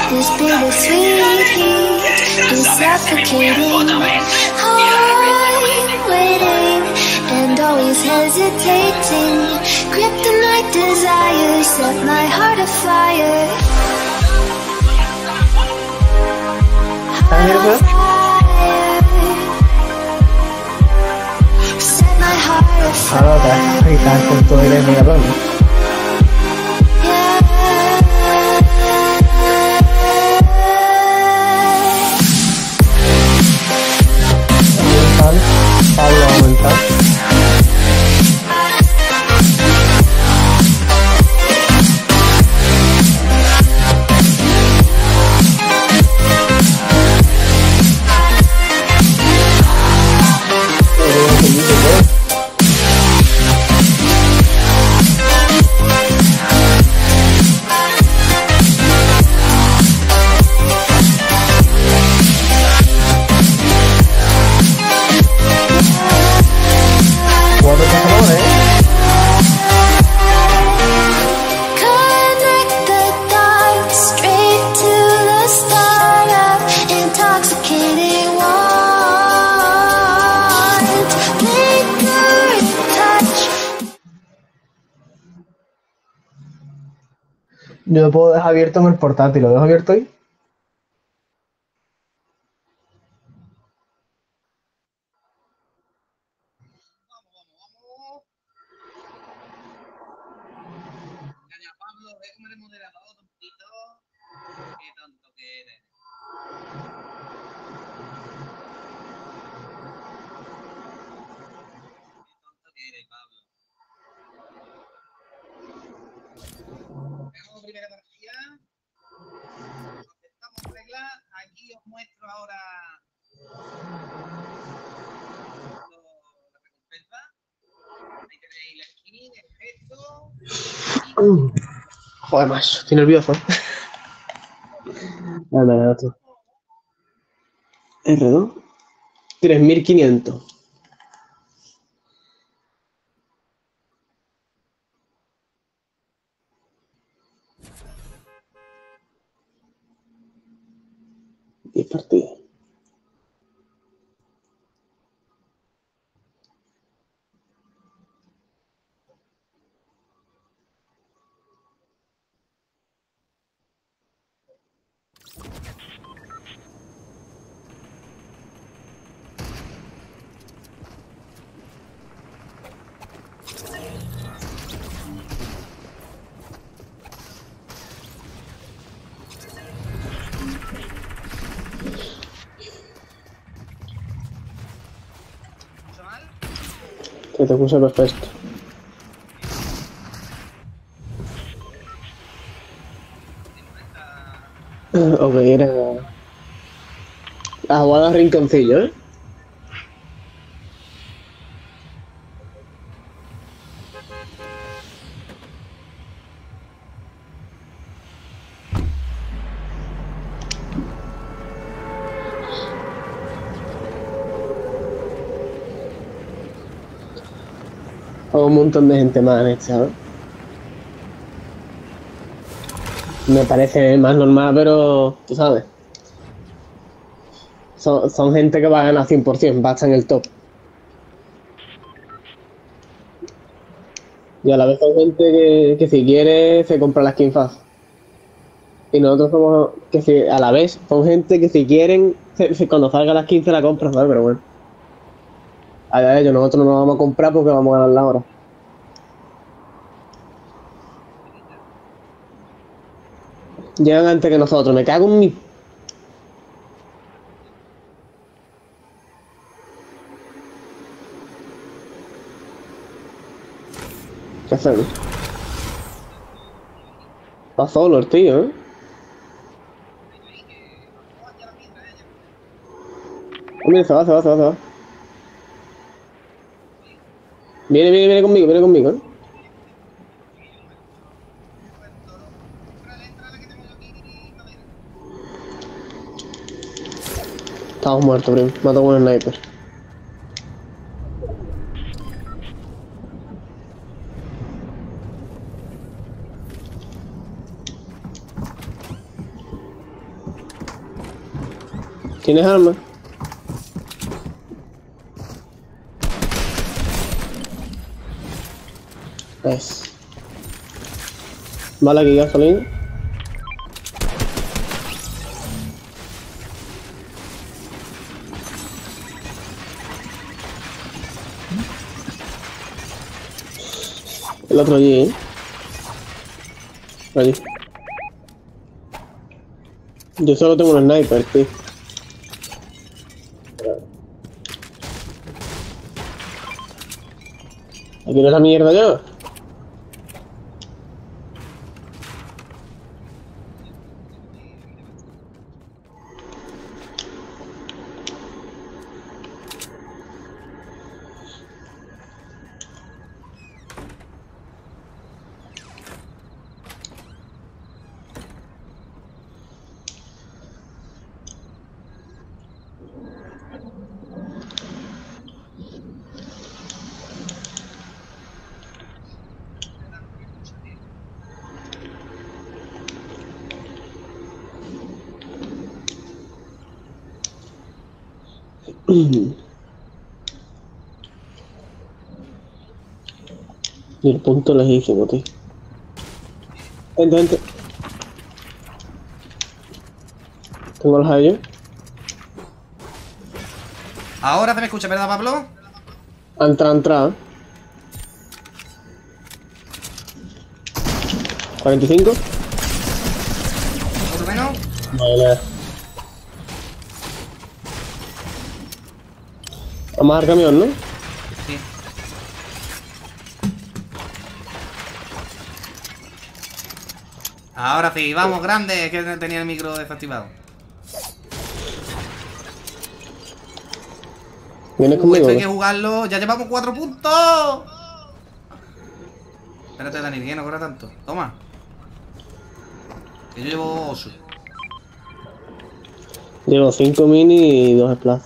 This bittersweet heat is suffocating. I'm waiting and always hesitating. Kryptonite desire set my heart afire. Set my heart afire. Ahora te vas a gritar con todo el megaplano. Pablo aumentar. Yo lo puedo dejar abierto en el portátil, ¿lo dejo abierto ahí? Caña Pablo, ve como eres moderador, tontito. Qué tonto que eres. Qué tonto que eres, Pablo. Tenemos primera partida. Aceptamos reglas. Aquí os muestro ahora la recompensa. Ahí tenéis la skin, el gesto. Joder, macho, estoy nervioso. Dame otro. R2. 3500. Y partidas. Que te puse perfecto. Ok, era... Ah, voy a dar rinconcillo, ¿eh? O un montón de gente más en este, ¿sabes? Me parece más normal, pero tú sabes. Son gente que va a ganar 100%, va a estar en el top. Y a la vez son gente que si quiere se compra la skin fácil. Y nosotros somos que si a la vez son gente que si quieren, cuando salga la skin se la compran, ¿sabes? Pero bueno. A ellos nosotros no nos vamos a comprar porque vamos a ganar la hora. Llegan antes que nosotros, me cago en mi... ¿Qué hacemos? Está solo el tío, ¿eh? Mira, se va. Viene conmigo, ¿eh? Estamos muertos, primo. Mato con un sniper. ¿Tienes armas? Es. Vale, aquí gasolina. El otro allí, ¿eh? Allí. Yo solo tengo un sniper, tío. Aquí no es la mierda yo. Y el punto lejísimo, tío. Gente. Tengo los hallos. Ahora se me escucha, ¿verdad, Pablo? Entra. 45. Por lo menos. Vale. Vamos al camión, ¿no? Sí. Ahora sí, vamos, grande, que tenía el micro desactivado. ¿Vienes conmigo? Esto hay que jugarlo. Ya llevamos 4 puntos. Espérate, Dani, que no corra tanto. Toma. Que yo llevo 8. Llevo 5 mini y 2 splash.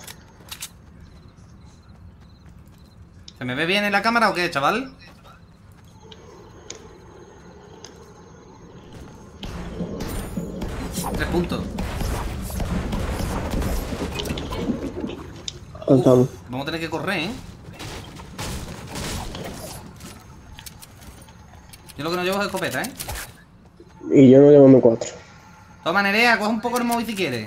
¿Se me ve bien en la cámara o qué, chaval? Tres puntos. Avanzamos. Vamos a tener que correr, ¿eh? Yo lo que no llevo es escopeta, ¿eh? Y yo no llevo M4. Toma, Nerea, coge un poco el móvil si quieres.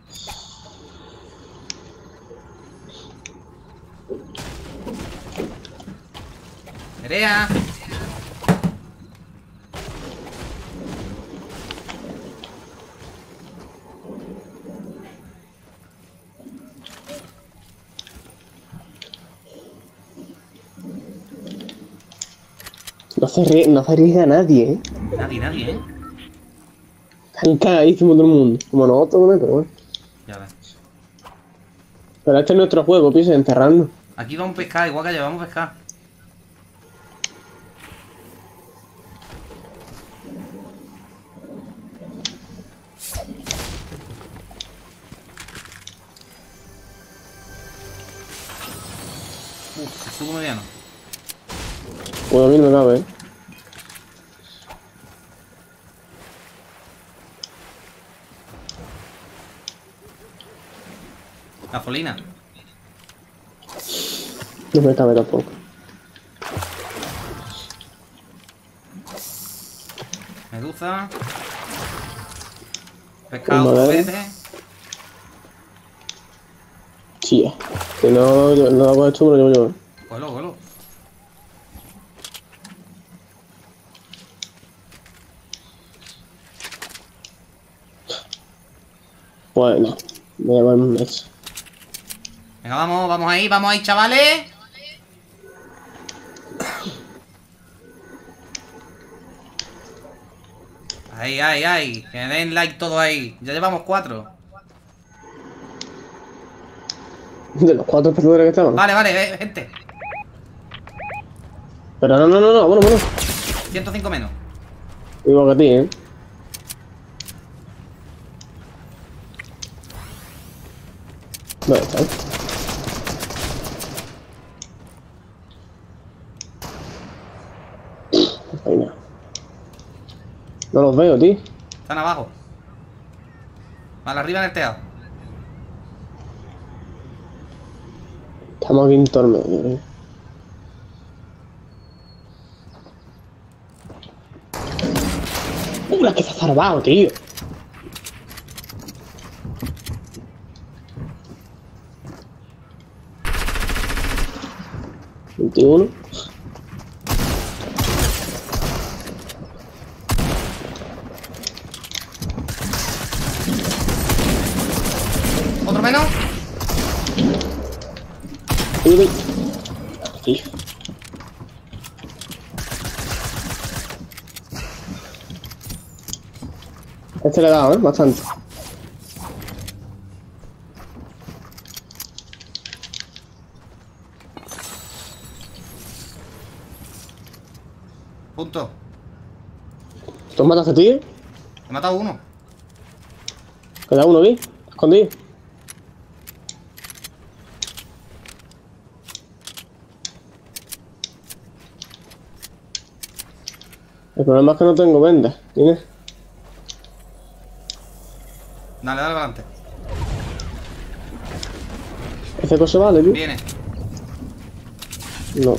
Nerea. No se arriesga a nadie, ¿eh? Nadie, ¿eh? Están cagadísimos todo el mundo. Como nosotros, ¿no? Pero bueno. Ya ves. Pero este es nuestro juego, piensa, enterrarnos. Aquí vamos a pescar, igual que allá vamos a pescar. Estuvo mediano. Bueno, a mí no me cabe, ¿eh? Gasolina. No me cabe tampoco. Medusa. Pescado, Madera. verde. Chía. Si no, no hago esto, me lo llevo yo. Vuelo. Bueno, me llevo un mes. Venga, vamos ahí, chavales. Ay, que me den like todo ahí. Ya llevamos 4. De los 4 perdedores que estaban. Vale, gente. Pero no, bueno. 105 menos. Igual que a ti, ¿eh? ¿Dónde están? Ahí no. No los veo, tío. Están abajo. Vale, arriba en el teado. Estamos aquí en tormento, tío. ¡Es que se ha salvado, tío! ¿21? ¿Otro menos? Tío. Tío. Este le he dado, bastante. Punto. ¿Tú mataste, tío? He matado uno. Queda uno aquí, escondido. El problema es que no tengo vendas. ¿Tienes? Dale, dale adelante. ¿Ese coche vale, tío? Viene. No.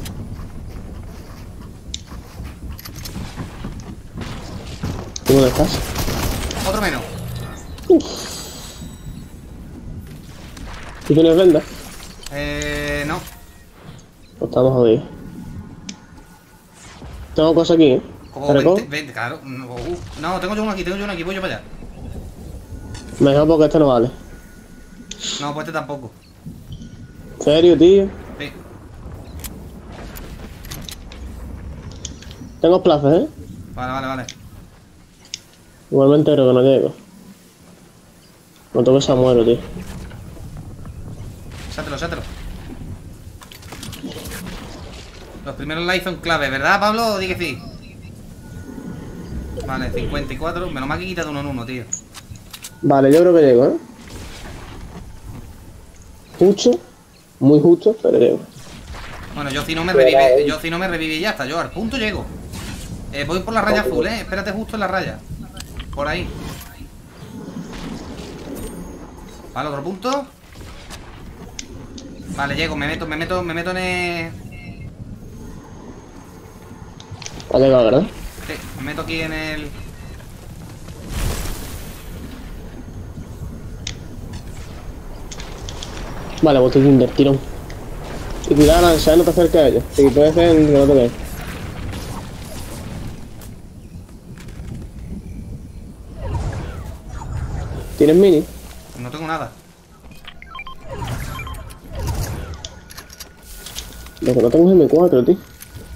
¿Tú dónde estás? Otro menos. ¿Tú tienes vendas? No. Pues estamos jodidos. Tengo cosas aquí, ¿eh? Como ¿Te recojo? 20, claro. No, tengo yo uno aquí, voy yo para allá. Mejor porque este no vale. No, pues este tampoco. ¿En serio, tío? Sí. Tengo plazas, ¿eh? Vale. Igualmente creo que no llego. No tengo que se muero, tío. Sátelo. Los primeros likes son clave, ¿verdad, Pablo? Di que sí. Vale, 54. Menos mal que quita de uno en uno, tío. Vale, yo creo que llego, ¿eh? Justo. Muy justo, pero llego. Bueno, yo si no me revive, ya está. Yo al punto llego. Voy por la raya azul, espérate justo en la raya. Por ahí. Vale, otro punto. Vale, llego, me meto en el... Ha llegado, ¿verdad? Sí, me meto aquí en el... Vale, botiquín del tirón. Y cuidado, la ansiedad, no te acerques a ellos. Si puede ser que no te veas. ¿Tienes mini? No tengo nada. Lo que no tengo es M4, tío.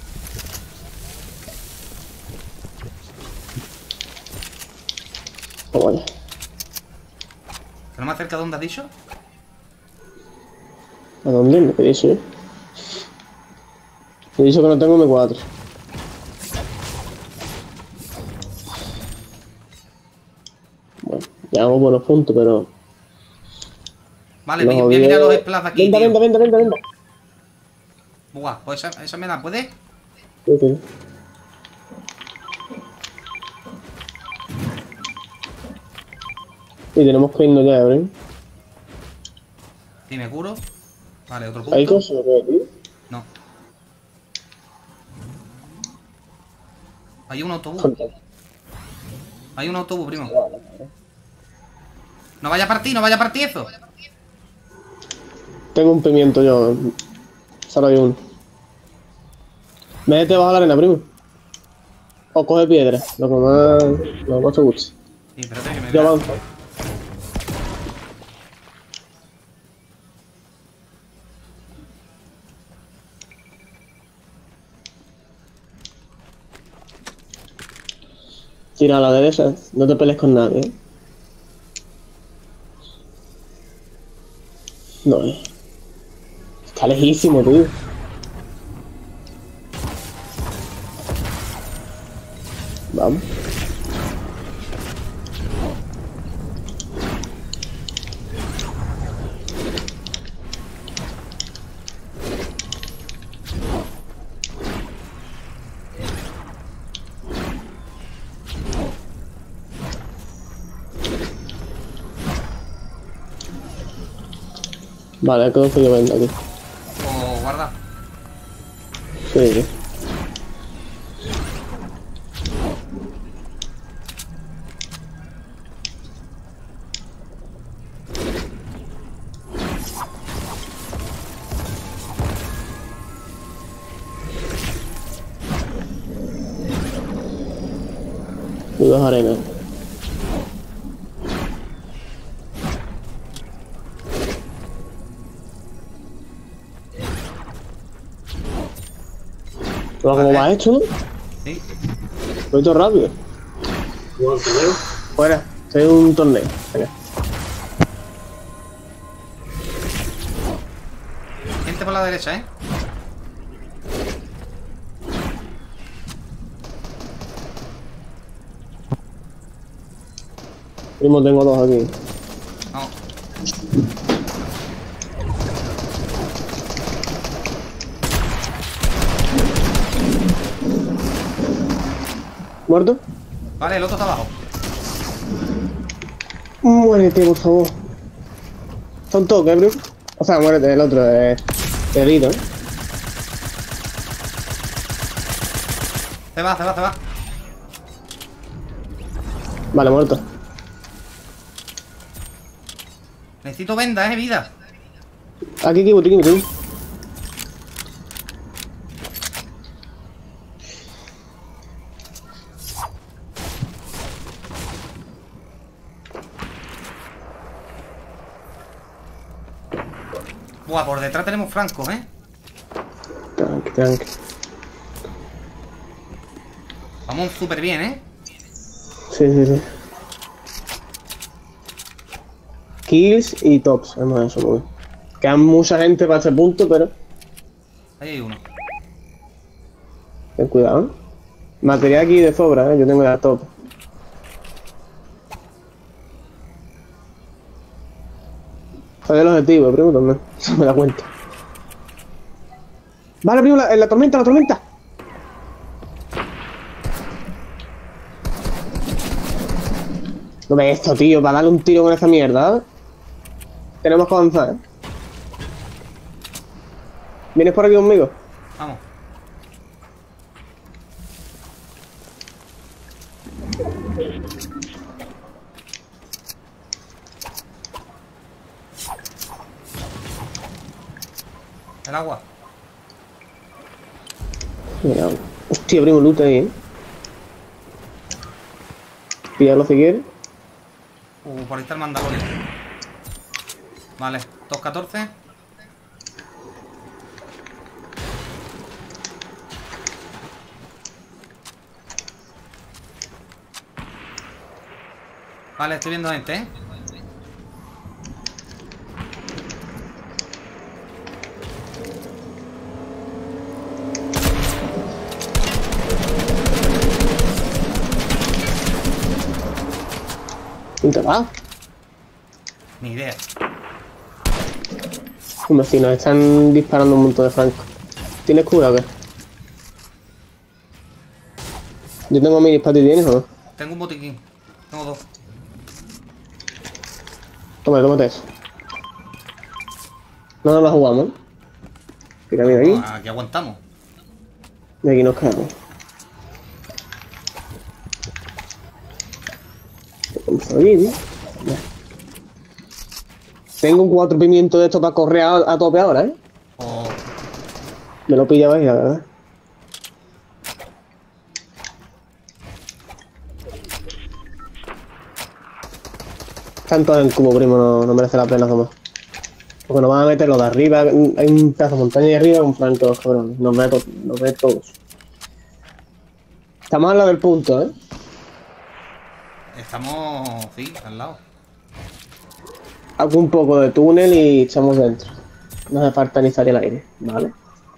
Oh, vaya. ¿Que no me acerca dónde has dicho? ¿A dónde me pedís, eh? Te he dicho que no tengo M4. Bueno, ya hago buenos puntos, pero... Vale, los voy a mirar los jodidos- splash de aquí, Venta, tío. venta. Buah, pues esa me la puede. Sí. Y tenemos que irnos ya, ¿eh? Si me curo. Vale, otro ¿Hay punto. cosas o qué, tío? No. Hay un autobús. Hay un autobús, primo. No vaya a partir eso. Tengo un pimiento yo. Solo hay uno. Métete bajo la arena, primo. O coge piedra, lo que más te guste. Sí, espérate que me Yo vea. avanzo. Tira a la derecha, no te pelees con nadie, ¿eh? No, está lejísimo, tío. Vamos. Vale, creo que yo vendo aquí. guardado. Sí. Y dos arenas. Pero como va esto, ¿no? Sí. Voy todo rápido. Fuera, estoy en un torneo. Venga. Gente por la derecha, ¿eh? Primo, tengo dos aquí. Vamos. ¿Muerto? Vale, el otro está abajo. Muérete, por favor. Son toques, bro. O sea, muérete, el otro es herido, ¿eh? Se va, se va, se va. Vale, muerto. Necesito venda, vida. Aquí, botiquín. Buah, por detrás tenemos francos, ¿eh? Tranqui. Vamos súper bien, ¿eh? Sí. Kills y tops, hemos hecho muy bien. Quedan mucha gente para ese punto, pero Ahí hay uno. ten cuidado, ¿eh? Material aquí de sobra, ¿eh? Yo tengo ya top. Soy el objetivo, primo, también. Se me da cuenta. Vale, primo, la tormenta. No me esto, tío, para darle un tiro con esa mierda, ¿eh? Tenemos que avanzar, ¿eh? ¿Vienes por aquí conmigo? Vamos. El agua. Mira, hostia, primo, loot ahí, ¿eh? Píllalo si quieres. Por ahí está el Mandalorian. Vale, 214. Vale, estoy viendo gente, ¿eh? ¿Quién te va? Ni idea. Un vecino, están disparando un montón de francos. ¿Tienes cura o qué? Yo tengo minis para ti, ¿tienes o no? Tengo un botiquín. Tengo dos. Tómate eso. No nos la jugamos, ¿eh? Mira, aquí. Aquí aguantamos. Y aquí nos quedamos. Vamos a ver, ¿eh? Ya. Tengo 4 pimientos de estos para correr a tope ahora, ¿eh? O... Me lo pillabais, la verdad. Están todos en cubo, primo, no merece la pena tomar. Porque nos van a meter los de arriba. Hay un pedazo de montaña de arriba con francos, cabrones. Nos ve todos. Estamos al lado del punto, ¿eh? Estamos... sí, al lado. Hago un poco de túnel y echamos dentro. No hace falta ni salir al aire, ¿vale?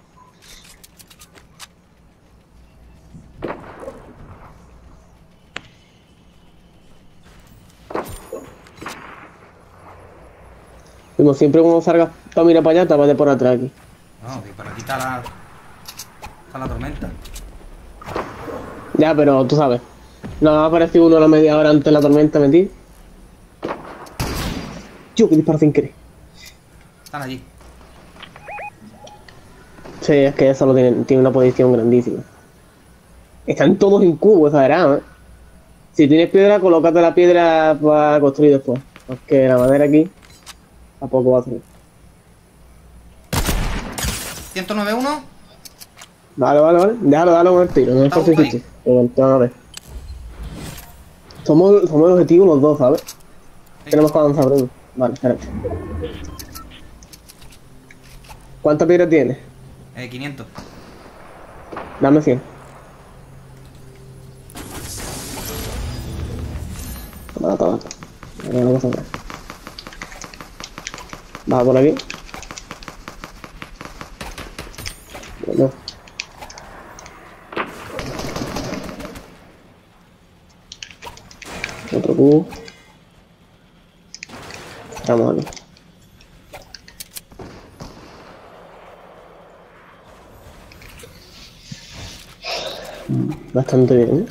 Como siempre cuando salgas para mirar para allá, tápate por atrás aquí. No, que por aquí está la tormenta. Ya, pero tú sabes. No ha aparecido uno a la media hora antes de la tormenta metido. Tío, que disparo sin querer. Están allí. Sí, es que eso tiene una posición grandísima. Están todos en cubo, exagerado, ¿eh? Si tienes piedra, colócate la piedra para construir después. Porque la madera aquí tampoco va a salir. 109-1. Vale. Déjalo con el tiro, no es Está por guay. 50. Pero te van a ver. Somos el objetivo los dos, ¿sabes? Sí. Tenemos que avanzar, Bruno. Vale, espérate. ¿Cuántas piedras tienes? 500. Dame 100. Toma. No pasa nada. Baja por aquí. No. Otro cubo. Estamos aquí. Bastante bien, ¿eh?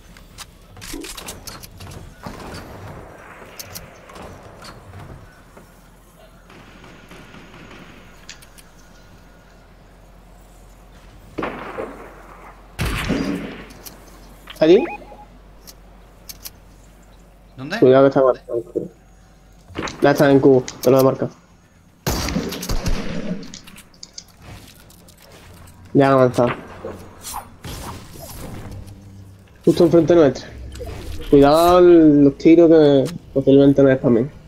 ¿Allí? ¿Dónde? Cuidado que está marcado. Ya está en cubo, te lo he marcado. Ya han avanzado. Justo enfrente nuestra. Cuidado los tiros que posiblemente no es para mí.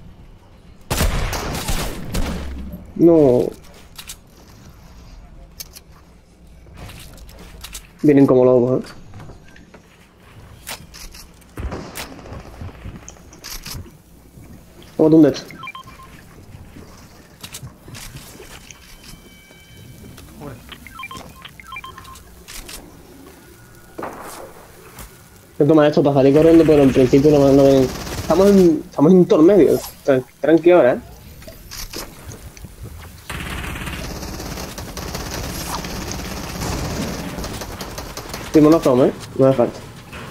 No. Vienen como locos, ¿eh? Tómate un de estos. Joder. Toma esto para salir corriendo, pero en principio no ven. Estamos en un torneo. Tranqui ahora, ¿eh? Primo, no toma, ¿eh? No hace falta.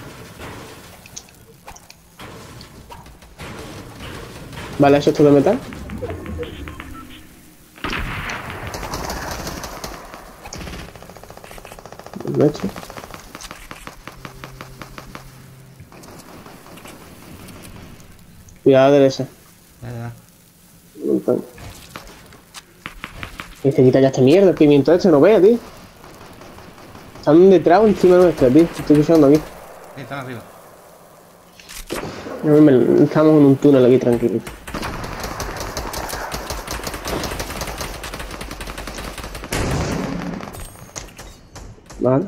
Vale, eso esto de metal. Lo he hecho. Cuidado derecha. Ya. Y se quita ya esta mierda, el pimiento este, no vea, tío. Están detrás o encima nuestra, tío. Estoy pisando aquí. Ahí están arriba. Estamos en un túnel aquí tranquilito. Vale.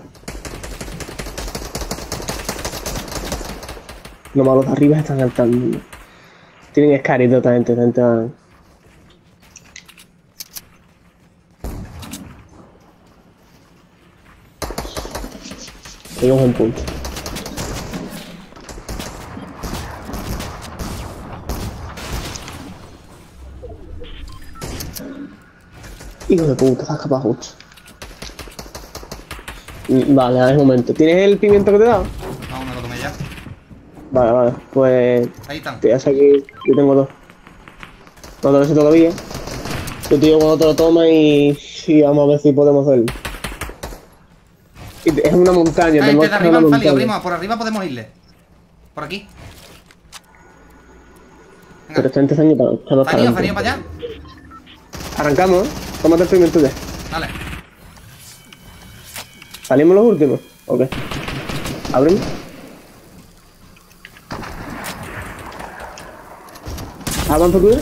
Los malos de arriba están saltando. Tienen escarito totalmente. Tenemos un punto. Hijo de puta, se ha escapado justo. Vale, a ver, un momento. ¿Tienes el pimiento que te he dado? No, me lo tomé ya. Vale, pues Ahí están. te hace aquí. Yo tengo dos. No te lo sé todavía. Yo te digo cuando te lo tomas y vamos a ver si podemos hacerlo. Es una montaña, Ah, tenemos este de que arriba hacer han una salido, montaña. primo. Por arriba podemos irle. Por aquí. Pero está empezando para Fanillo para allá. Arrancamos, ¿eh? Tómate el pimiento ya. Vale. ¿Salimos los últimos? Ok. Ábreme. Avanza tú.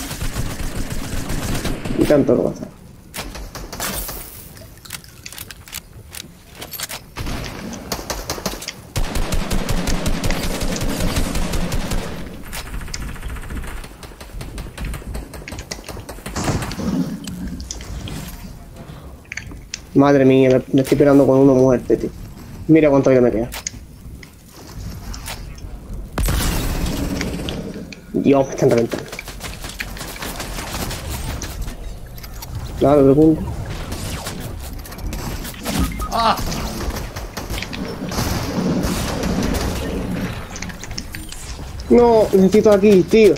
Y tanto lo pasa. Madre mía, me estoy pegando con uno muerte, tío. Mira cuánto vida me queda. Dios, me están reventando. Claro, de punto. ¡Ah! No, necesito aquí, tío.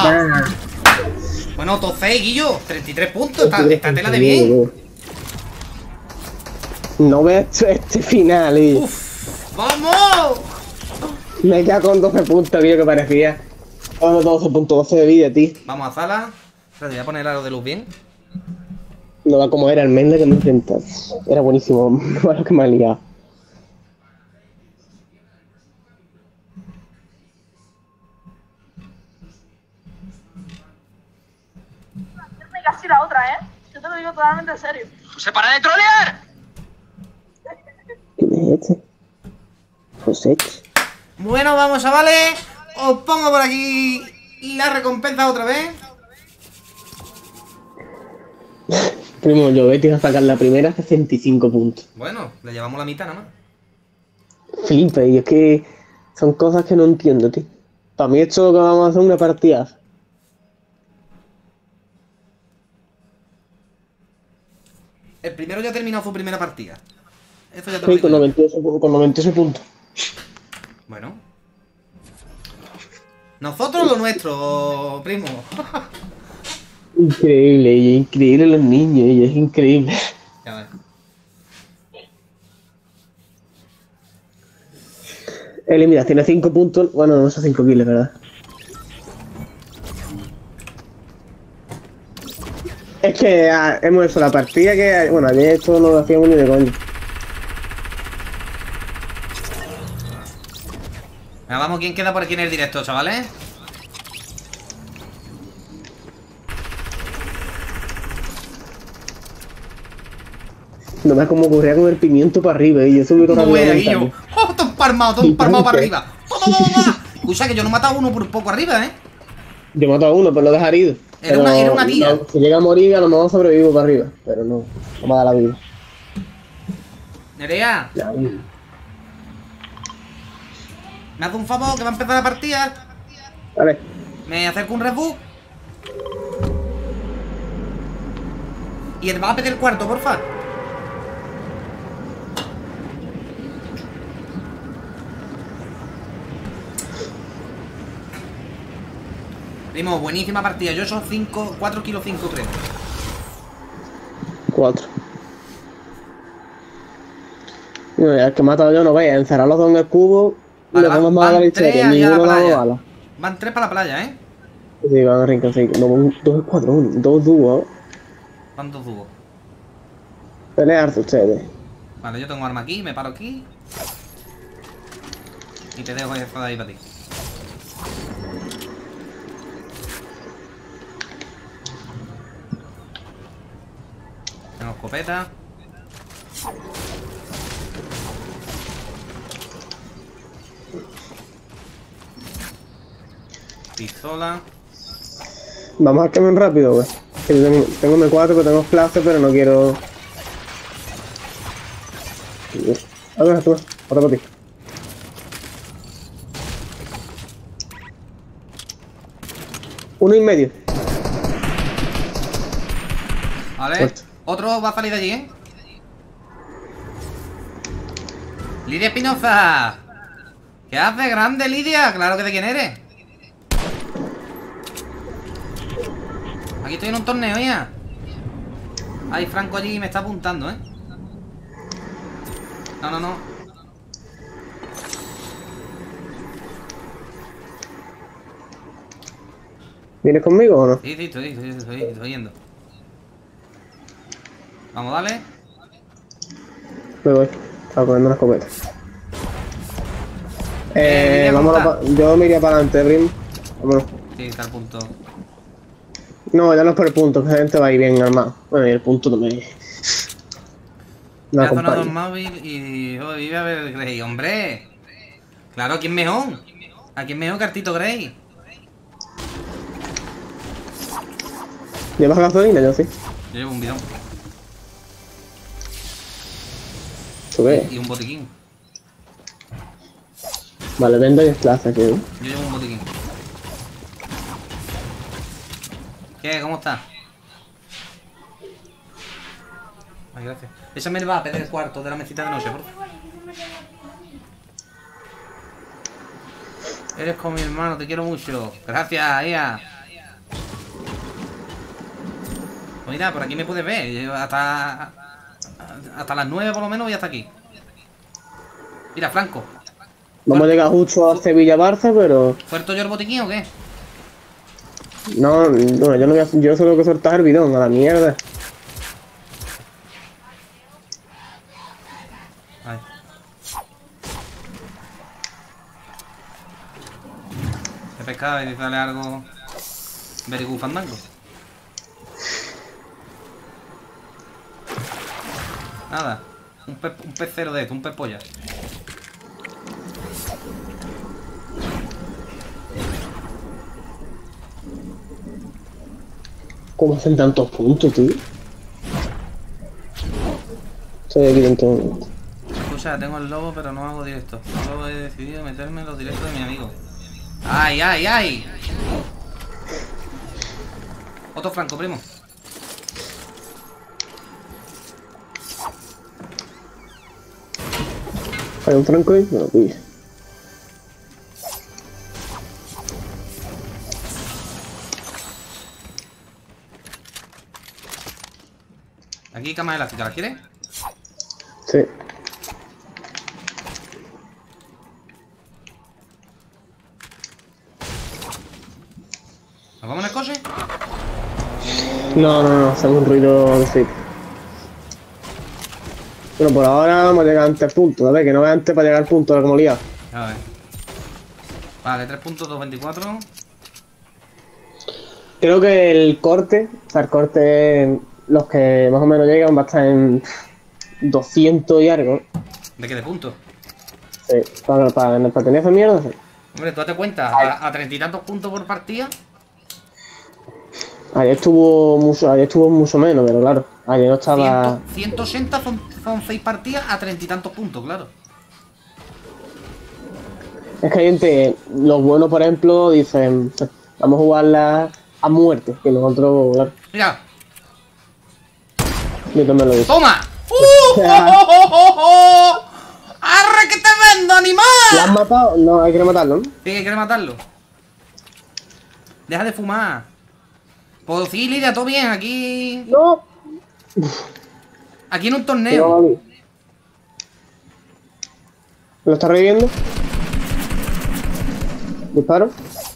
¡Ah! Bueno, top 6, Guillo. 33 puntos. Está tela de bien. No ves este final y ¡Uf! ¡Vamos! me queda con 12 puntos, tío, que parecía. 12 puntos, 12 de vida, tío. Vamos a sala. Espérate, voy a poner algo de luz bien. No va como era el Mende que me enfrentas. Era buenísimo, bueno que me ha liado. Casi la otra, ¿eh? Yo te lo digo totalmente en serio. ¡José, para de trolear! ¿Quién es este? José. Bueno, vamos, chavales. Os pongo por aquí la recompensa otra vez. Primo, yo Betty a sacar la primera 65 puntos. Bueno, le llevamos la mitad nada más. Flipe, y es que son cosas que no entiendo, tío. Para mí esto es lo que vamos a hacer una partida. El primero ya ha terminado su primera partida. Eso ya te lo Sí, digo yo. con 98 puntos. Bueno. Nosotros lo nuestro, primo. Increíble los niños, y es increíble. Ya ves. Mira, tiene 5 puntos. Bueno, no son 5 kills, ¿verdad? Es que hemos hecho la partida que. Bueno, ayer esto no lo hacíamos ni de coño. Venga, vamos, ¿quién queda por aquí en el directo, chavales? No me como corría con el pimiento para arriba, y yo subí con ¿Cómo la voy ahí yo? montaña. ¡Oh, todo empalmado para arriba! ¡Toma! Escucha, que yo no he matado a uno por un poco arriba, ¿eh? Yo mato a uno, pero lo dejar herido. Era una tía. No, si llega a morir, a lo mejor sobrevivo para arriba. Pero no me da la vida. Nerea, Ya, me hace un favor que va a empezar la partida. vale. Me acerco un reboot. Y él va a pedir el cuarto, porfa. Primo, buenísima partida. Yo son 4 kilos 5, creo. 4. El que he matado yo no vaya, encerrar los dos en el cubo. Vale, y le pongo más a la van 3 izquierda, allá a la ninguno da playa. bala. Van 3 para la playa, ¿eh? Sí, van a rincón, sí. No, 2 escuadrones, 2 dúos. ¿Cuántos dúos? Pelearse ustedes. Vale, yo tengo arma aquí, me paro aquí. Y te dejo esto de ahí para ti. Tengo escopeta. Pistola. Vamos a quemar rápido, güey. Que yo tengo M4, pero tengo flash, pero no quiero. A ver, tú, otra para ti. Uno y medio. Vale. Fuerte. Otro va a salir de allí, ¿eh? Lidia Espinoza. ¿Qué haces, grande, Lidia? Claro que de quién eres. Aquí estoy en un torneo ya. Hay Franco allí y me está apuntando, ¿eh? No. ¿Vienes conmigo o no? Sí, estoy yendo. Vamos, dale. Me voy. Estaba cogiendo una escopeta. Lidia, ¿cómo Vámonos. está? Yo me iría para adelante, Brim. Vámonos. Sí, está el punto. No, ya no es por el punto, que la gente va a ir bien armado. Bueno, y el punto no me. No Me ha sonado el acompaña. móvil y oh, vive a ver Grey, hombre. Claro, ¿quién mejor? ¿A quién mejor que Artito Grey? ¿Llevas gasolina? Yo sí. Yo llevo un bidón Sube. y un botiquín. Vale, vendo y desplaza aquí. Yo llevo un botiquín. ¿Qué? ¿Cómo estás? Ay, gracias. Esa me va a pedir el cuarto de la mesita de noche, por favor. Eres como mi hermano, te quiero mucho. Gracias, Ia. Pues mira, por aquí me puedes ver. Hasta hasta las 9 por lo menos voy hasta aquí. Mira, Franco. Vamos a llegar justo a Sevilla-Barça, pero... ¿Fuerto yo el botiquín o qué? No, yo no voy a... Yo solo que soltar el bidón, a la mierda. Ay. He pescado y sale algo... Very good fandango. Nada. Un pez cero de esto, un pez polla. ¿Cómo hacen tantos puntos, tío? Estoy aquí dentro. Escucha, tengo el lobo pero no hago directo. Solo he decidido meterme en los directos de mi amigo. ¡Ay, ay, ay! Otro Franco, primo. Hay un Franco ahí, me lo pillo. Aquí cama elástica, ¿la quieres? Sí. ¿Nos vamos en el coche? No, hacemos un ruido de fit. Bueno, por ahora vamos a llegar antes punto, ¿vale? Que no vea antes para llegar al punto de la comunidad. A ver. Vale, 3.224. Creo que el corte, los que más o menos llegan va a estar en 200 y algo. ¿De qué de punto? Sí, para tener esa mierda, sí. Hombre, tú date cuenta, a 30 y tantos puntos por partida. Ayer estuvo mucho menos, pero claro, ayer no estaba... 180 son 6 partidas a 30 y tantos puntos, claro. Es que hay gente, los buenos por ejemplo, dicen, vamos a jugarla a muerte, que nosotros, claro, Mira, yo también lo digo. ¡toma! ¡Oh! ¡Arre que te vendo, animal! ¿La has matado? No, hay que matarlo, ¿no? Sí, hay que matarlo. Deja de fumar. Pues sí, Lidia, todo bien, aquí... ¡No! Aquí en un No, torneo. Gaby. ¿Lo está reviviendo? ¿Disparo?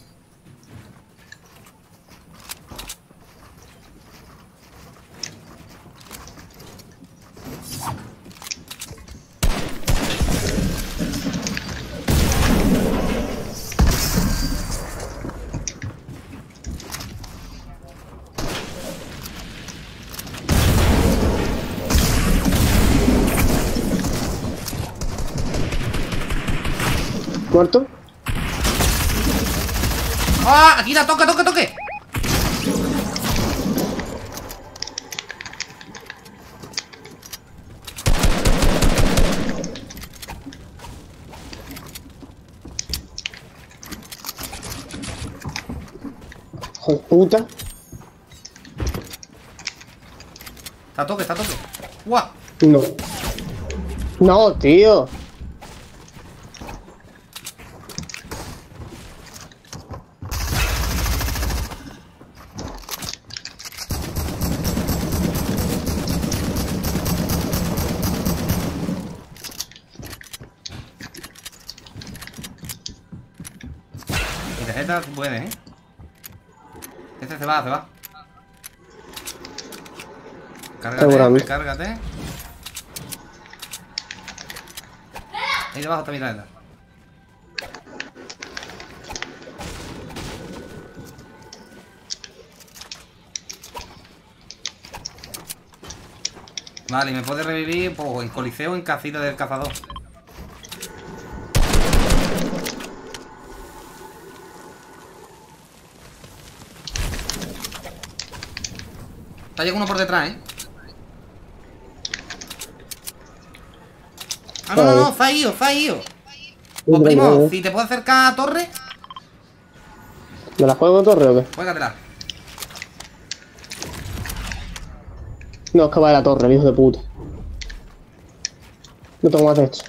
¿Muerto? ¡Ah! Aquí la toque. Hijo de puta. Está a toque. ¡Guau! No. No, tío. Mi tarjeta puede, ¿eh? Este se va. Seguramente. Cárgate. Ahí debajo está mi tarjeta. Vale, y me puede revivir pues, en Coliseo o en Casita del Cazador. Está llegando uno por detrás, ¿eh? Ah, no, se ha ido. Pues primo, si te puedo acercar a torre, ¿Me la juego en torre o qué? juégatela. No, es que va a la torre, el hijo de puta. No tengo más techo.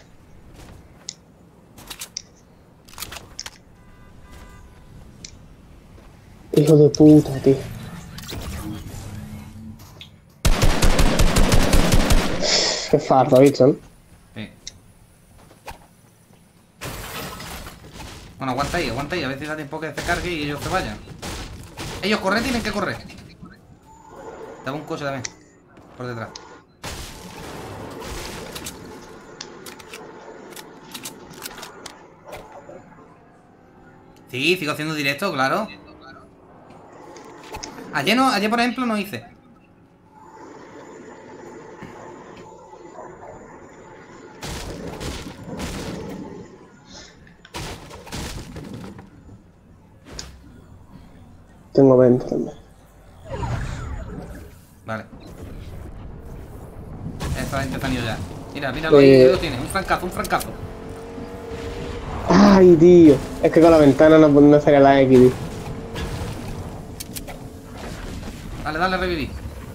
Hijo de puta, tío. Qué farto, ¿has visto? ¿No? Sí. Bueno, aguanta ahí, a ver si da tiempo que se cargue y ellos se vayan. Ellos correr, tienen que correr. Dame un coche también. Por detrás. Sí, sigo haciendo directo, claro. Ayer no, ayer por ejemplo no hice. Tengo 20 también. Vale. Esta gente se han ido ya. Mira, míralo ahí lo tienes. Un francazo, un francazo. Ay, tío. Es que con la ventana no salía la X, tío. Dale, dale, reviví.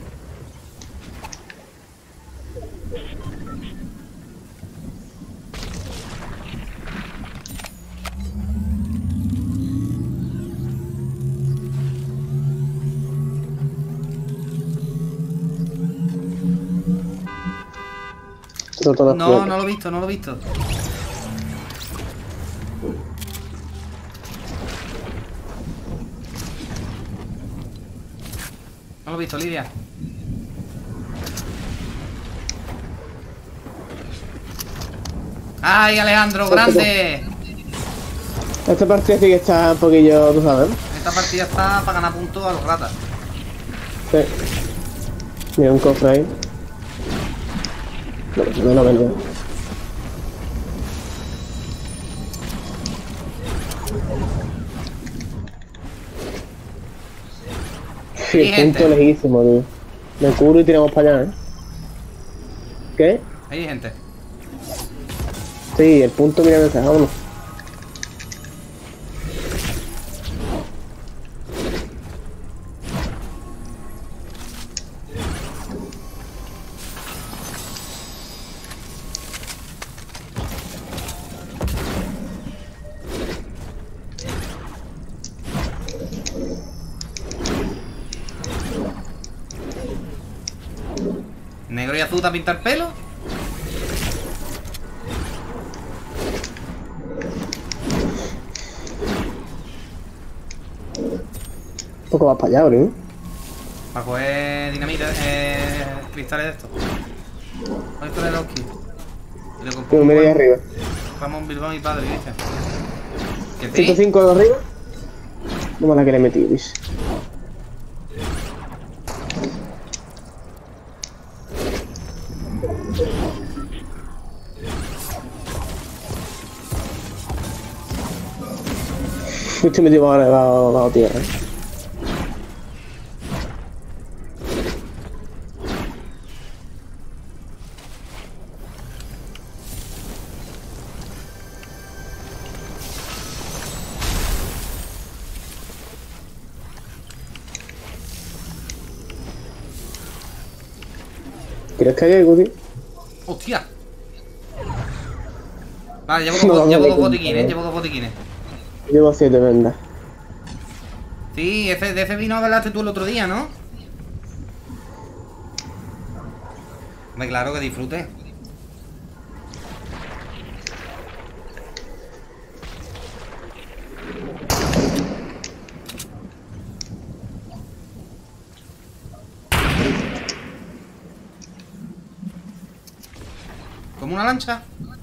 No, no lo he visto, no lo he visto. No lo he visto, Lidia. ¡Ay, Alejandro, grande! Esta partida sí que está un poquillo, tú sabes. Esta partida está para ganar puntos a los ratas. Sí. Mira un cofre ahí. No, no. Sí, el punto lejísimo, tío. Me curo y tiramos para allá, ¿eh? ¿Qué? Ahí hay gente. Sí, el punto mira ese, vámonos. ¿Negro y azul te pintar pelo? Un poco más para allá, bro. Para coger dinamita, cristales de estos. Esto de los kits. Y le compré Mira ahí arriba. Ramón Bilbao, mi padre, ¿viste? ¿Que sí? 105 de arriba. No me la que le he metido, ¿viste? Justo me llevo ahora la tierra. ¿Quieres que haya algo, tío? ¡Hostia! Vale, llevo No, llevo no, dos no, botiquines, no. llevo dos botiquines. Llevo 7 vendas. Sí, de ese vino hablaste tú el otro día, ¿no? Hombre, claro que disfrute. ¿Como una lancha?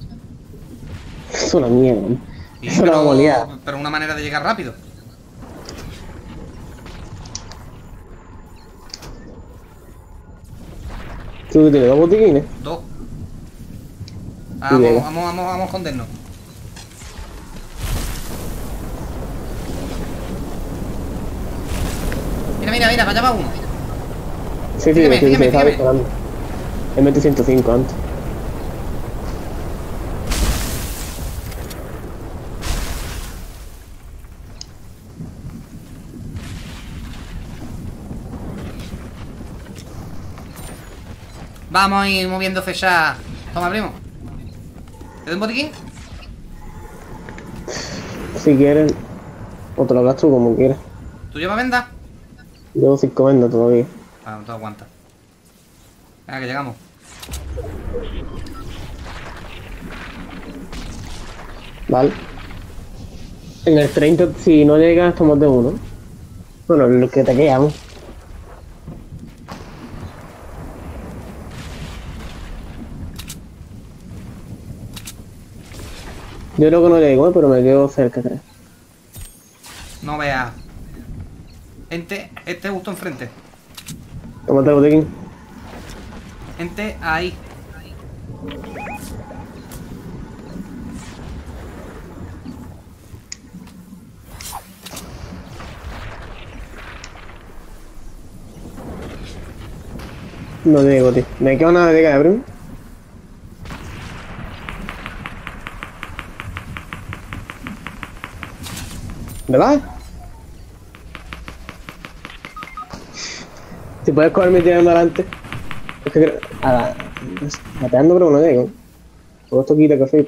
Es una mierda. Sí, Eso la vamos a liar. pero una manera de llegar rápido. ¿Tú tienes 2 botiquines? Dos. Y llega. Vamos a escondernos. Mira, para allá va uno. Sí, Sígueme, sígueme, estaba sígueme. disparando. He metido 105 antes. Vamos a ir moviéndose ya. Toma, primo. ¿Te doy un botiquín? Si quieres, o te lo gastas tú como quieras. ¿Tú llevas venda? Llevo 5 vendas todavía. Ah, no te aguanta. Venga, que llegamos. Vale. En el 30, si no llegas, tomamos de uno. Bueno, lo que te quedamos. Yo creo que no llego, pero me quedo cerca, creo. No veas. Este justo enfrente. Tómate el botiquín. Gente ahí. No llego, tío. Me quedo nada de cabrón. ¿Verdad? Si puedes cogerme y tirarme adelante. Es que creo. Mateando, pero no llego. Todo esto quita café.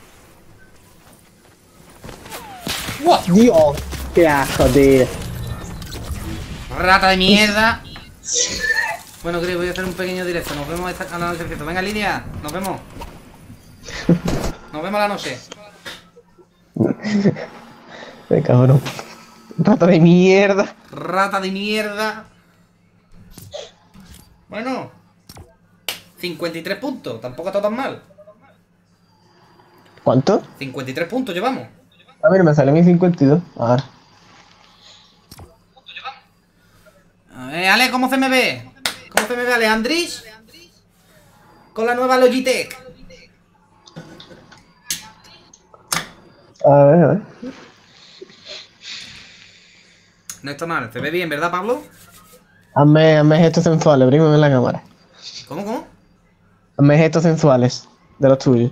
¡Wow! ¡Dios! ¡Qué asco, tío! Rata de mierda. Bueno, creo que voy a hacer un pequeño directo. Nos vemos a la noche. Venga, Lidia, nos vemos. Nos vemos a la noche. ¡Qué cabrón! ¡Rata de mierda! Rata de mierda. Bueno, 53 puntos. Tampoco está tan mal. ¿Cuánto? 53 puntos llevamos. A ver, me sale mi 52. A ver. Ale, ¿cómo se me ve? ¿Cómo se me ve, Alejandris? Con la nueva Logitech. A ver, a ver. No está mal. Se ve bien, ¿verdad, Pablo? Hazme gestos sensuales, prímame en la cámara. ¿Cómo? Hazme gestos sensuales de los tuyos.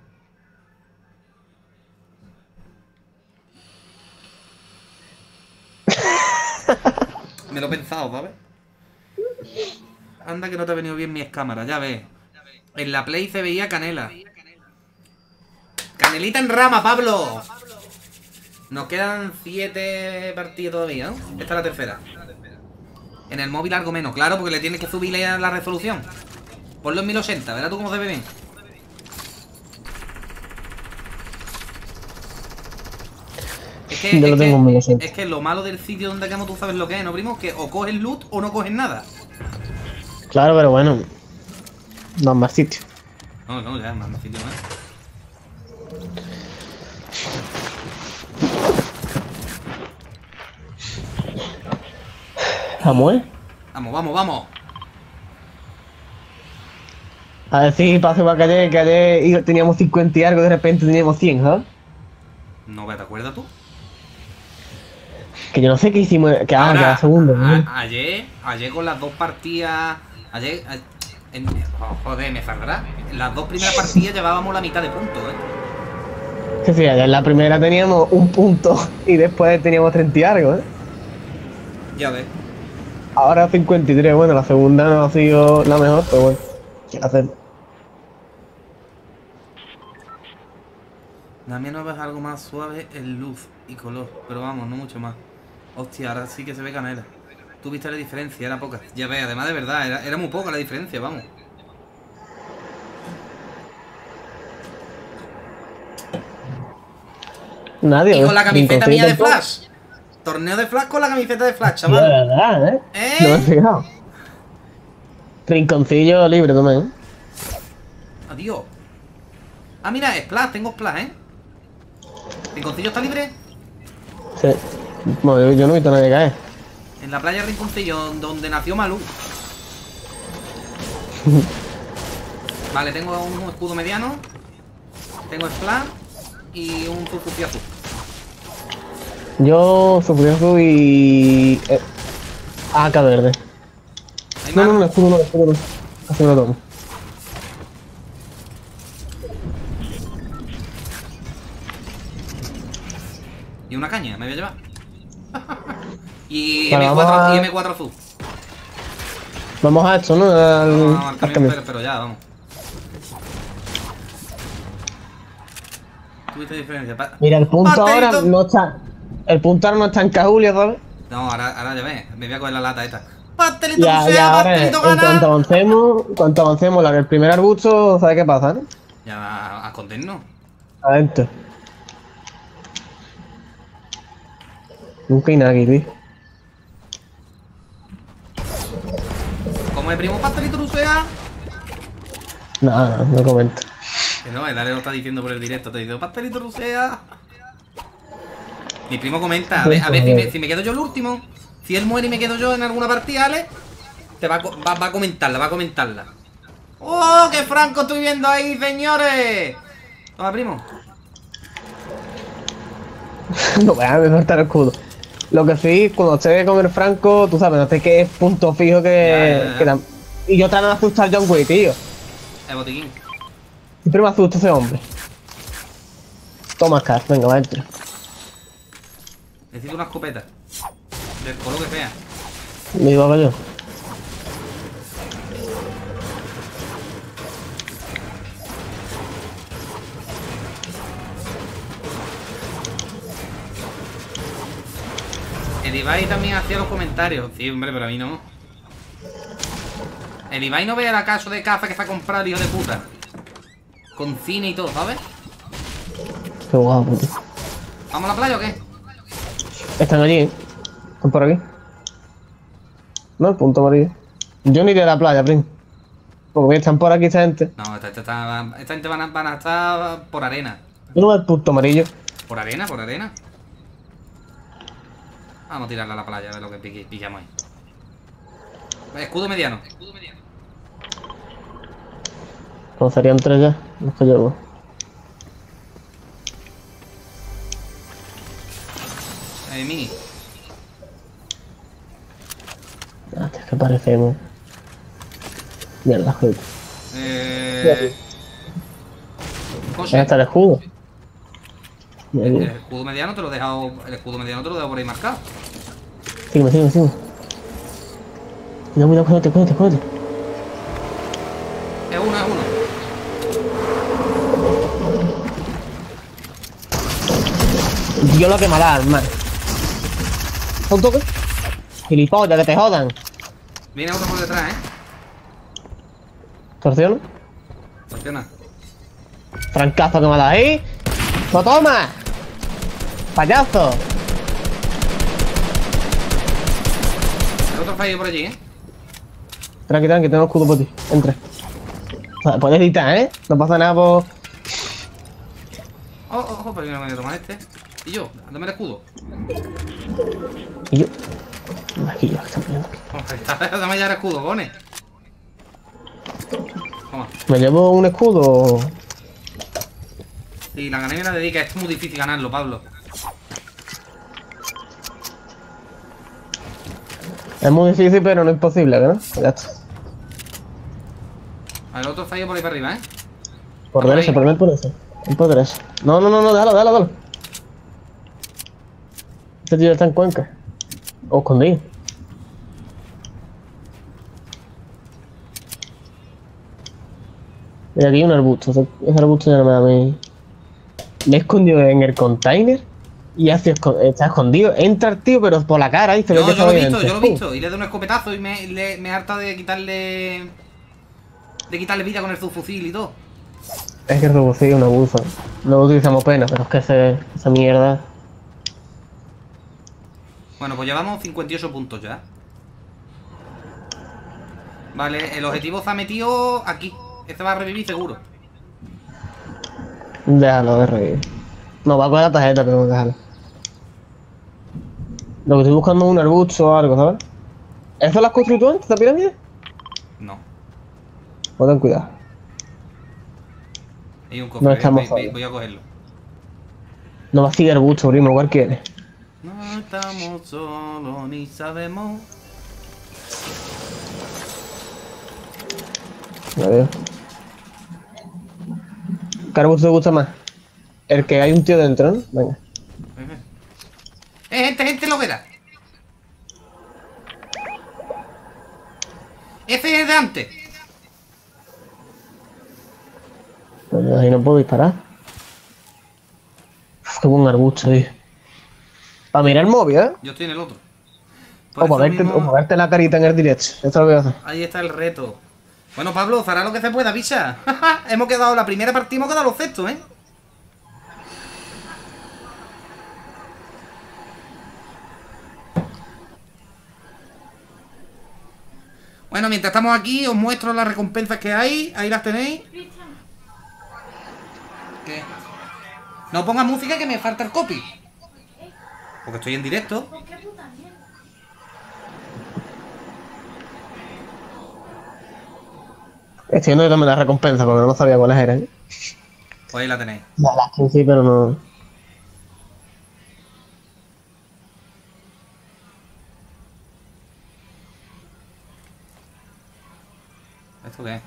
Me lo he pensado, ¿sabes? Anda que no te ha venido bien mi cámara, ya ves. En la Play se veía canela. Canelita en rama, Pablo. Nos quedan 7 partidas todavía, ¿no? Esta es la tercera. En el móvil algo menos, claro, porque le tienes que subir la resolución. Ponlo en 1080, verás tú cómo se ve bien. Yo lo tengo en 1080. Es que lo malo del sitio donde quedamos, tú sabes lo que es, ¿no, primo? Que o coges loot o no coges nada. Claro, pero bueno. No más sitio. No, ya, más sitio más. Vamos, Vamos. A ver si paso para que ayer teníamos 50 y algo, de repente teníamos 100, ¿sabes? No, ¿te acuerdas tú? Que yo no sé qué hicimos, que Ahora, cada segundo, ¿no? ayer con las dos partidas. Joder, me saldrá. En las dos primeras partidas llevábamos la mitad de puntos, Que sí, ayer en la primera teníamos un punto y después teníamos 30 y algo, Ya ves. Ahora 53, bueno, la segunda no ha sido la mejor, pero bueno, ¿qué hacer? También no ves algo más suave en luz y color, pero vamos, no mucho más. Hostia, ahora sí que se ve canela. Tú viste la diferencia, era poca. Ya ves, además de verdad, era muy poca la diferencia, vamos. Nadie. Y con la camiseta mía de tampoco. Flash. Torneo de Flash con la camiseta de Flash, De chaval. verdad, ¿Eh? No me he fijado. Rinconcillo libre también. Adiós. Ah, mira, Splash, tengo Splash, ¿eh? ¿Rinconcillo está libre? Sí. Bueno, yo no he visto a nadie caer. En la playa Rinconcillo, donde nació Malú. Vale, tengo un escudo mediano. Tengo Splash y un Suzuki azul. Yo, Sufriazo y... AK verde. ¿Hay No, más? no, escudo no. Así me lo tomo. Y una caña, me voy a llevar. y, Vale, M4, vamos a- y M4 azul. Vamos a esto, ¿no? Vamos al al camión, camión. pero ya, vamos. Tuviste diferencia. Mira, el punto Partidito. ahora no está... El punto ahora no está en Cajulia, ¿sabes? No, ahora ya ves. Me voy a coger la lata esta. Pastelito Y rusea, ahora, pastelito en gana. cuanto avancemos, el primer arbusto, ¿sabes qué pasa, no? Ya va a escondernos. Adentro. Nunca hay nadie, tío. ¿Cómo es, primo? Pastelito rusea. Nada, no comento. Que no, el Ale lo está diciendo por el directo. Te digo, pastelito rusea. Mi primo comenta, a ver si me quedo yo el último. Si él muere y me quedo yo en alguna partida, Ale, te va a comentarla. ¡Oh, qué franco estoy viendo ahí, señores! Toma, primo. No voy a soltar el escudo. Lo que sí, cuando esté con el Franco, tú sabes, no sé qué es punto fijo Ya. Y yo también me asusta al John Wick, tío. El botiquín. Siempre me asusta ese hombre. Toma, Car, venga, va adentro. Necesito una escopeta. Del color que sea. Me digo yo. El Ibai también hacía los comentarios. Sí, hombre, pero a mí no. El Ibai no ve el acaso de caza que se ha comprado el hijo de puta. Con cine y todo, ¿sabes? Qué guapo, tío. ¿Vamos a la playa o qué? Están allí, ¿eh? Están por aquí. No, el punto amarillo. Yo ni de la playa, Prin. Porque están por aquí esta gente. No, esta gente van a estar por arena. Yo no veo el punto amarillo. ¿Por arena? ¿Por arena? Vamos a tirarla a la playa, a ver lo que pillamos ahí. Escudo mediano. Pues serían tres ya, los que llevo. Mini. Ah, es que parecemos. Mierda, joder. José, Ahí está el escudo. el escudo mediano te lo he dejado. El escudo mediano te lo he dejado por ahí marcado. Sígueme. Cuidado, cuídate. Es uno. Yo lo que me da, hermano. ¿Un toque? Gilipollas, que te jodan. Viene otro por detrás, ¿Torsión? Funciona. Francazo que me da ahí. ¡Lo toma! ¡Payaso! El otro fallo por allí, Tranqui, tengo escudo por ti. Entra. O sea, puedes editar, ¿eh? No pasa nada por... Ojo, pero yo no me voy a tomar este. Y yo, dame el escudo. Y yo... Aquí yo, que está poniendo aquí. Dame ya el escudo, cojones. Toma. ¿Me llevo un escudo? Y la gané me la dedica. Esto es muy difícil ganarlo, Pablo. Es muy difícil, pero no imposible, ¿no? Ya está. A ver, el otro fallo por ahí para arriba, Por Vamos derecha, ahí. por derecha. Por derecha. No, déjalo. Este tío está en Cuenca. O escondido. Mira, aquí hay un arbusto. Ese arbusto ya no me da a mí. Me he escondido en el container y está escondido. Entra el tío, pero por la cara, ¿viste? Yo lo he visto. Y le doy un escopetazo y me he hartado de quitarle. De quitarle vida con el subfusil y todo. Es que el robocillo es un abuso. Luego utilizamos pena, pero es que esa mierda. Bueno, pues llevamos 58 puntos ya. Vale, el objetivo se ha metido aquí. Este va a revivir seguro. Déjalo de reír. No, va a coger la tarjeta, pero déjalo. Lo que estoy buscando es un arbusto o algo, ¿sabes? ¿Eso lo has construido tú antes, esta pirámide? No. Pues ten cuidado. Hay un cofre. No estamos Voy a cogerlo. No va a seguir arbusto, primo, ¿cuál quieres? No estamos solos ni sabemos. A ver. ¿Qué arbusto te gusta más? El que hay un tío dentro, ¿no? Venga. Gente, lo verá. Ese es de antes. Pues ahí no puedo disparar. Uf, qué buen arbusto, tío. Para mirar el móvil, ¿eh? Yo estoy en el otro. Por O para eso mismo- verte la carita en el directo. Esto lo voy a hacer. Ahí está el reto. Bueno, Pablo, hará lo que se pueda, bicha. Hemos quedado la primera partida, hemos quedado los sextos, ¿eh? Bueno, mientras estamos aquí, os muestro las recompensas que hay. Ahí las tenéis. ¿Qué? No pongas música que me falta el copy. Porque estoy en directo. Estoy viendo que también la recompensa porque no sabía cuáles eran. Pues ahí la tenéis. Ya las que sí, pero no. ¿Esto qué es?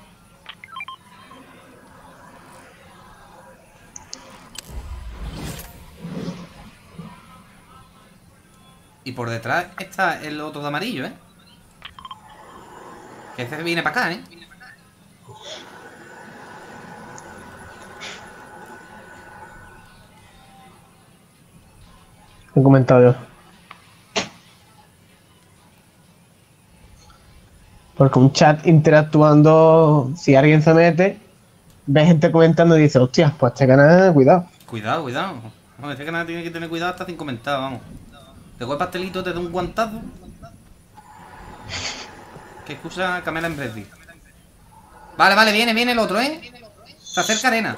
Y por detrás está el otro de amarillo, ¿eh? Que ese viene para acá, ¿eh? He comentado yo. Porque un chat interactuando, si alguien se mete, ve gente comentando y dice, hostia, pues este canal, cuidado. Cuidado, cuidado. No, este canal tiene que tener cuidado hasta sin comentar, vamos. Te coge pastelito, te da un guantazo. Que escucha Camela en Brady. Vale, vale, viene el otro, ¿eh? Se acerca Arena.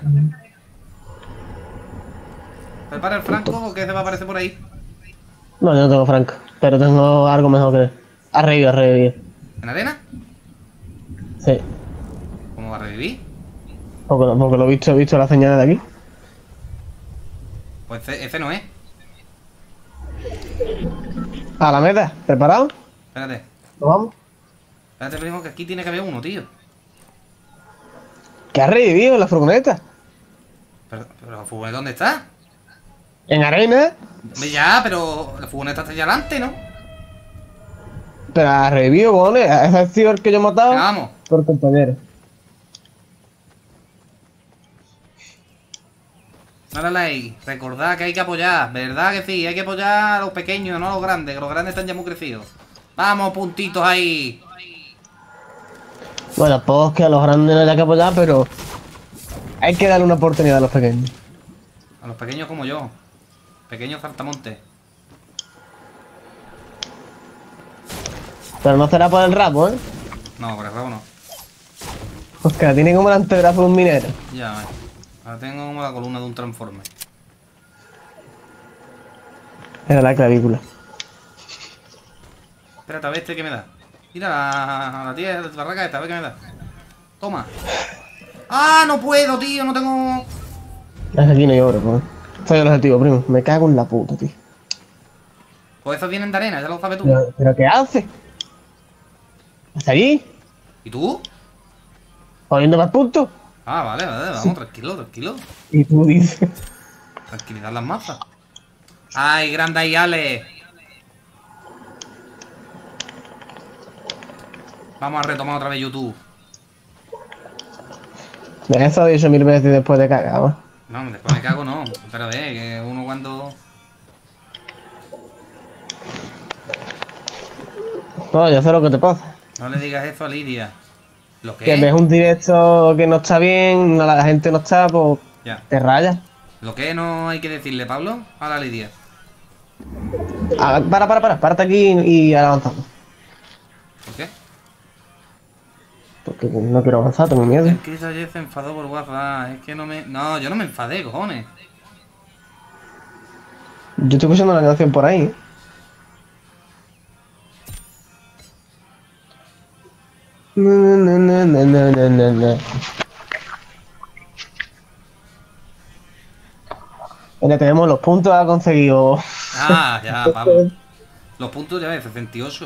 Prepara el Franco o que se va a aparecer por ahí. No, yo no tengo Frank, pero tengo algo mejor que... Ha revivido. ¿En Arena? Sí. ¿Cómo va a revivir? Porque lo he visto la señal de aquí. Pues ese no es. A la meta, ¿preparado? Espérate. ¿Nos vamos? Espérate, primo, que aquí tiene que haber uno, tío. ¿Que ha revivido en la furgoneta? Pero ¿el furgoneta dónde está? En arena, Hombre, ya, pero el furgoneta está allá adelante, ¿no? pero ha revivido, cojones. Ese es el que yo he matado Venga, vamos. por compañero. Dale like. Recordad que hay que apoyar. ¿Verdad que sí? Hay que apoyar a los pequeños, no a los grandes. Que los grandes están ya muy crecidos. Vamos, puntitos ahí. Bueno, pues que a los grandes no hay que apoyar, pero hay que darle una oportunidad a los pequeños. A los pequeños como yo. Pequeños saltamontes. Pero no será por el rapo, ¿eh? No, por el rabo no. Porque la tiene como el antebrazo de un minero. Ya, vale. Ahora tengo como la columna de un transforme. Era la clavícula. Espérate, a ver este que me da. Mira la tía de barraca esta, a ver qué me da. Toma. ¡Ah, no puedo, tío! No tengo... Es aquí no hay oro, pues. Soy el objetivo, primo. Me cago en la puta, tío. Pues esos vienen de arena, ya lo sabes tú. ¿Pero qué hace? ¿Hasta allí? ¿Y tú? ¿Poniendo más puntos? Ah, vale, vale, vamos, tranquilo, tranquilo. Y tú dices... Tranquilidad las masas. ¡Ay, grande ahí, Ale! Vamos a retomar otra vez YouTube. Me he estado dicho 1000 veces después de cagar, ¿no? No, después me cago no. Pero ve, que uno cuando... No, ya sé lo que te pasa. No le digas eso a Lidia. ¿Lo Que que ves es? un directo que no está bien, la gente no está, pues Ya. te rayas. ¿Lo que no hay que decirle, Pablo? A la Lidia. Ah, párate aquí y ahora avanzamos. ¿Por qué? Porque no quiero avanzar, tengo miedo. Es que ayer se enfadó por WhatsApp. Es que no me... No, yo no me enfadé, cojones. Yo estoy escuchando la canción por ahí, ¿eh? Na. Mira, tenemos los puntos ha conseguido. Ah, ya, Pablo. Los puntos ya de 68.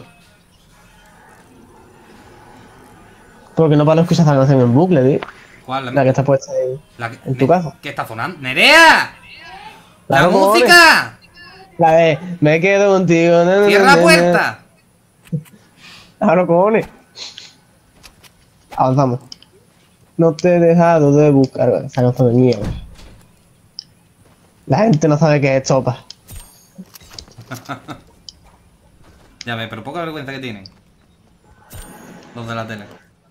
Porque no para escuchar esa canción en bucle, tío. ¿Cuál? La que está puesta ahí. en tu casa. ¿Qué está sonando? ¡Nerea! ¡La Claro, cojones. música! La de me quedo contigo. ¡Cierra la puerta! Ahora, cojones. Avanzamos. No te he dejado de buscar. Esa canción de mierda. La gente no sabe qué es topa. Ya ves, pero poca vergüenza que tienen. Los de la tele.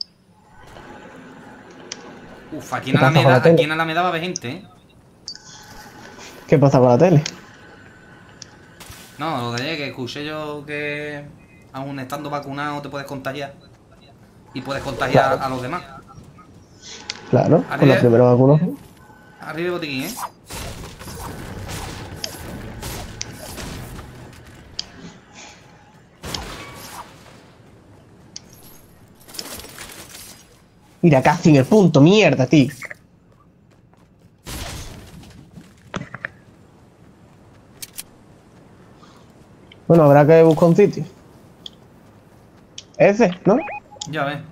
Uf, aquí en ¿Qué pasa con la tele? Alameda va a haber gente, ¿eh? ¿Qué pasa con la tele? No, lo de ayer que escuché yo que aún estando vacunado te puedes contagiar. Y puedes contagiar Claro. a los demás. Claro, con Arriba. la primera vacuna. Arriba el botiquín, ¿eh? Mira, casi en el punto, mierda, tío. Bueno, habrá que buscar un sitio. Ese, ¿no? Ya ves.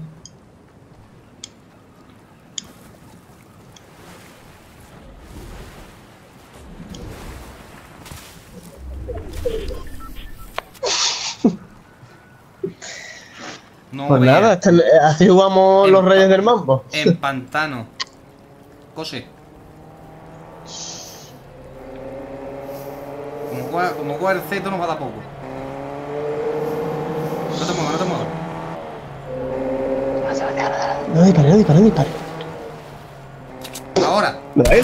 No Pues veas. nada, así jugamos En los pa- Reyes del Mambo. En pantano. Cose. Como juega el Zeto nos va a dar poco. No te muevas, no te muevas. No dispare, no dispare, no dispare. Ahora. ¿Me da él?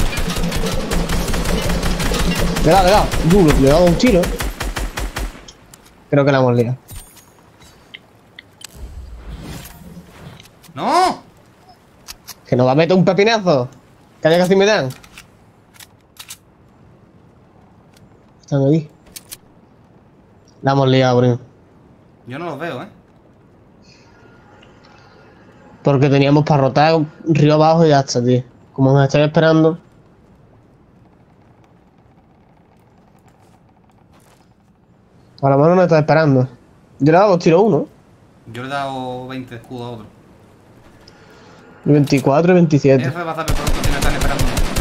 Le he dado. Le he dado un tiro. Creo que la hemos liado. ¡No! Que nos va a meter un pepinazo. Que ya casi me dan. Están ahí. La hemos liado, Bruno. Yo no los veo, ¿eh? Porque teníamos para rotar río abajo y ya está, tío. Como nos estáis esperando. A lo mejor nos está esperando. Yo le he dado tiro uno. Yo le he dado 20 escudos a otro. Y 24 y 27. Eso va a estar pronto si no están esperando.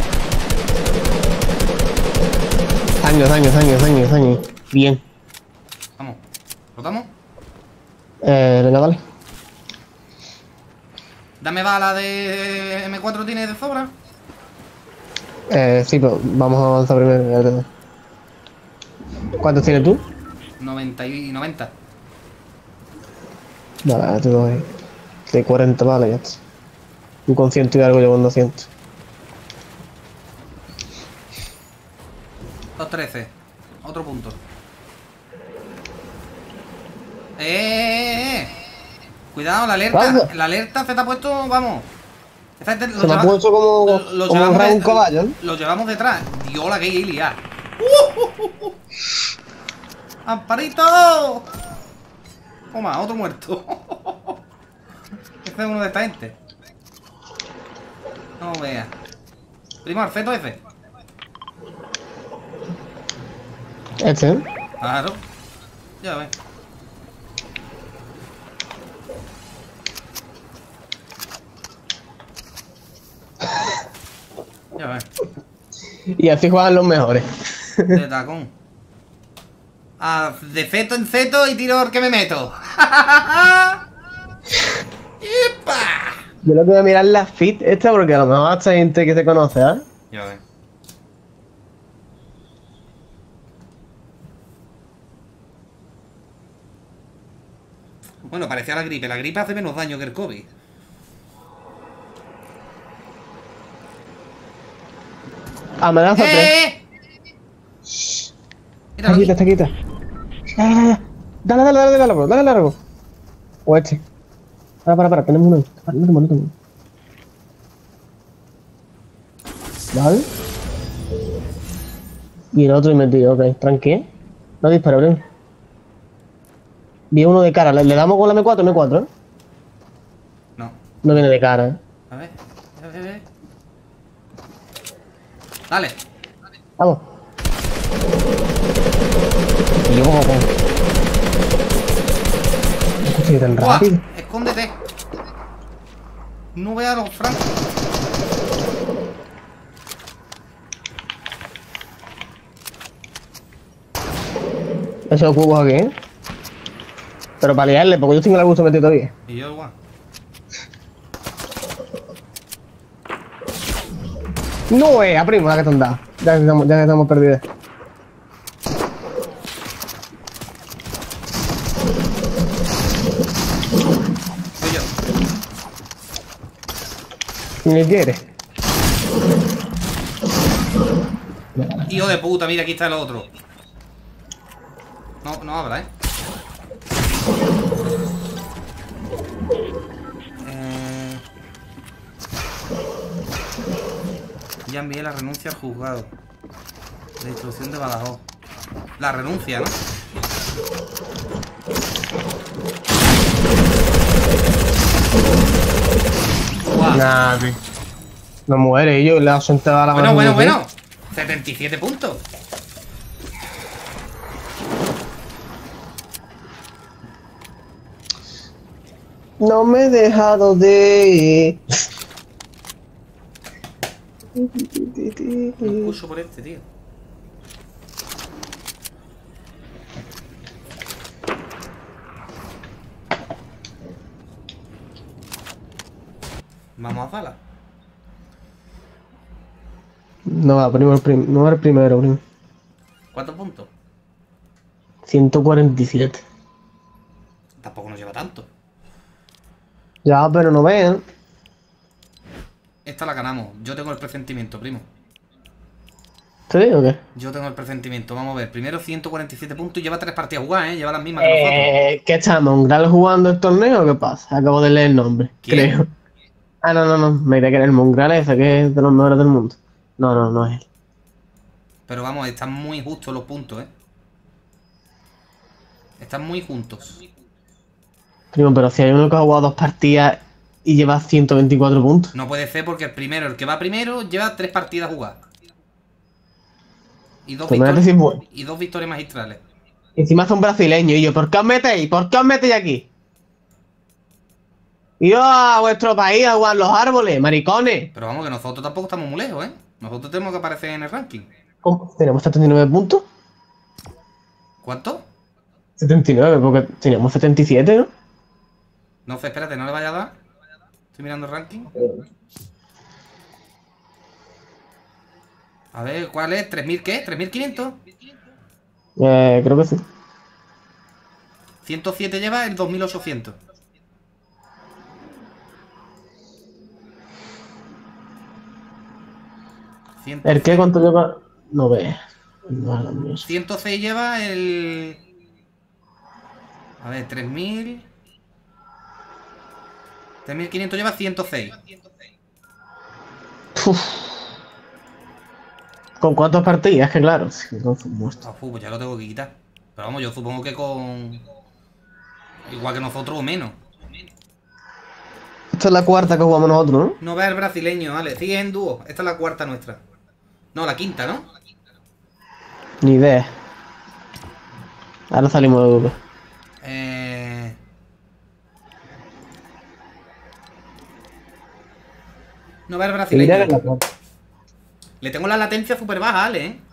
Años. Bien. Vamos. ¿Rotamos? Venga, vale. Dame bala de M4 tiene de sobra. Sí, pues vamos a avanzar primero. ¿Cuántos tienes tú? 90 y 90. Vale, te doy. De 40, vale, ya está. Tú con 100 y algo, yo con 200. 213. Otro punto. Cuidado, la alerta. ¿Cuándo? La alerta se te ha puesto, vamos. Esta gente Se me ha puesto como un caballo, ¿no? Lo llevamos detrás. Dios, la que hay liar. ¡Amparito! Toma, otro muerto. Este es uno de esta gente. No veas. Primo, Arfeto F. Este, ¿eh? Claro. Ya ves. Ya ves. Y así juegan los mejores. De tacón. De feto en feto y tiro que me meto. ¡Epa! Yo lo que voy a mirar la fit esta porque a lo mejor hasta hay gente que se conoce, ¿eh? Ya ves. Bueno, parecía la gripe. La gripe hace menos daño que el COVID. Amenaza 3. Míralo aquí. Está quita. Ya. Dale, bro. Dale largo. O este. Para. Tenemos uno. No te muevas. Vale. Y el otro y metido, ok. Tranqui. No dispara, bro. Vi uno de cara. ¿Le damos con la M4? ¿eh? No. No viene de cara, ¿eh? A ver. Dale. Vamos. Y yo como con... No consigue tan ¡Guau! rápido. Escóndete. No vea a los francos. Esos cubos aquí, ¿eh? Pero para liarle, porque yo tengo la gusto metido todavía. Y yo igual. No, primo, la que te han dado. Ya estamos perdidos. Ni quiere. Hijo de puta, mira, aquí está el otro. No, no abra, Ya envié la renuncia al juzgado de instrucción de Badajoz. La renuncia, ¿no? Guau. Nah, tío. No muere, yo le he sentado a la mano. Bueno. 77 puntos. No me he dejado de... No puso por este, tío. Vamos a sala. No va, no va el primero, primo. ¿Cuántos puntos? 147. Tampoco nos lleva tanto. Ya, pero no vean. Esta la ganamos. Yo tengo el presentimiento, primo. ¿Sí o qué? Yo tengo el presentimiento. Vamos a ver. Primero 147 puntos y lleva 3 partidas jugadas, ¿eh? Lleva las mismas que nosotros. ¿Qué estamos? ¿Un Gral jugando el torneo o qué pasa? Acabo de leer el nombre, ¿Quién? creo. Ah, no. Me diré que era el Mongral ese, que es de los mejores del mundo. No es él. Pero vamos, están muy justos los puntos, ¿eh? Están muy juntos. Primo, pero si hay uno que ha jugado 2 partidas y lleva 124 puntos. No puede ser porque el que va primero, lleva 3 partidas jugadas. Y 2 Pues me parece bueno. victorias magistrales. Encima son brasileños y yo, ¿por qué os metéis? ¿Por qué os metéis aquí? Iros a vuestro país a jugar los árboles, maricones. Pero vamos, que nosotros tampoco estamos muy lejos, ¿eh? Nosotros tenemos que aparecer en el ranking. ¿Cómo? ¿Tenemos 79 puntos? ¿Cuánto? 79, porque teníamos 77, ¿no? No sé, espérate, no le vaya a dar. Estoy mirando el ranking. A ver, ¿cuál es? ¿3000 qué? ¿3500? Creo que sí. 107 lleva el 2800. ¿El qué? ¿Cuánto lleva? No ve. No, la mía. 106 lleva el... A ver, 3000... 3500 lleva 106. Uf. ¿Con cuántas partidas? Que claro, sí, con sus muertos. Ah, pues ya lo tengo que quitar. Pero vamos, yo supongo que con... Igual que nosotros o menos. Esta es la cuarta que jugamos nosotros, ¿no? No ve el brasileño, vale. Sigue en dúo. Esta es la cuarta nuestra. No, la quinta, ¿no? Ni idea. Ahora salimos de duda. No ve el Mira brasileño. que la cuarta. Le tengo la latencia súper baja, Ale, ¿eh?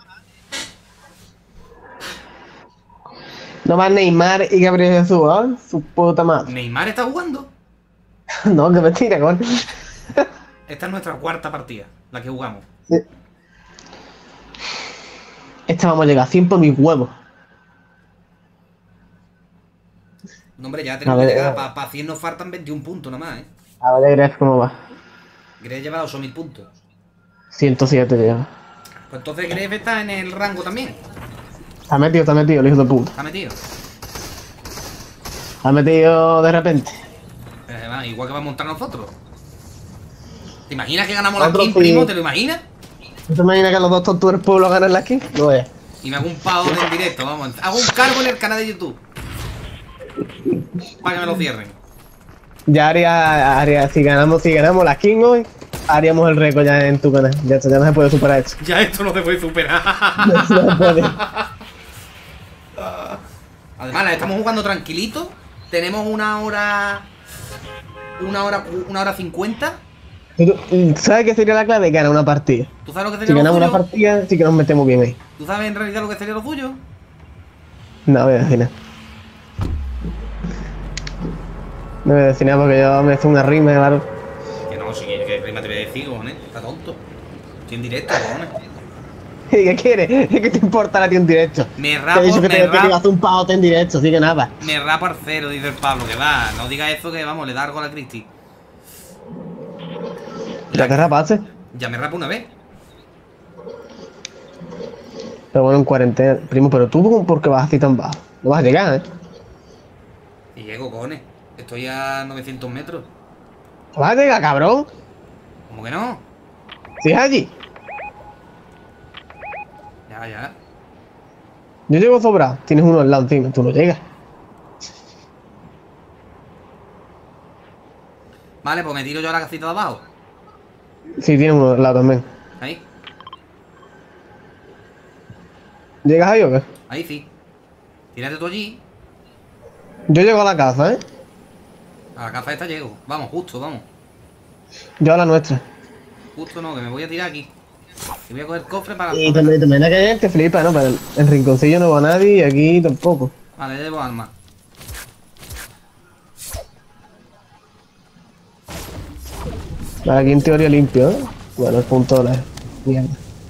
No va Neymar y Gabriel Jesús, ¿ah? Su puta madre. Neymar está jugando. No, que mentira, cabrón. Esta es nuestra cuarta partida, la que jugamos. Sí. Esta vamos a llegar a 100 por mis huevos. No, hombre, ya tenemos A que ver, llegar. Para 100 nos faltan 21 puntos nomás, ¿eh? A ver, Gref, ¿cómo va? Gref lleva 8000 puntos. 107 llega. Pues entonces Gref está en el rango también. Está metido, el hijo de puta. Está metido. Está metido de repente. Pero además, igual que va a montar nosotros. ¿Te imaginas que ganamos la Otro skin, sí. primo? ¿Te lo imaginas? ¿No te imaginas que los dos tontos del pueblo ganan la skin? No es. Y me hago un pavo en directo, vamos. Hago un cargo en el canal de YouTube. Para que me lo cierren. Ya haría, si ganamos la skin hoy, haríamos el récord ya en tu canal. Ya no se puede superar esto. Ya esto no se puede superar. No se puede. Además, la estamos jugando tranquilito. Tenemos una hora 50. ¿Sabes qué sería la clave? Ganar una partida. ¿Tú sabes lo que Si sería lo ganamos una suyo? partida, sí que nos metemos bien ahí. ¿Tú sabes en realidad lo que sería lo suyo? No voy a decir nada. No voy a decir nada porque yo me hice una rima, claro. Que no, si quieres que rima te voy a decir, cojones. Está tonto. Estoy en directo, cojones. ¿Y qué quieres? ¿Qué te importa la tío en directo? Me Te he rapo, dicho que te me iba a rapo. hacer un pajote en directo, así que nada. Me rapo al cero, dice el Pablo, que va. No digas eso que vamos, le da algo a la Cristi. ¿Ya te rapaste? Ya me rapo una vez. Pero bueno, en cuarentena. Primo, pero tú, ¿por qué vas así tan bajo? No vas a llegar, ¿eh? Y llego, cojones. Estoy a 900 metros. ¿No vas a llegar, cabrón? ¿Cómo que no? ¿Sí es allí? Ya, ya. Yo llego sobrado. Tienes uno al lado encima. Tú no llegas. Vale, pues me tiro yo a la casita de abajo. Sí, tienes uno al lado también. Ahí. ¿Llegas ahí o qué? Ahí sí. Tírate tú allí. Yo llego a la casa, ¿eh? A la casa esta llego. Vamos, justo, vamos. Yo a la nuestra. Justo no, que me voy a tirar aquí. Y voy a coger el cofre para... Y también que hay te flipa, ¿no? Pero en el rinconcillo no va nadie y aquí tampoco. Vale, llevo armas. Vale, aquí en teoría limpio, ¿eh? Bueno, el punto de la mierda.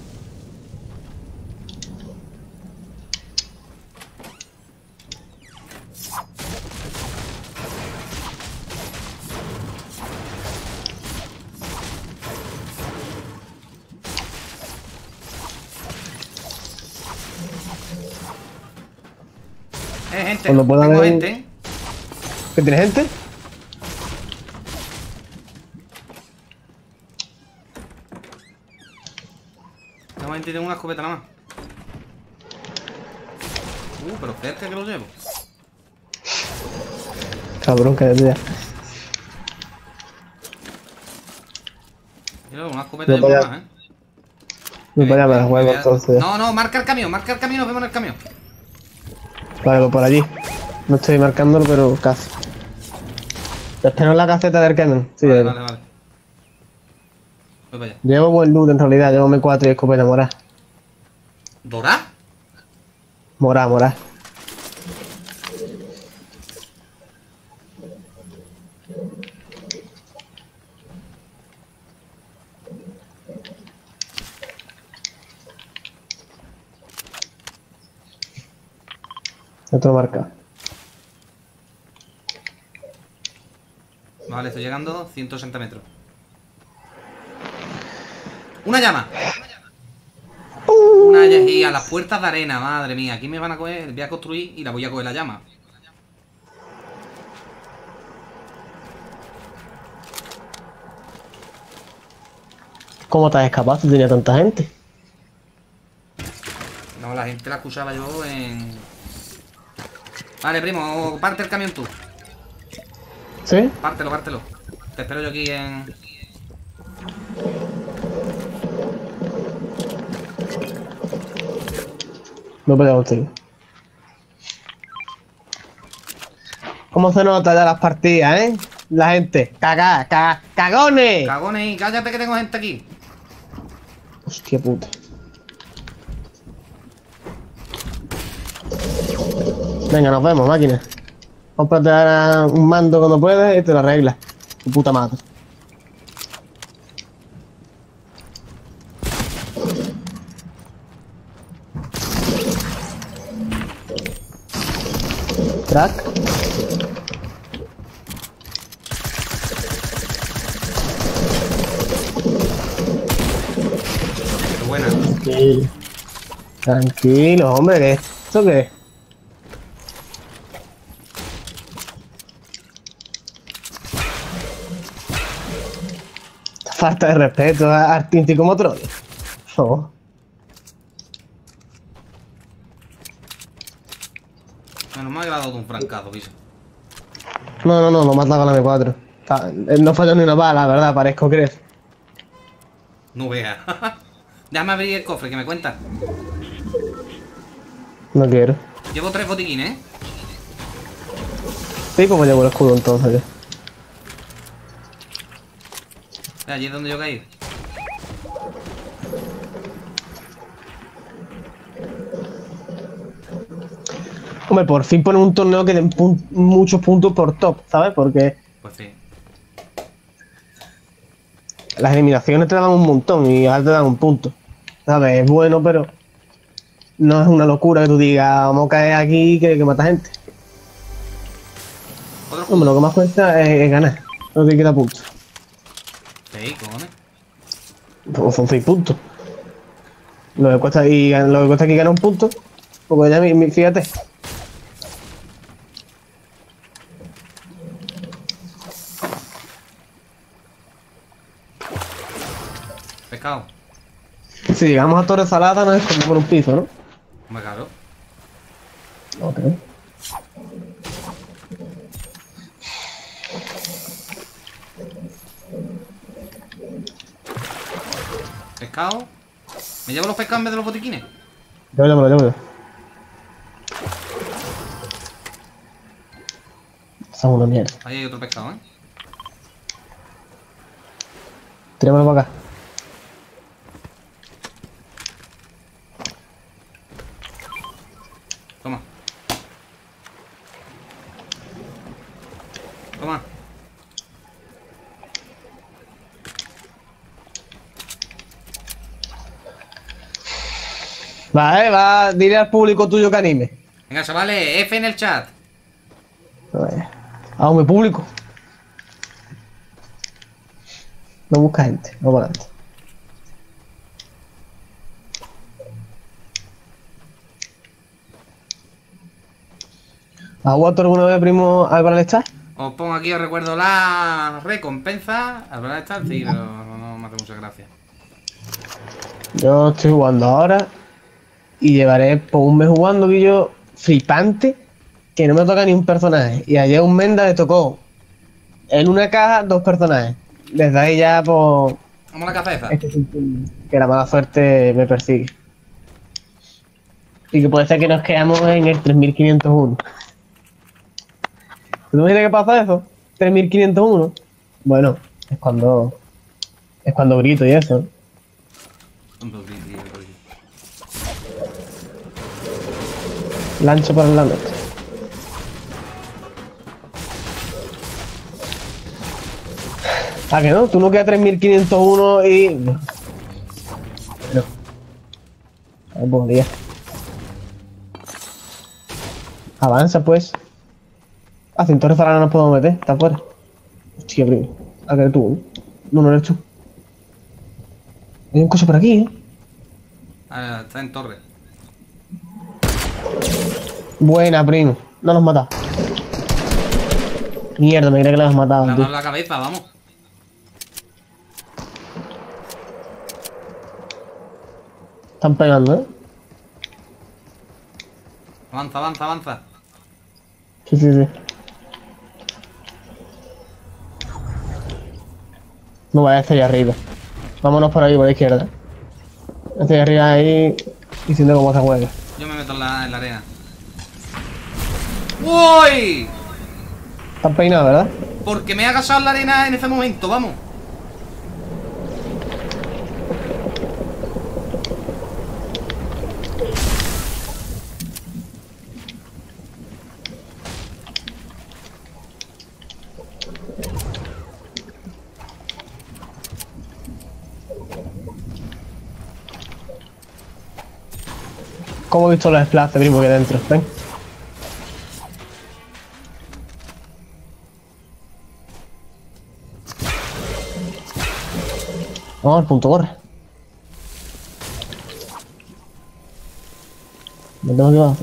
Gente, Cuando pueda tengo ver- gente. ¿Qué tiene gente? Tengo gente y tengo una escopeta nada más. Pero cerca que lo llevo. Cabrón, cállate ya. Mira, una escopeta No llevo vaya- más, Me voy a ver, me juego voy a- entonces. No, no, marca el camión, nos vemos en el camión. Vale, pues por allí. No estoy marcándolo, pero casi. Espero en la caseta del camión. Sí, Vale, llego. vale. Voy para allá. Llevo buen loot en realidad, llevo M4 y escopeta morada. ¿Dorá? Morada. Otro marca. Vale, estoy llegando 160 metros. ¡Una llama! Y a las puertas de arena, madre mía. Aquí me van a coger, voy a construir y la voy a coger la llama. ¿Cómo te has escapado si tenía tanta gente? No, la gente la escuchaba yo en... Vale, primo, parte el camión tú. ¿Sí? Pártelo. Te espero yo aquí en... No peleo contigo. ¿Cómo se nota ya las partidas, eh? La gente. ¡Cagones! Cagones, cállate que tengo gente aquí. Hostia puta. Venga, nos vemos, máquina. Cómprate ahora un mando cuando puedas y te lo arreglas. Tu puta madre. Crack. Qué buena. Tranquilo. Tranquilo, hombre, ¿qué? ¿Esto qué es? Falta de respeto a Tinti como troll. No. Menos mal que le ha dado un francazo, bicho. No, lo mataba con la M4. No falló ni una bala, la verdad, parezco crees. No veas. Déjame abrir el cofre, que me cuenta. No quiero. Llevo 3 botiquines, ¿eh? Sí, pues me llevo el escudo entonces. Allí es donde yo caí. Hombre, por fin ponen un torneo que den muchos puntos por top, ¿sabes? Porque Pues sí. las eliminaciones te dan un montón y ahora te dan un punto. ¿Sabes? Es bueno, pero no es una locura que tú digas, vamos a caer aquí que mata gente. Otro Hombre, lo que más cuesta es ganar, no te queda puntos. Sí, cojones. Pues son 6 puntos. Lo que cuesta aquí ganar un punto. Porque ya, fíjate. Pescado. Si llegamos a Torre Salada nos escondemos por un piso, ¿no? Hombre, claro. Ok. Pescado. ¿Me llevo los pescados en vez de los botiquines? Llévalo. Son una mierda. Ahí hay otro pescado, ¿eh? Tíramelo para acá. Toma. Toma. Va, dile al público tuyo que anime. Venga, chavales, F en el chat. Vamos, mi público. No busca gente, no para adelante. ¿Has jugado alguna vez, primo, al Brawl Stars? Os pongo aquí, os recuerdo la recompensa. Al Brawl Stars, sí, pero no me hace mucha gracia. Yo estoy jugando ahora y llevaré por un mes jugando, que yo flipante, que no me toca ni un personaje. Y ayer un Menda le tocó en una caja 2 personajes. Desde ahí ya, pues, Vamos a la cabeza. que la mala suerte me persigue. Y que puede ser que nos quedamos en el 3501. ¿Tú me dices qué pasa eso? 3501. Bueno, es cuando grito y eso. Lancho para el lado. ¿Ah, que no? Tú no quedas 3501 y... No. Buen día. Avanza, pues. Ah, sin Torre Salada no nos podemos meter. Está fuera. Hostia, primo. ¿A que eres tú? No eres tú. Hay un coche por aquí, ¿eh? Ah, está en torre. Buena, primo. No nos mata. Mierda, me creía que le has matado, Le ha tío. dado la cabeza, vamos. Están pegando, ¿eh? Avanza. Sí. No vaya a estar ahí arriba. Vámonos por ahí, por la izquierda. Estoy arriba ahí diciendo cómo se juega. Yo me meto en la arena. ¡Uy! Están peinados, ¿verdad? Porque me he agachado en la arena en ese momento, vamos. ¿Cómo he visto los splash, primo, aquí dentro? Ven. Vamos al punto, corre. Me tengo que ir abajo.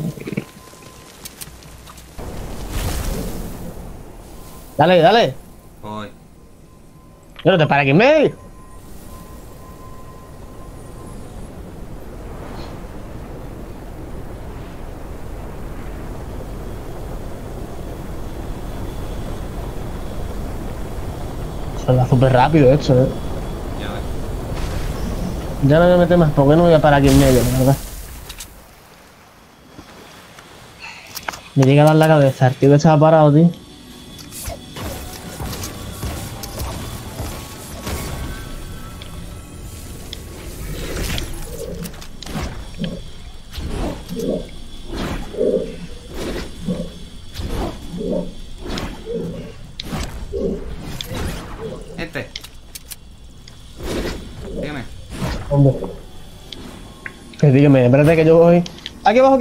Dale. Voy. Yo no te para aquí en medio. Suena súper rápido esto, ¿eh? Ya ves. Ya no me voy a meter más, porque no voy a parar aquí en medio, la verdad. Me llega a dar la cabeza, el tío que estaba parado, tío. Dígame. Hombre. Que dígame, espérate que yo voy. Aquí abajo.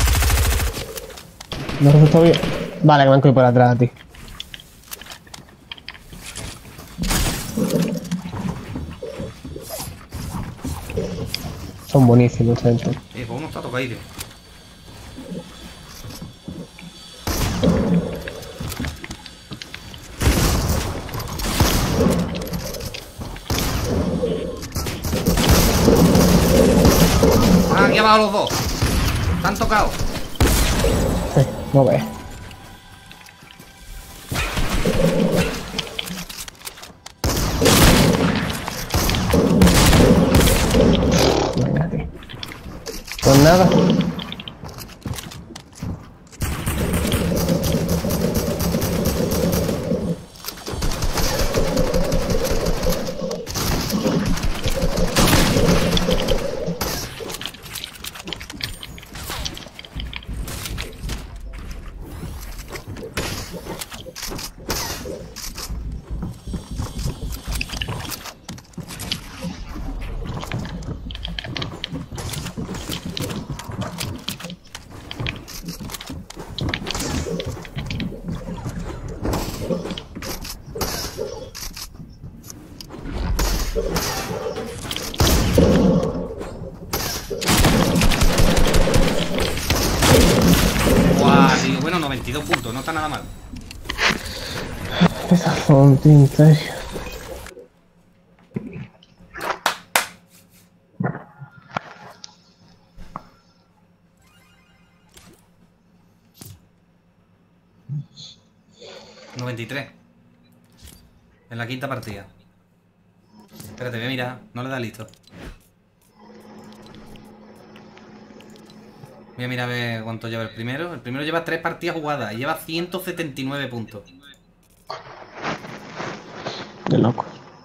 No resulta bien. Vale, que me han cogido por atrás a ti. Son buenísimos, gente. Pues uno está tocadito. Ah, aquí abajo los dos. Están tocados. No ves. Venga, tío. Pues nada. Guau, tío. Bueno, 92 puntos, no está nada mal. Esas son tintas. $93. En la quinta partida. Espérate, voy a mirar. No le da listo. Voy a mirar a ver cuánto lleva el primero. El primero lleva 3 partidas jugadas y lleva 179 puntos. De loco.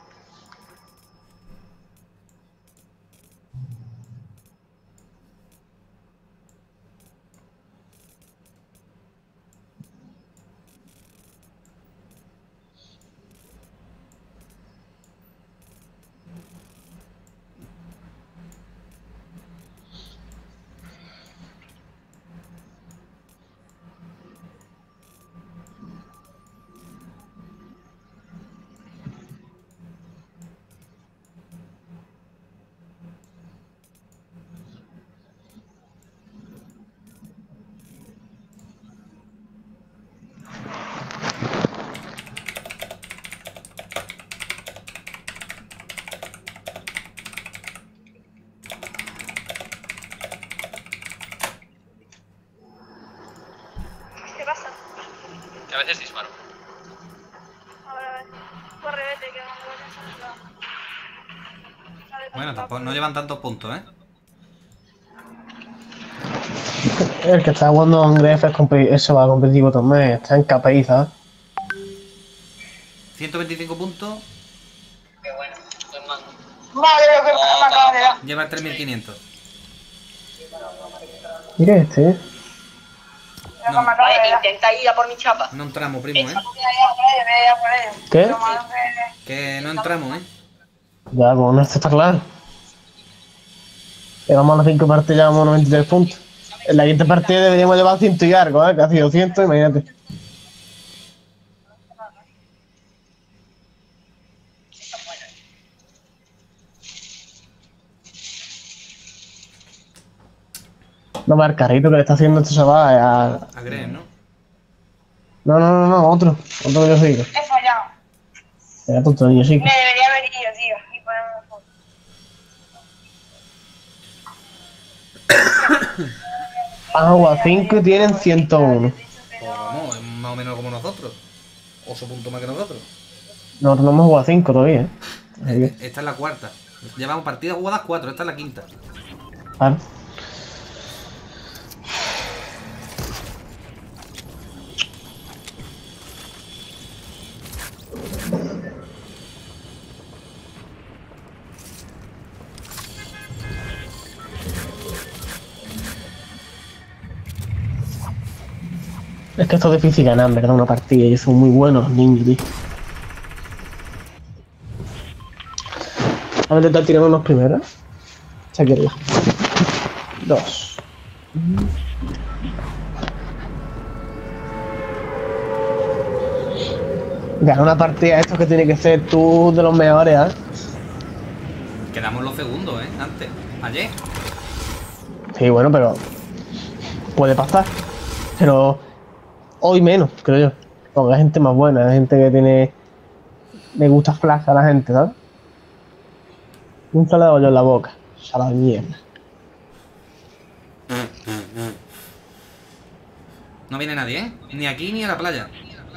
¿Qué pasa? Que a veces disparo. A ver. Corre, vete, que cuando vayas a Bueno, tampoco, no llevan tantos puntos, ¿eh? El que está jugando en Gref eso va competitivo también. Está en KPI, ¿sabes? 125 puntos. Qué bueno. Buen mango. Madre mía, que me acaba de dar. Lleva 3500. Mira este, No, Intenta ir a por mi chapa. no entramos, primo, ¿eh? ¿Qué? Que no entramos, ¿eh? Ya, pues no está claro. Llevamos a las 5 partidas, llevamos 93 puntos. En la quinta partida deberíamos llevar 100 y algo, ¿eh? Casi 200, imagínate. No, va el carrito que le está haciendo este chaval A Gref, ¿no? No, otro que yo sigo. He fallado. Era tonto niño, sí. Me debería haber ido, tío. Y ponerme foto. Han jugado 5 y tienen 101. Pues vamos, es más o menos como nosotros. 8 puntos más que nosotros. Nosotros no hemos jugado 5 todavía, ¿eh? Esta es la cuarta. Llevamos partidas jugadas 4, esta es la quinta. Claro. Es que esto es difícil ganar, en verdad, una partida. Y son muy buenos los niños, tío. Vamos a intentar tirar unos primeros. Saquería. 2. Ganar una partida, esto que tiene que ser tú de los mejores, ¿eh? Quedamos los segundos, ¿eh? Antes. Ayer. Sí, bueno, pero puede pasar. Pero hoy menos, creo yo. Porque hay gente más buena, hay gente que tiene... Le gusta flash a la gente, ¿sabes? Un solo de hoyo en la boca. Sala de mierda. No viene nadie, ¿eh? Ni aquí ni a la playa.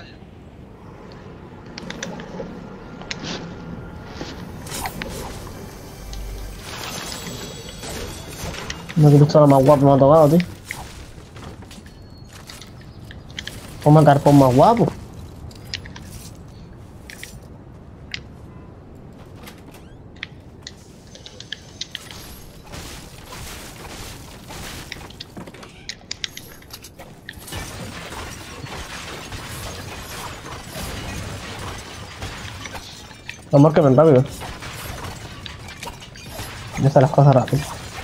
No te gusta lo más guapo me ha tocado, tío. Ponme carpón más guapo. Vamos que ven rápido. Ya están las cosas rápido.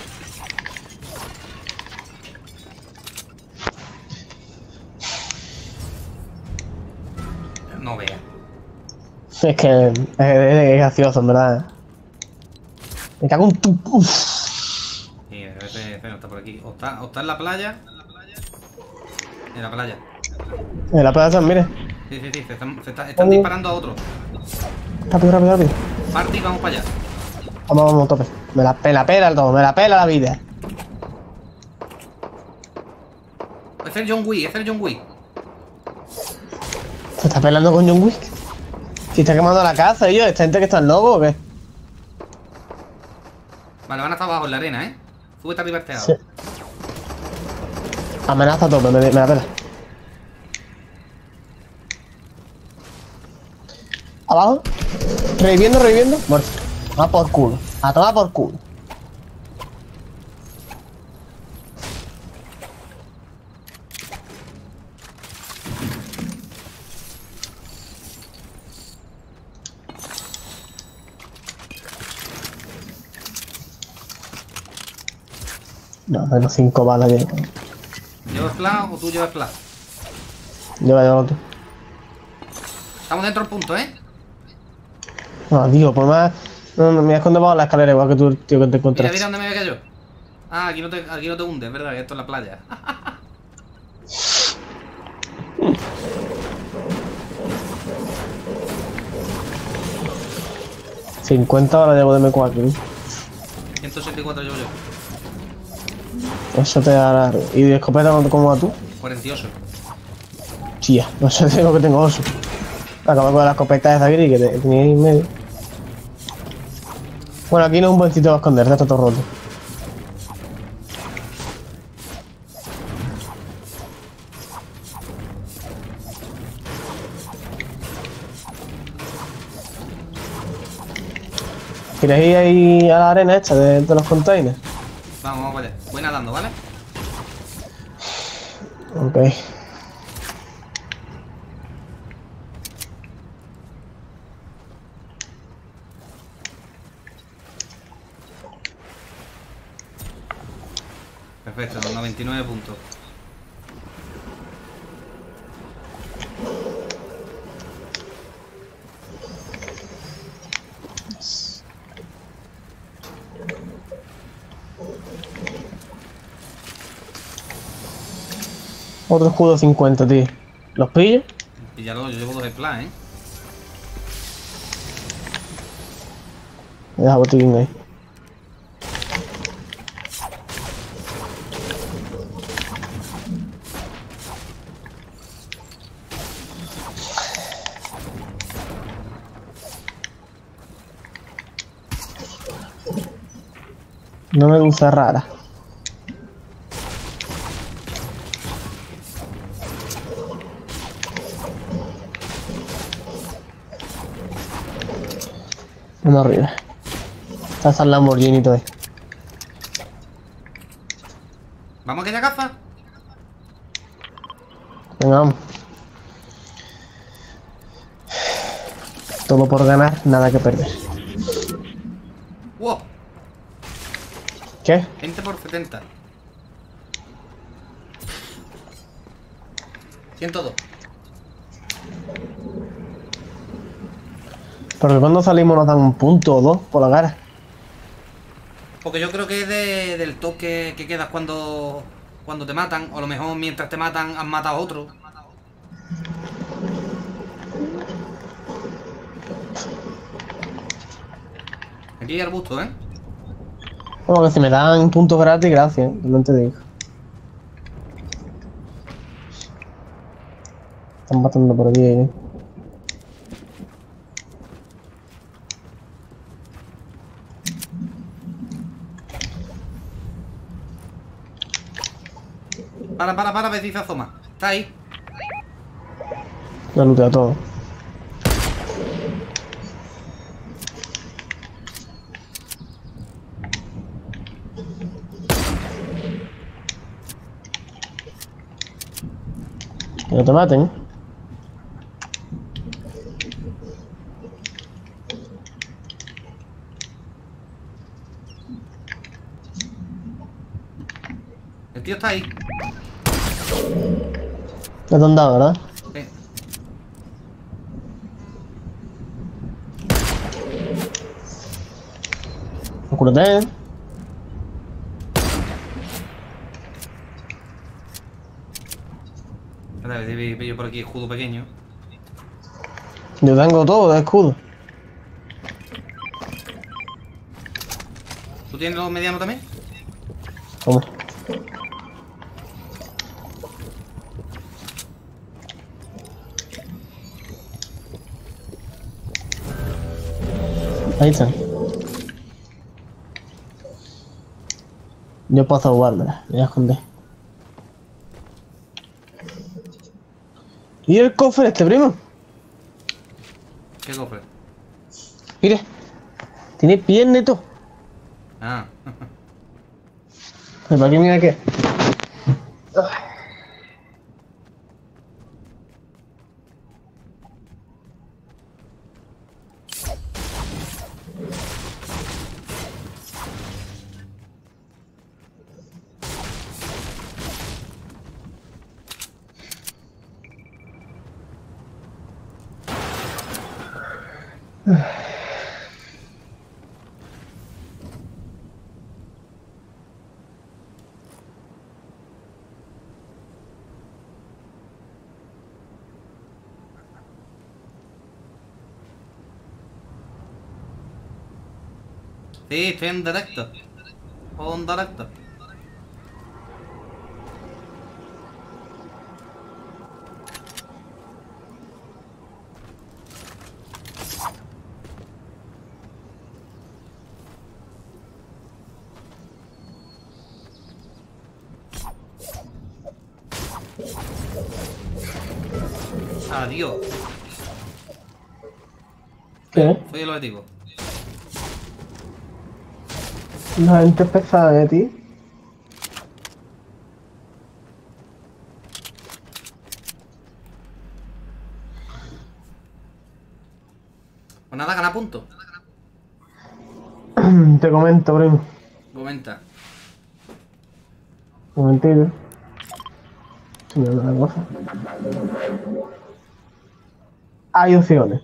No vea. Es que es gracioso, en verdad. Me cago en tu... Uf. Sí, ese no está por aquí. O está en la playa. En la playa. En la plaza, mire. Sí, están disparando a otro. Rápido, rápido, rápido. Party, vamos para allá. Vamos, vamos, tope. Me la pela el todo, me la pela la vida. Es el John Wick. ¿Se está pelando con John Wick? Si está quemando la casa, ellos, esta gente que están locos o qué. Vale, van hasta abajo en la arena, ¿eh? Súbete arriba este lado. Sí. Amenaza a tope, me la pela. Abajo. Reviviendo. Muerto. A por culo. A tomar por culo. No, menos 5 balas que... ¿Llevas flash o tú llevas flash? Lleva tú. Estamos dentro del punto, ¿eh? No, digo, por más... No, me voy a esconder bajo la escalera igual que tú, tío, que te encontraste. Mira dónde me voy a caer yo. Ah, aquí no te hundes, ¿verdad? Que esto es la playa. 50 horas llevo de M4, ¿eh? 164 llevo yo. Eso te dará... ¿Y de escopeta cómo vas tú? 48. Tía, no sé de lo que tengo oso. Acabo con la escopeta esa gris que tenía ahí en medio. Bueno, aquí no es un buen sitio para esconderte, está todo roto. ¿Quieres ir ahí a la arena esta de los containers? Vamos allá. Voy nadando, ¿vale? Ok. Perfecto, 99 puntos. Otro escudo 50, tío. ¿Los pillo? Y ya yo llevo 2 de plan, ¿eh? Me deja botiquín ahí. No me gusta rara. Uno arriba. Está el Lamborghini y todo. ¿Vamos a aquella caza? Venga, vamos. Todo por ganar, nada que perder. ¡Wow! ¿Qué? 20 por 70. 102. Porque cuando salimos nos dan un punto o dos por la cara. Porque yo creo que es del top que quedas cuando te matan. O a lo mejor mientras te matan han matado a otro. Aquí hay arbusto, ¿eh? Como que si me dan puntos gratis, gracias, no te digo. Están matando por aquí, ¿eh? Para, a ver si se asoma. Está ahí. Lo lootea todo. Que no te maten. El tío está ahí. No te han dado, ¿verdad? Sí. Cúrate, ¿eh? Espera, a ver si pillo por aquí escudo pequeño. Yo tengo todo de escudo. ¿Tú tienes los medianos también? ¿Cómo? Ahí están. Yo puedo guardarla, me voy a esconder. ¿Y el cofre este, primo? ¿Qué cofre? Mire, tiene pierna y todo. Ah. ¿Para qué mira qué? Sí, estoy en directo. En directo. Adiós. ¿Qué? Soy el objetivo. La gente es pesada, tío. Pues nada, gana puntos. Te comento, primo. Comenta. Un momentito. Se me da una cosa. Hay opciones.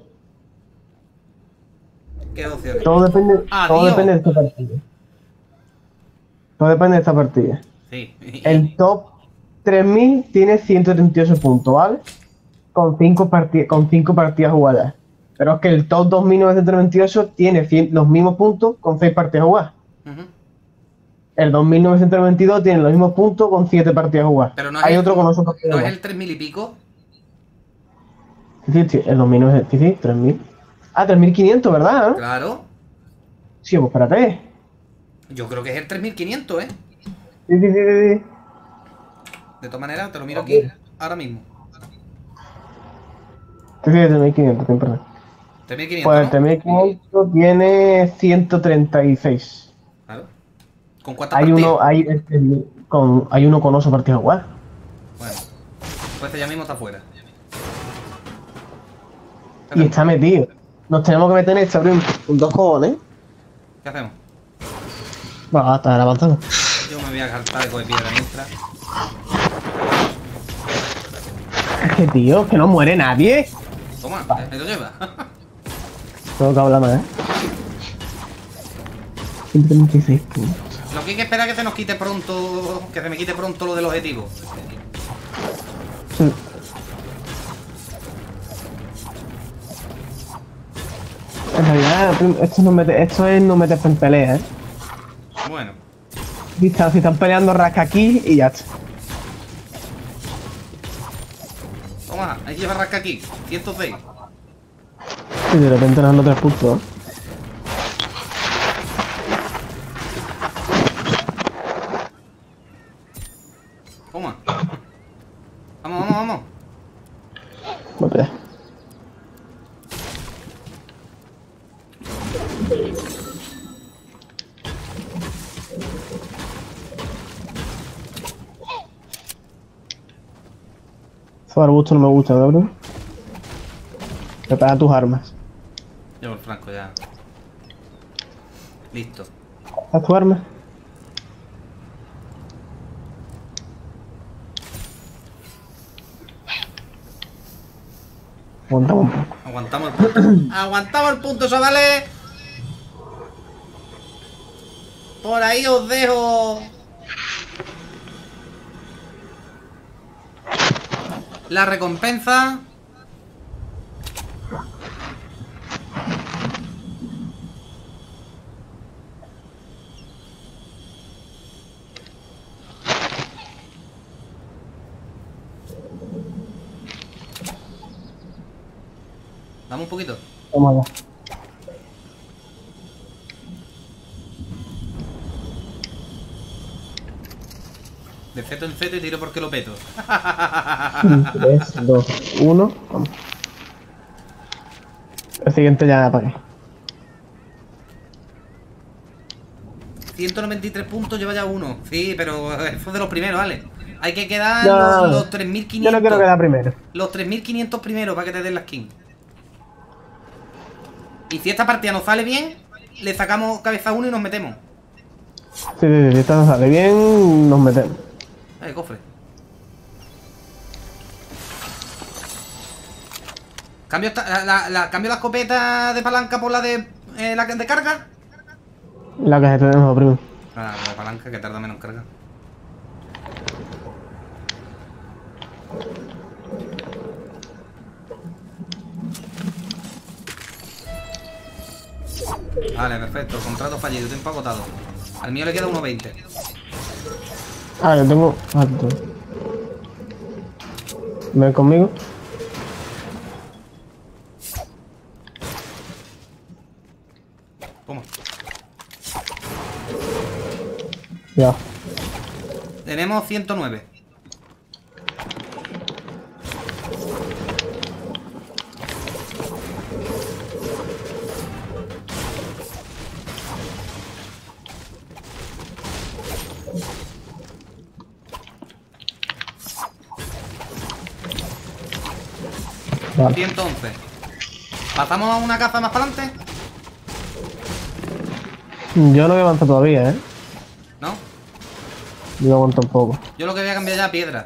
¿Qué opciones? Todo depende Adiós. de esta partida. Todo depende de esta partida. Sí. El top 3000 tiene 138 puntos, ¿vale? Con 5 partidas jugadas. Pero es que el top 2998 tiene los mismos puntos con 6 partidas jugadas. Ujú. El 2992 tiene los mismos puntos con 7 partidas jugadas. Pero no es Hay el- otro con 8 partidas ¿No es jugadas. el 3000 y pico? Sí, el 2900, sí, 3000. Ah, 3500, ¿verdad? Claro. Sí, pues espérate. Yo creo que es el 3500, ¿eh? Sí. De todas maneras, te lo miro aquí ahora mismo. Sí, 3500, ten perdón. 3500, Pues el ¿no? 3500 tiene 136. Claro. ¿Con cuántas Hay partidas? uno, hay uno con 8 partidas jugadas. Bueno. Pues ya mismo está fuera. Y está metido. Nos tenemos que meter en esta, primo. Con 2 cojones. ¿Qué hacemos? Va, hasta la avanzamos. Yo me voy a saltar de coger piedra mientras. Es que, tío, que no muere nadie. Toma, me lo lleva. Tengo que hablar más, ¿eh? 136 puntos. Lo que hay que esperar es que se nos quite pronto. Que se me quite pronto lo del objetivo. Sí. En realidad, esto es no meterse en pelea, ¿eh? Bueno. Si están peleando, rasca aquí y ya está. Toma, hay que llevar rasca aquí. 106. Y de repente nos dan 3 puntos. Toma. Vamos, vamos, vamos. Voy para allá. Esos arbustos no me gustan, cabrón. Prepara tus armas. Llevo el franco ya. Listo. ¿Haz tu arma? Aguantamos un poco. Aguantamos el punto. Aguantamos el punto, chavales. Por ahí os dejo la recompensa. Dame un poquito. Tómala. De feto en feto y tiro porque lo peto. 3, 2, 1. Vamos. El siguiente ya apagué. 193 puntos, lleva ya uno. Sí, pero eso es de los primeros, ¿vale? Hay que quedar No, los 3.500. Yo no quiero quedar primero. Los 3.500 primeros para que te den la skin. Y si esta partida nos sale bien, le sacamos cabeza a uno y nos metemos. Sí, si esta nos sale bien, nos metemos. Cofre. Cambio cambio la escopeta de palanca por la de carga. La que tenemos primero. La de palanca que tarda menos en cargar. Vale, perfecto. Contrato fallido, tiempo agotado. Al mío le queda 1.20. Ah, yo tengo alto. Ven conmigo. Toma. Ya. Tenemos 109. Vale. 111. ¿Pasamos a una caza más para adelante? Yo no voy a avanzar todavía, ¿eh? ¿No? Yo aguanto un poco. Yo lo que voy a cambiar ya a piedra.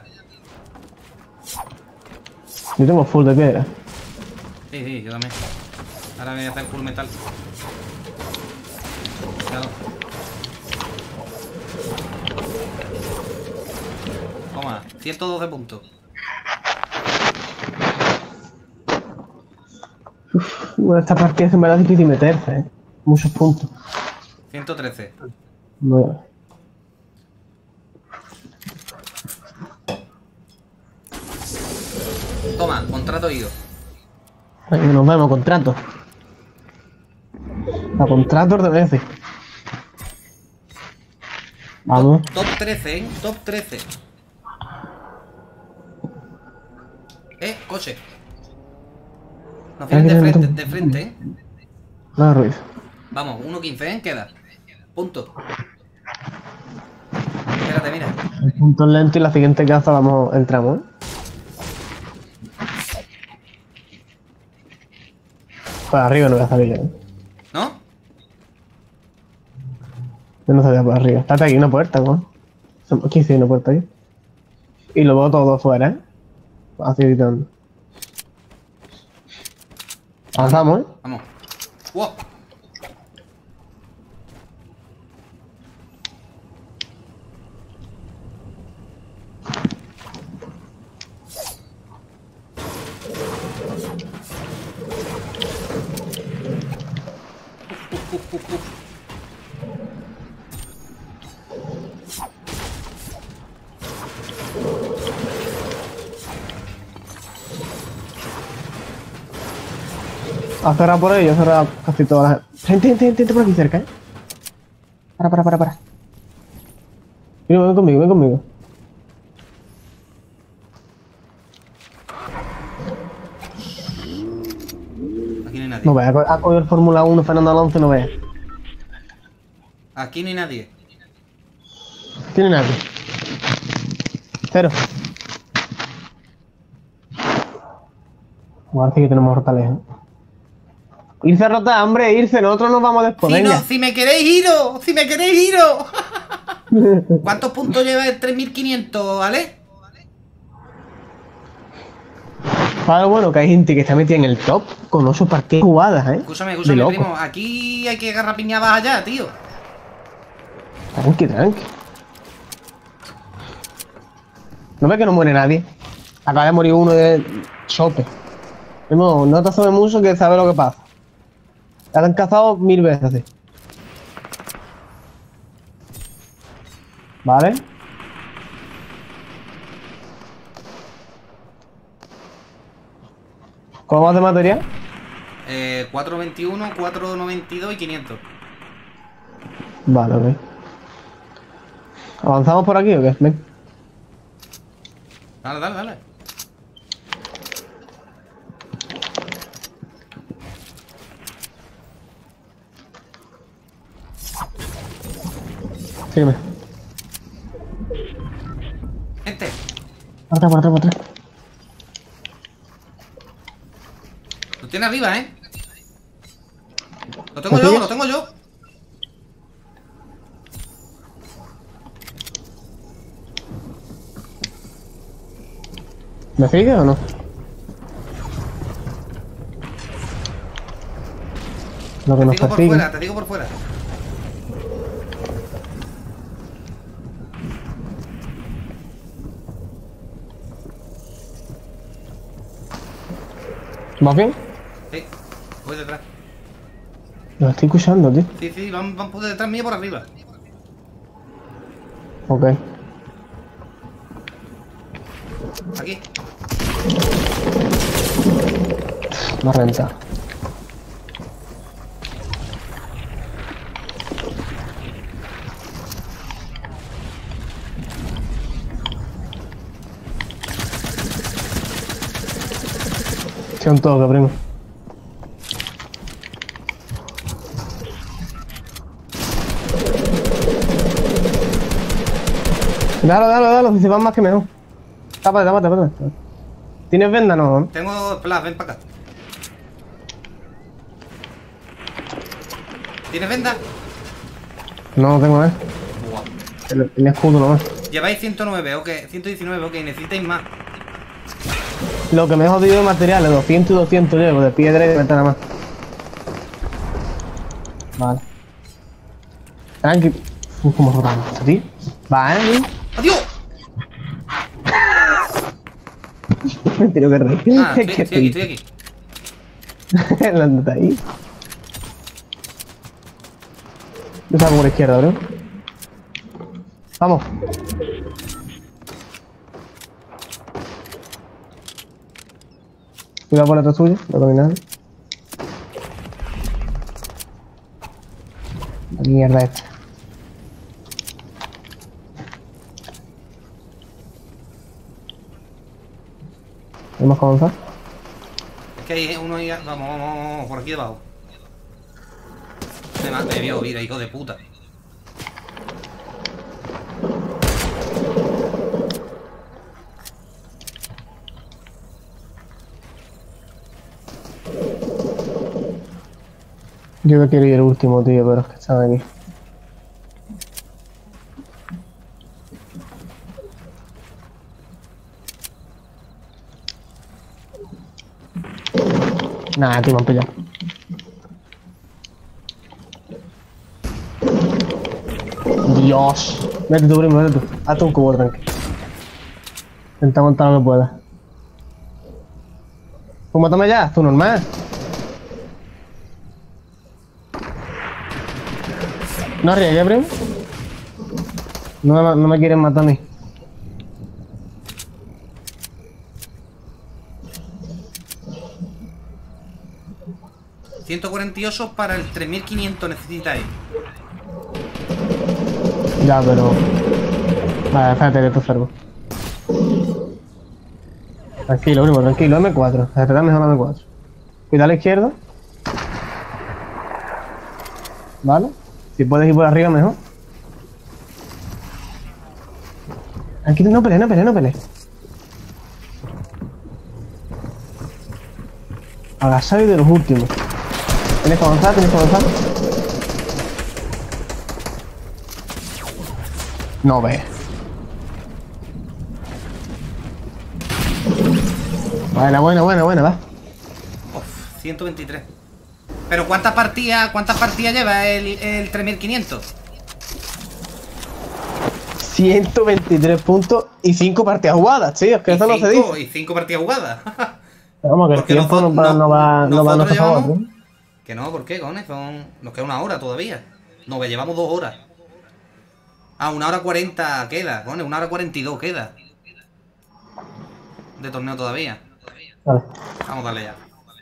Yo tengo full de piedra. Sí, sí, yo también. Ahora voy a hacer full metal. Claro. Toma, 112 puntos. Bueno, esta partida se me da difícil meterse, ¿eh? Muchos puntos. 113. No. Toma, contrato ido. Ahí nos vemos, contrato. A contrato de veces. Vamos. Top 13, ¿eh? Top 13. Coche. Nos vienen de frente, ¿eh? No hay ruido. Vamos, 1.15, ¿eh? Queda. Punto. Espérate, mira. El punto es lento y la siguiente caza entramos, ¿eh? Para arriba no voy a salir yo, ¿eh? ¿No? Yo no salía por arriba. Estate aquí, una puerta, ¿no? Aquí sí hay una puerta ahí. Y lo veo todo fuera, ¿eh? Así gritando. Avanzamos, ¿eh? Vamos. ¡Wow! Ha cerrado por ello, ha cerrado casi todas las... Gente por aquí cerca, ¿eh? Para. Ven conmigo. Aquí no hay nadie. No veas, ha cogido el Fórmula 1 Fernando Alonso, no veas. Aquí no hay nadie. Tiene nadie. Cero. Parece que tenemos fortaleza. Irse a rotar, hombre, irse, nosotros nos vamos después, Si, venga. no, si me queréis iros, ¿Cuántos puntos lleva el 3500, ¿vale? Para bueno, que hay gente que está metida en el top con 8 partidas jugadas, ¿eh? Escúchame, De loco. primo. Aquí hay que agarrar piñadas allá, tío. Tranqui. No ves que no muere nadie. Acaba de morir uno de chope. No te asomes mucho que sabe lo que pasa. Ya lo han cazado 1000 veces así. ¿Vale? ¿Cómo vas de material? 421, 492 y 500. Vale, ok. ¿Avanzamos por aquí o qué? Ven. Dale. Sígueme. Gente, Por atrás. lo tiene arriba, ¿eh? Lo tengo yo. ¿Me sigues o no? Lo que nos persigue. Te digo por fuera. ¿Vas bien? Sí, voy detrás. Lo estoy escuchando, tío. Sí, van por detrás mío por arriba. Ok. Aquí. Me ha rentado. Sí, un toque, primo. Dalo, si se van más que mejor. Tápate. ¿Tienes venda no? Tengo splash, ven para acá. ¿Tienes venda? No tengo nada. Buah. El escudo nomás. Lleváis 109, ok. 119, ok. Necesitáis más. Lo que me he jodido de materiales, 200 y 200 llevo, de piedra y de ventana más. Vale. Tranqui. ¿Cómo rotamos esto, tío? Vale. ¡Adiós! Me tiro que reír. Ah, estoy aquí. Ándate ahí. Yo salgo por la izquierda, bro. Vamos. Cuidado por la otra suya, no hay nadie. La mierda esta. ¿Tenemos que avanzar? Es que hay uno ahí. Vamos, por aquí debajo. Me vio, mira, hijo de puta. Yo me quiero ir el último, tío, pero es que están aquí. Nah, tío, me han pillado. Dios. Vete tú, primo, vete tú. Hazte un cubo, tranqui. Intenta montar lo que puedas. Pues mátame ya, tú normal. No arriesgues, primo. No me quieren matar a mí. 148 para el 3500 necesitáis. Ya, pero... Vale, espérate que te observo. Tranquilo, primo, tranquilo. M4. Se te da mejor M4. Cuidado a la izquierda. Vale. Si puedes ir por arriba, mejor. Aquí no pelees, no pelees, no pelees. Agachado y de los últimos. Tienes que avanzar, tienes que avanzar. No ves. Buena, va. Uf, 123. Pero ¿cuántas partidas lleva el 3500? 123 puntos y 5 partidas jugadas, tío. Es que eso no se dice. Y 5 partidas jugadas. Vamos, que el Porque tiempo no va a nuestro favor, llevamos... ¿no? Que no, ¿por qué, cojones? Nos queda una hora todavía. No, que llevamos 2 horas. Ah, 1 hora 40 queda, cojones. 1 hora 42 queda. De torneo todavía. Vale. Vamos a darle ya.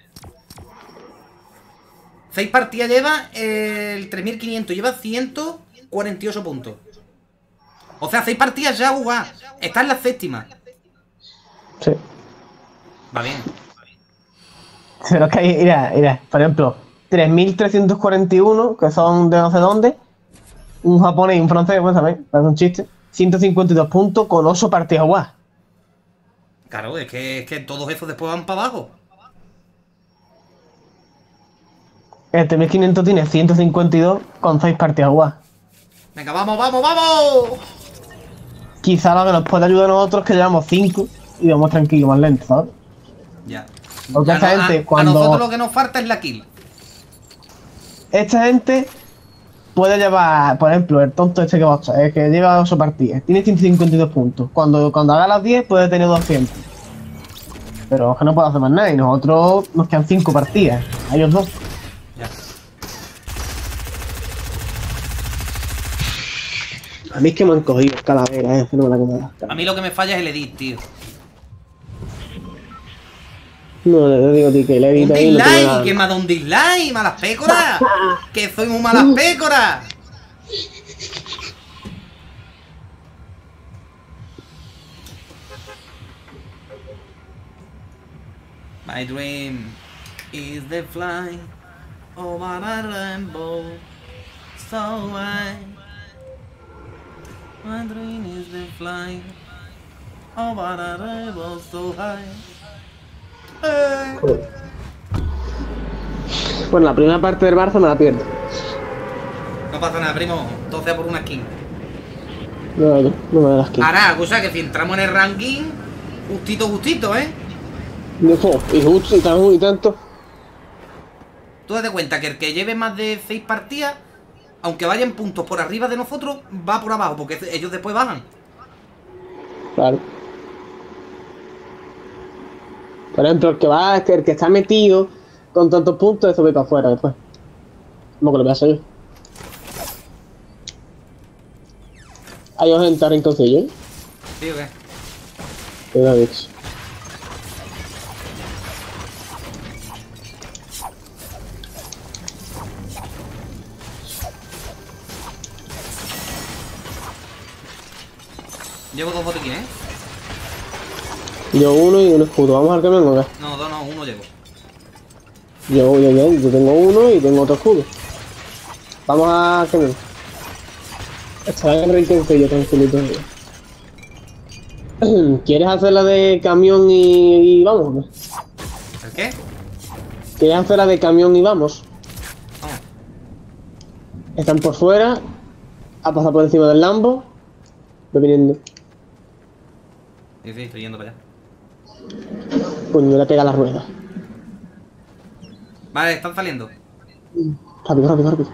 6 partidas lleva el 3500. Lleva 148 puntos. O sea, 6 partidas ya jugadas. Está en la séptima. Sí. Va bien. Pero es que hay, mira, por ejemplo, 3341, que son de no sé dónde, un japonés y un francés, pues también, es un chiste, 152 puntos con 8 partidas jugadas. Claro, es que todos esos después van para abajo. El 3500 tiene 152 con 6 partidas jugadas. Venga, vamos, vamos, vamos. Quizá lo que nos puede ayudar a nosotros es que llevamos 5 y vamos tranquilos, más lento, ¿sabes? Ya. Porque Ya esta gente, a cuando... nosotros lo que nos falta es la kill. Esta gente puede llevar, por ejemplo, el tonto este que va a echar, que lleva 8 partidas, tiene 152 puntos. Cuando haga las 10 puede tener 200. Pero es que no puede hacer más nada y nosotros nos quedan 5 partidas, a ellos 2. Ya. A mí es que me han cogido calavera, no me la como. A mí lo que me falla es el edit, tío. No, le digo a ti que le Un edita ahí. dislike, que me ha dado un dislike, malas pécoras. Que soy muy malas pécoras. My dream is the fly over a rainbow, so high. My dream is the fly over a rainbow, so high. Bueno, la primera parte del Barça me la pierdo. No pasa nada, primo. Todo sea por una skin. No me da la skin. Ahora, cosa que si entramos en el ranking, gustito, ¿eh? Y justo y tanto. Tú das de cuenta que el que lleve más de 6 partidas, aunque vayan puntos por arriba de nosotros, va por abajo, porque ellos después bajan. Claro. Por ejemplo, el que está metido con tantos puntos, eso ve para afuera después. Como que lo voy a hacer yo. Hay gente en rinconcillo, ¿eh? ¿Sí o qué? Cuidado, bicho. Llevo 2 botiquines, ¿eh? Yo uno y un escudo. ¿Vamos al camión o qué? No, 2 no, 1 llevo. Yo tengo uno y tengo otro escudo. Vamos al camión. Está en el rinconcillo, tranquilito. ¿Quieres hacer la de camión y vamos? ¿No? ¿El qué? ¿Quieres hacer la de camión y vamos? Vamos. Están por fuera. Ha pasado por encima del Lambo. Voy viniendo. Sí, estoy yendo para allá. Pues me le pega la rueda. Vale, están saliendo. Rápido.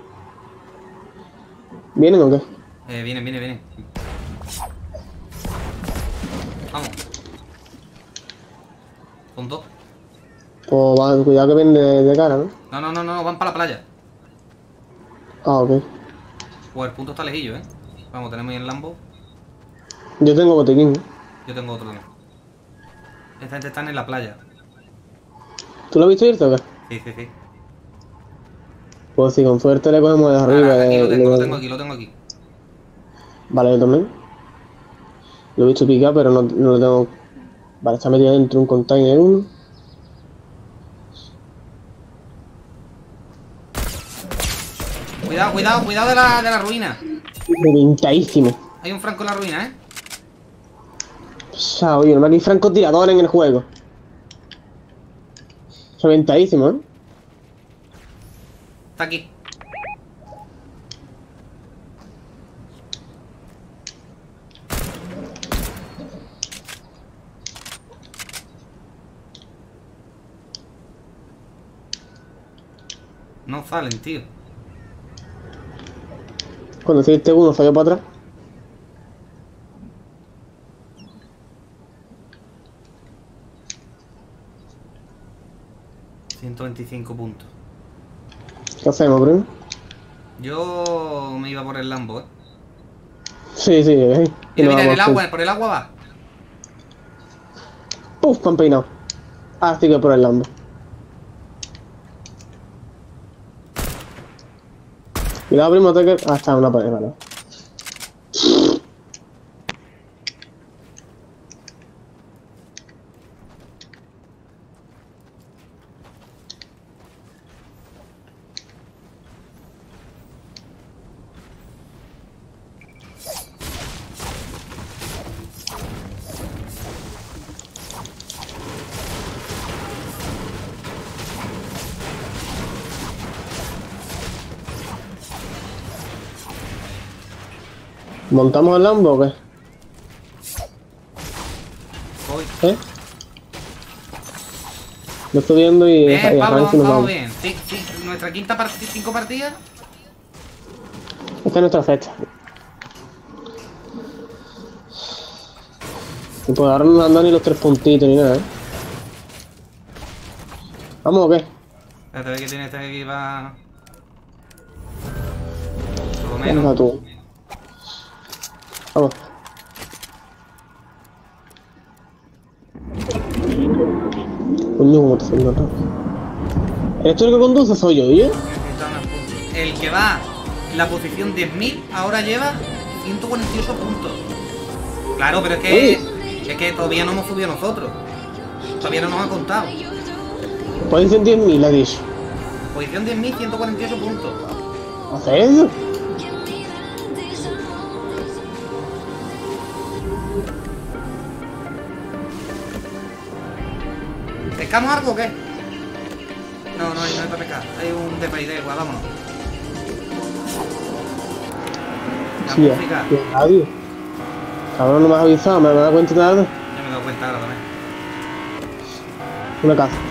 ¿Vienen o qué? Vienen. Vamos. Son 2. Pues cuidado que vienen de cara, ¿no? No, van para la playa. Ah, ok. Pues el punto está lejillo, ¿eh? Vamos, tenemos ahí el Lambo. Yo tengo botiquín. Yo tengo otro también. Esta gente está en la playa. ¿Tú lo has visto irte o qué? Sí. Pues si con suerte le cogemos de arriba. Ahora, aquí lo tengo aquí. Vale, yo también. Lo he visto picar, pero no lo tengo. Vale, está metido dentro de un container uno. Cuidado de la ruina. Reventadísimo. Hay un franco en la ruina, O sea, oye, no hay francotiradores en el juego. Reventadísimo, Está aquí. No salen, tío. Cuando hiciste uno, falló para atrás. $125 puntos. ¿Qué hacemos, Bruno? Yo me iba por el Lambo, Sí. Mira, por el agua va. Puf, me han peinado. Ah, sí que por el Lambo. Cuidado, primo, que... Ah, está una pared, vale. ¿Montamos el Lambo o qué? Voy. Lo estoy viendo y... Bien, Pablo, Francis nos vamos vamos. bien. Sí, nuestra quinta partida, 5 partidas. Esta es nuestra fecha. Y pues ahora no han dado ni los 3 puntitos ni nada, ¿Vamos o qué? Espérate, ve que tiene este aquí va. Por lo Venga menos. tú. Vamos. Coño, ¿cómo te haciendo rápido? ¿Eres tú el que conduce o soy yo, tío? El que va en la posición 10.000 ahora lleva 148 puntos. Claro, pero es que todavía no hemos subido nosotros. Todavía no nos han contado. Posición 10.000, le he dicho. Posición 10.000, 148 puntos. ¿Haces eso? ¿Pescamos algo o qué? No hay para pescar. Hay un de igual, vámonos. La Sí, música. nadie. Cabrón, no me has avisado, me he dado cuenta de nada. Ya me he dado cuenta ahora también. Una caza.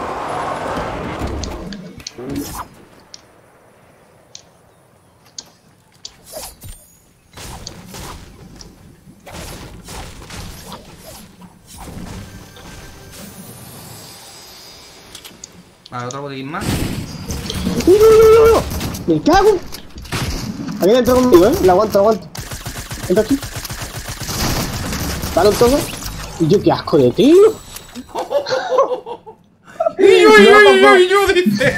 Vale, otro botiquín más. ¡No! ¡Me cago! Aquí entra conmigo, La aguanto. Entra aquí. Dale un toque. Y yo, qué asco de tío. Y yo dice.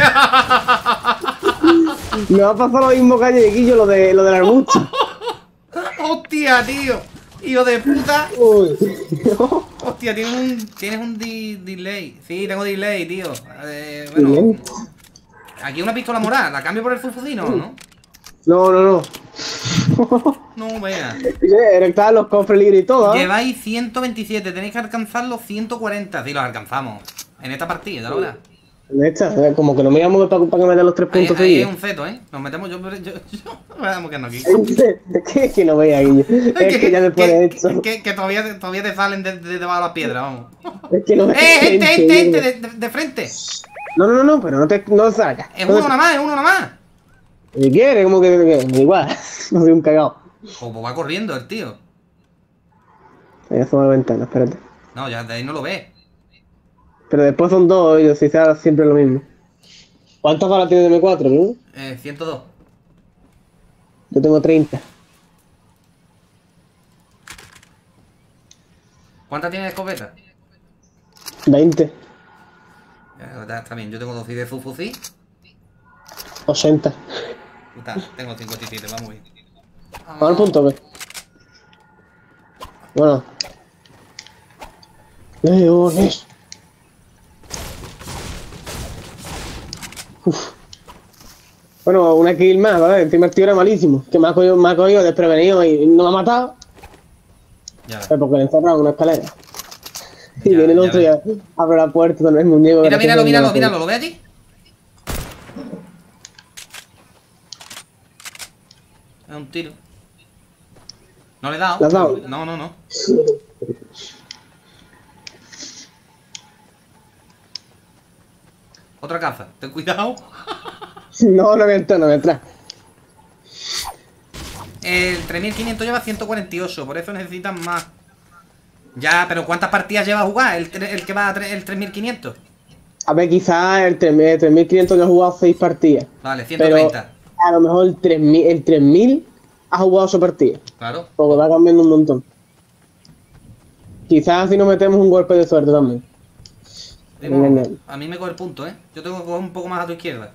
Me va a pasar lo mismo que ayer, Guillo, lo del arbusto. Hostia, tío. Hijo de puta. Uy. Hostia, tienes un delay. Sí, tengo delay, tío. Bueno. Aquí una pistola morada. ¿La cambio por el fufudino, no? No. No, vea. Estaban los cofres libres y todo, Lleváis 127. Tenéis que alcanzar los 140. Sí, los alcanzamos. En esta partida, ¿verdad? En esta, como que no me llamo para que me den los 3 Ahí puntos es seguidos. un feto, ¿eh? Nos metemos yo vamos quedando aquí. Es que no veía, Guillo. Es que ya después de esto. Que todavía te salen de debajo de las piedras, vamos. Es que no veía. Gente, de frente. No, pero no salgas. Es uno nada más. Si quiere, como que igual. No soy un cagado. Pues va corriendo el tío. Voy a asomar la ventana, espérate. No, ya de ahí no lo ves. Pero después son dos, ellos, si sea siempre lo mismo. ¿Cuántas balas tiene de M4, no? 102. Yo tengo 30. ¿Cuántas tiene de escopeta? 20. Está bien, yo tengo 2 de fusil. 80. Puta, tengo 57, vamos bien. Vamos al punto, ¿qué? Bueno. Leones. Uf. Bueno, una kill más, ¿vale? El primer tío era malísimo. Que me ha cogido desprevenido y no me ha matado. Ya ves. Pero porque le he encerrado en una escalera. Y Ya, viene el ya otro y ves. abre la puerta con el muñeco. Mira, que míralo, ¿lo ves allí? Es un tiro. No le he dado. ¿Le has dado? No. Otra caza, ten cuidado. No me entra, no me entra. El 3500 lleva 148, por eso necesitan más. Ya, pero ¿cuántas partidas lleva a jugar el que va el 3500? A ver, quizás el 3500 que ha jugado 6 partidas. Vale, 130. Pero a lo mejor el 3000 ha jugado su partida. Claro. Porque va cambiando un montón. Quizás si nos metemos un golpe de suerte también. A mí me coge el punto, ¿eh? Yo tengo que coger un poco más a tu izquierda.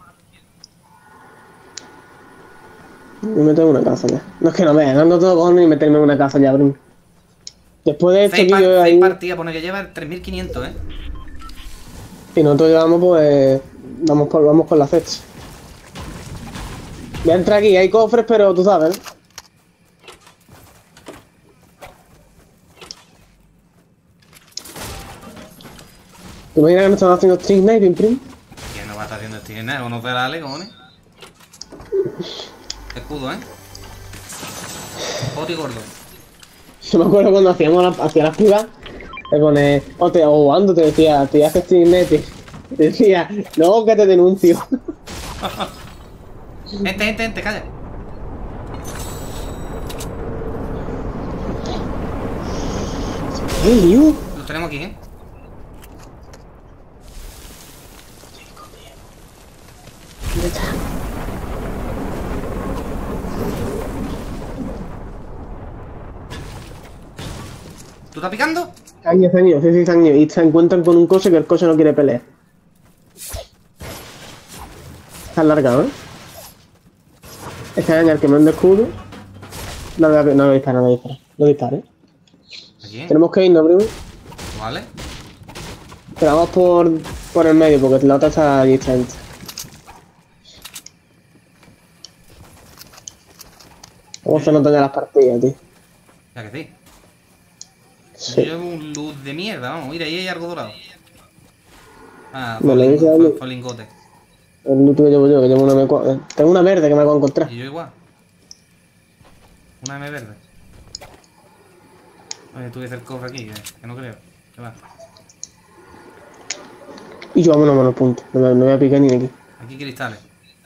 Me meto en una casa ya. No es que no me no tengo cojones ni meterme en una casa ya, Bruno. Después de este vídeo ahí. 6 partidas, pone que lleva el 3500, ¿eh? Y nosotros llevamos pues. Vamos con la fecha. Voy a entrar aquí, hay cofres, pero tú sabes, ¿no? ¿Te imaginas que no están haciendo string sniping, prim? ¿Quién no va a estar haciendo este nada? ¿O no será Ale, cojones? Escudo, ¿eh? Oti gordo. Yo me acuerdo cuando hacía las pibas, te pones, o jugando te decía, te haces string sniping. Te decía, no, que te denuncio. Gente, calla. ¿Qué lío? Los tenemos aquí, ¿eh? ¿Dónde está? ¿Tú estás picando? Caño, sí, caño. Y se encuentran con un coche que el coche no quiere pelear. Está largado, ¿eh? Este año el que manda escudo. No lo dispara. No dispare. Aquí. Tenemos que irnos, primo. Vale. Pero vamos por el medio, porque la otra está distante. ¿Cómo se notan ya las partidas, tío? Ya que sí. Sí. Yo llevo un luz de mierda, vamos. Mira, ahí hay algo dorado. Ah, Vale, dice algo. fue lingote. El loot que llevo yo, que llevo una M4. Tengo una verde que me acabo de encontrar. Y yo igual. Una M verde. Oye, tuviese el cofre aquí, que no creo. ¿Qué va? Y yo vámonos a los puntos. No voy a picar ni aquí. Aquí cristales.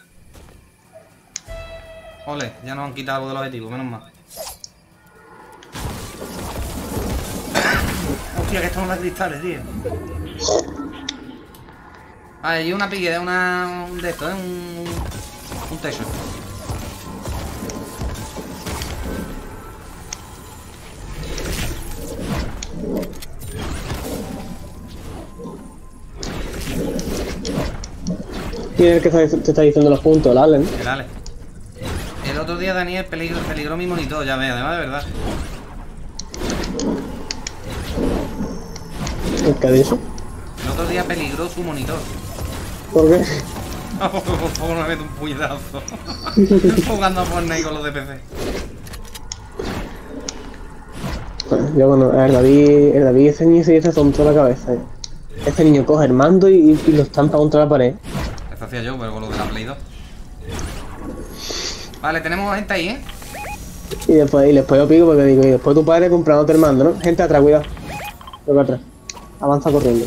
Ole, ya nos han quitado algo del objetivo, menos mal. Hostia, que estos son los cristales, tío. Vale, y una pique, un de estos, un techo. ¿Quién es el que te está diciendo los puntos? El Allen. El Ale. El otro día Daniel peligró mi monitor, ya ves, además de verdad. ¿Qué ha dicho? El otro día peligró su monitor. ¿Por qué? Por favor, no me meto un puñetazo. Jugando a Fortnite con los de PC. Bueno, yo cuando el David ese niño se dice tonto la cabeza. Este niño coge el mando y lo estampa contra la pared. Eso hacía yo, pero con lo de la Play 2. Vale, tenemos gente ahí, ¿eh? Y después yo pico porque digo, y después tu padre comprándote el mando, ¿no? Gente atrás, cuidado. Lo atrás. Avanza corriendo.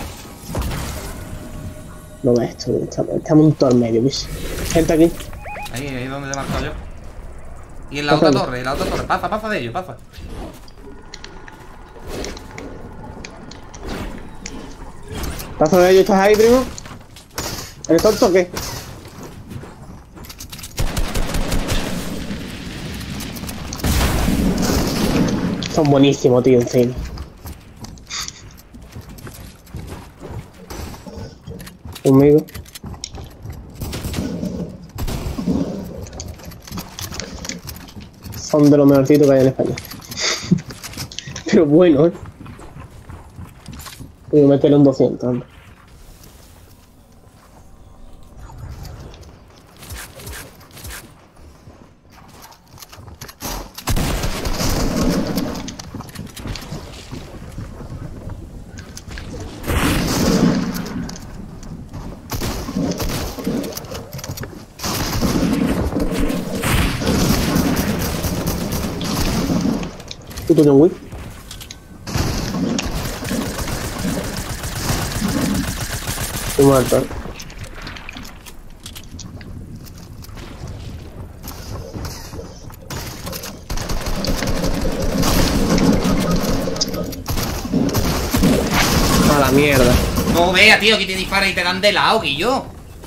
No ves esto, estamos en todo el medio, ¿ves? Gente aquí. Ahí donde te he marcado yo. Y en la otra torre, pasa de ellos, pasa. ¿Pasa de ellos? ¿Estás ahí, primo? ¿Eres tonto o qué? Son buenísimos, tío, en serio. Conmigo. Son de los mejorcitos que hay en España. Pero bueno, ¿eh? Voy a meterle un 200, hombre. Puto John Wick. Estoy muerto, ¿eh? A la mierda. No vea, tío, que te disparan y te dan de lado, Guillo.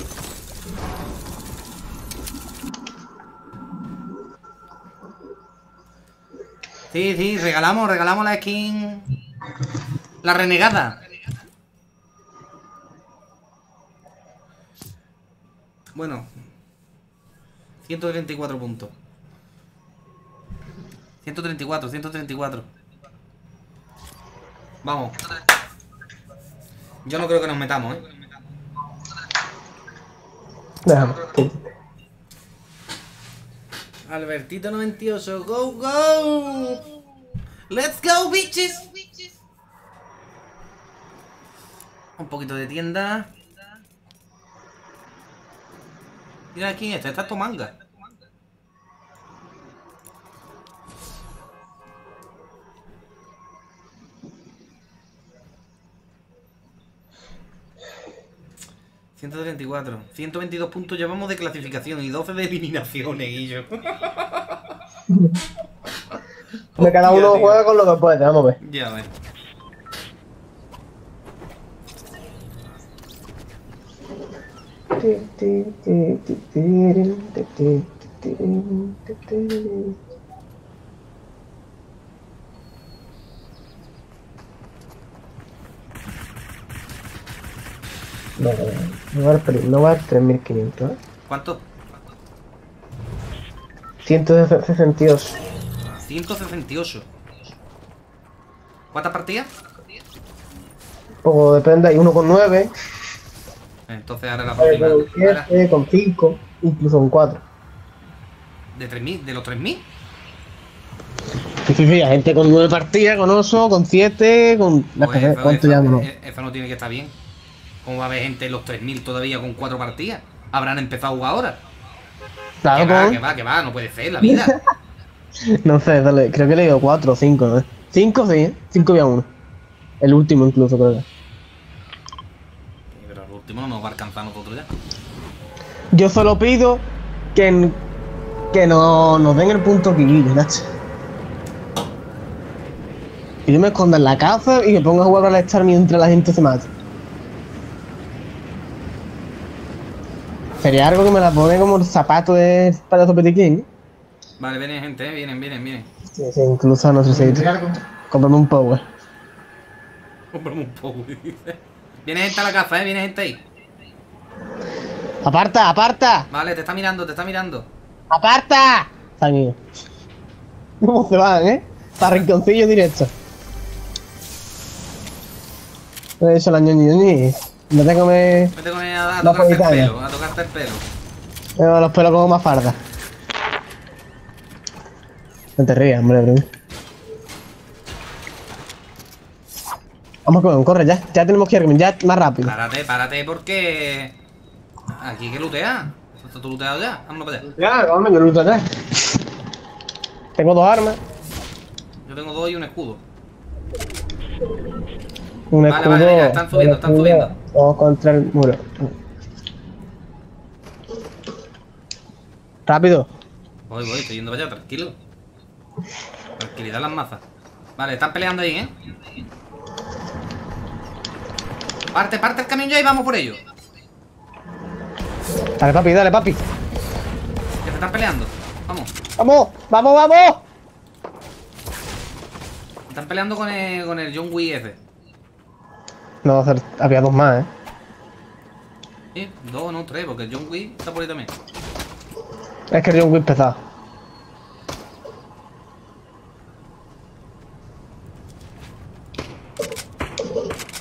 Sí, regalamos la skin. La renegada. Bueno. 134 puntos. 134. Vamos. Yo no creo que nos metamos, Déjame. Albertito 98, go. Let's go, bitches. Un poquito de tienda. Mira aquí, esta es tu manga. ...134... 122 puntos llevamos de clasificación y 12 de eliminaciones, Guillo. Cada uno juega con lo que puede, vamos a ver. Ya ves. No va a 3.500, ¿eh? ¿Cuánto? 162. 168. ¿Cuántas partidas? Pues depende, hay uno con 9, Entonces ahora la hay próxima. con 7, con 5, incluso con 4. ¿De 3.000? ¿De los 3.000? Sí, hay gente con 9 partidas, con 8, con 7, con... Pues ¿Cuánto ya no? eso no tiene que estar bien. ¿Cómo va a haber gente en los 3.000 todavía con 4 partidas? ¿Habrán empezado a jugar ahora? Claro, Que va, no puede ser la vida. No sé, dale, creo que he leído 4 o 5, ¿no? 5 sí, 5 había uno. El último incluso, creo que. Pero el último no nos va a alcanzar a nosotros ya. Yo solo pido que no nos den el punto Kiguillo, Nacho. Que yo me esconda en la casa y me ponga a jugar al Star mientras la gente se mata. Sería algo que me la pone como el zapato de payaso Petiquín, ¿eh? Vale, vienen gente, vienen. Sí, incluso a nuestro sitio. Comprame un power. Compramos un poco, dice. Viene gente a la casa, viene gente ahí. ¡Aparta! Vale, te está mirando. ¡Aparta! Están ido. ¿Cómo se van, eh? Para rinconcillo directo. No he hecho la ñoñi. Me tengo que Vete con ella a La tocarte el politaria. pelo, a tocarte el pelo. me los pelos como más farda. No te rías, hombre, bro. Vamos, corre, ya tenemos que ir, ya más rápido. Párate, porque... Aquí hay que lootear. Esto está todo looteado ya, vámonos para allá. Ya, hombre, que luto ya. Tengo 2 armas. Yo tengo 2 y un escudo. Un Vale, escudo. venga, están subiendo. Vamos contra el muro. Rápido. Voy, estoy yendo para allá, tranquilo. Tranquilidad las mazas. Vale, están peleando ahí, ¿eh? Parte el camión ya y vamos por ello. Dale, papi. Que se están peleando. Vamos. ¡Vamos! Están peleando con el John Wick ese. No, había 2 más, ¿eh? Sí, 2, no 3, porque el John Wick está por ahí también. Es que el John Wick pesado.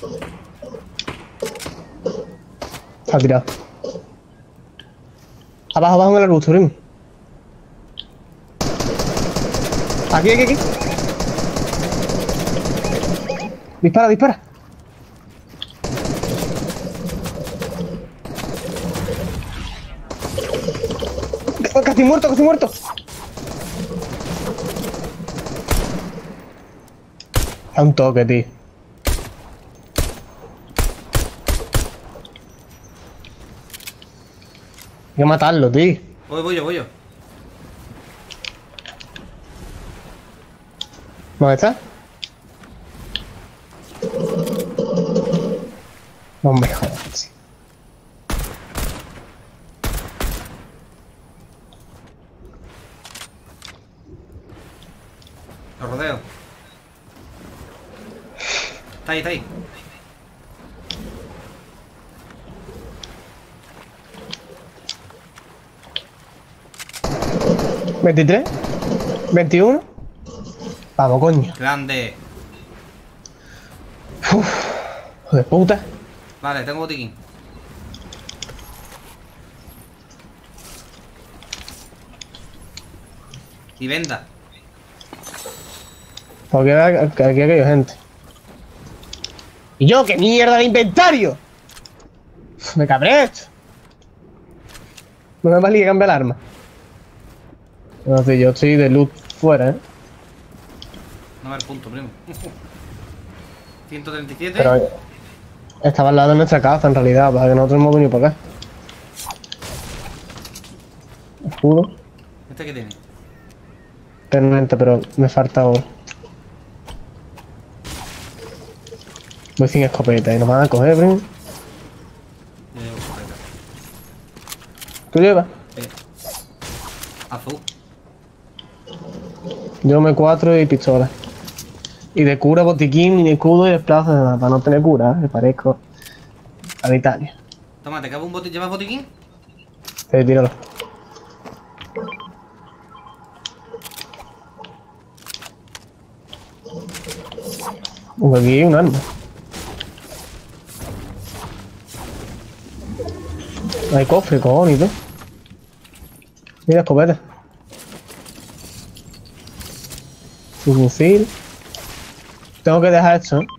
Está tirado. Abajo, abajo en el arbusto, primo. Aquí, aquí, aquí. Dispara, dispara. Casi muerto, casi muerto. A un toque, tío. Hay que matarlo, tío. Voy yo. ¿Dónde está? No me jodas. Lo rodeo. Está ahí, está ahí. ¿23? ¿21? Vamos, coño. Grande. Hijo de puta. Vale, tengo botiquín. Y venda. Porque aquí hay gente. ¿Y yo? ¿Qué mierda de inventario? Me cabré esto. No me valía cambiar el arma. No sé, yo estoy de loot fuera, ¿eh? No me el punto, primo. 137. Pero estaba al lado de nuestra casa, en realidad, para que nosotros hemos venido para acá. Escudo. ¿Este qué tiene? Permanente, pero me falta oro. Voy sin escopeta y nos van a coger, primo. Yo llevo escopeta. ¿Tú llevas? Sí. Azul. Yo me 4 y pistola. Y de cura, botiquín, y escudo y desplazo, para no tener cura, me parezco a Italia. Toma, ¿te cabe un botiquín? ¿Llevas botiquín? Sí, tíralo. Aquí hay un arma. Hay cofre, cojones, y todo. Mira, escopeta. Fusil. Tengo que dejar esto, ¿no?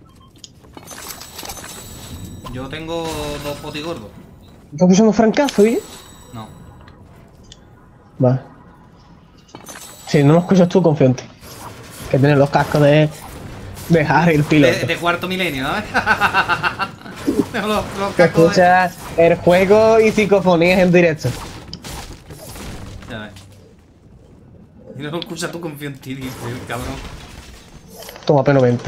Yo tengo 2 botigordos. ¿Estás usando francazo, oye? No. Vale. Si no lo escuchas tú, confío en ti. Que tienes los cascos de Harry, el piloto. De cuarto milenio, ¿no? Tengo los Que cascos de... escuchas el juego y psicofonías en directo. Ya ves. Si no lo escuchas tú, confío en ti, dice el cabrón. Toma P90.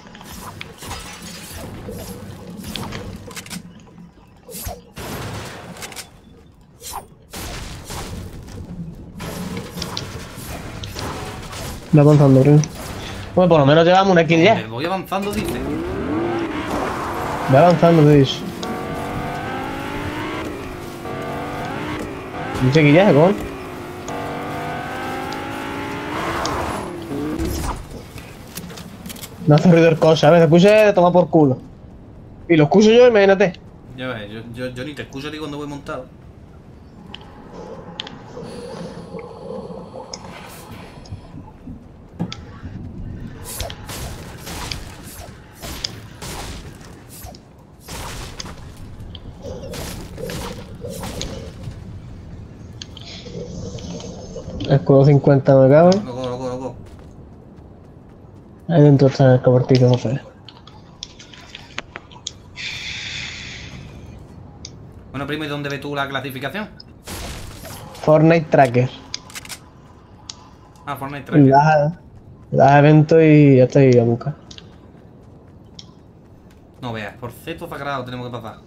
Va avanzando, creo. Bueno, por lo menos llevamos una kill ya. Voy avanzando, dice. Va avanzando, te dicho. Dice que ya, ¿cómo? No hace ruido el coche, a veces escuché, toma por culo. Y lo escucho yo, imagínate. Ya ves, yo ni te escucho a ti cuando voy montado. Escudo 50 me cabe. Loco. Ahí dentro está el cobertizo, no sé. Bueno, primo, ¿y dónde ves tú la clasificación? Fortnite Tracker. Ah, Fortnite Tracker. Das eventos y ya estoy a buscar. No veas, por ceto sagrado tenemos que pasar.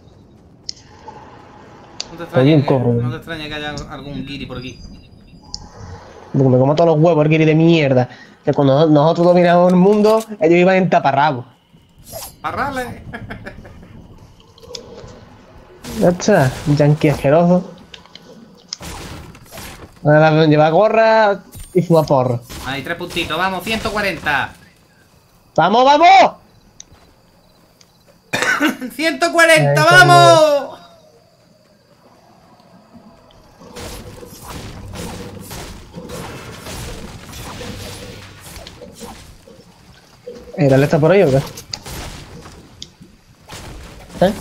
Hay un corro. No te extraña que haya algún guiri por aquí. Porque me como todos los huevos, el guiri de mierda. Que cuando nosotros dominamos el mundo, ellos iban en taparrabos. ¡Parrale! Ya está, yankee asqueroso. Ahora lleva gorra y fuma porro. Ahí, 3 puntitos, vamos, 140. ¡Vamos, vamos! ¡140! ¡Vamos! ¿El Ale está por ahí o qué? ¿Eh?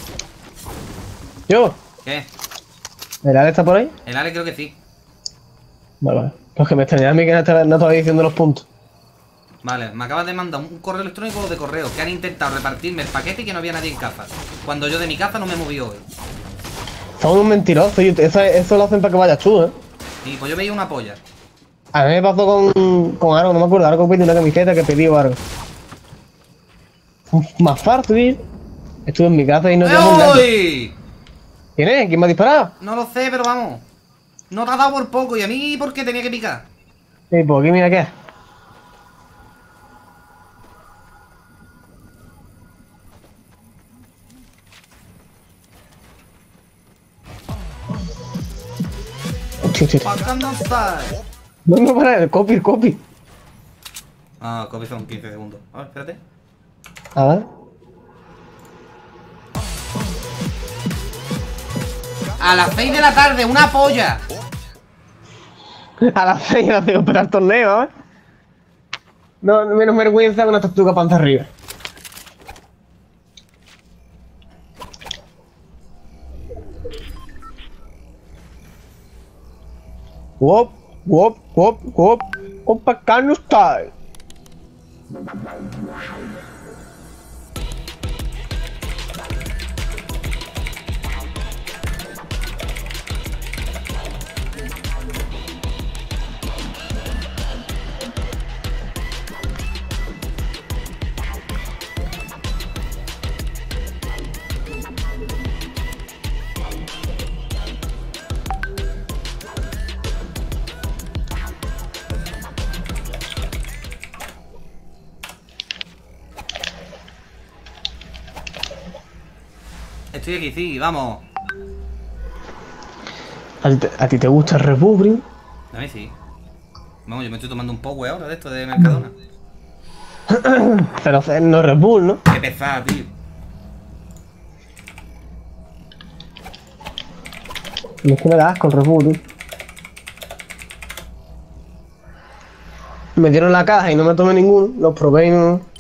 ¿Yo? ¿Qué? ¿El Ale está por ahí? El Ale creo que sí. Vale, vale. Pues que me extrañaba a mí que no estaba diciendo los puntos. Vale, me acabas de mandar un correo electrónico de correo que han intentado repartirme el paquete y que no había nadie en casa. Cuando yo de mi casa no me moví hoy. Son unos mentirosos. Eso lo hacen para que vayas tú, ¿eh? Y pues yo veía una polla. A mí me pasó con algo, no me acuerdo. Algo pedí una camiseta que pedí o algo. Más fácil. Estuve en mi casa y no teníamos nada. ¡Uy! ¿Quién es? ¿Quién me ha disparado? No lo sé, pero vamos. No te has dado por poco. ¿Y a mí por qué tenía que picar? Sí, pues aquí mira qué es. Hostia. Gangnam Style. No, para el copy. Ah, copy son 15 segundos. A ver, espérate. A ver. A las 6 de la tarde, una polla. A las 6 no tengo que esperar el torneo, ¿eh? No, menos vergüenza con una tortuga panza arriba. Wop. Opa, Gangnam Style. Estoy aquí, sí, vamos. ¿A ti te gusta el Red Bull, Brin? A mí sí. Vamos, yo me estoy tomando un poco ahora de esto de Mercadona. Pero no es Red Bull, ¿no? Qué pesada, tío. Y es que me da asco el Red Bull, tío. Me dieron la caja y no me tomé ninguno. Los probé y no...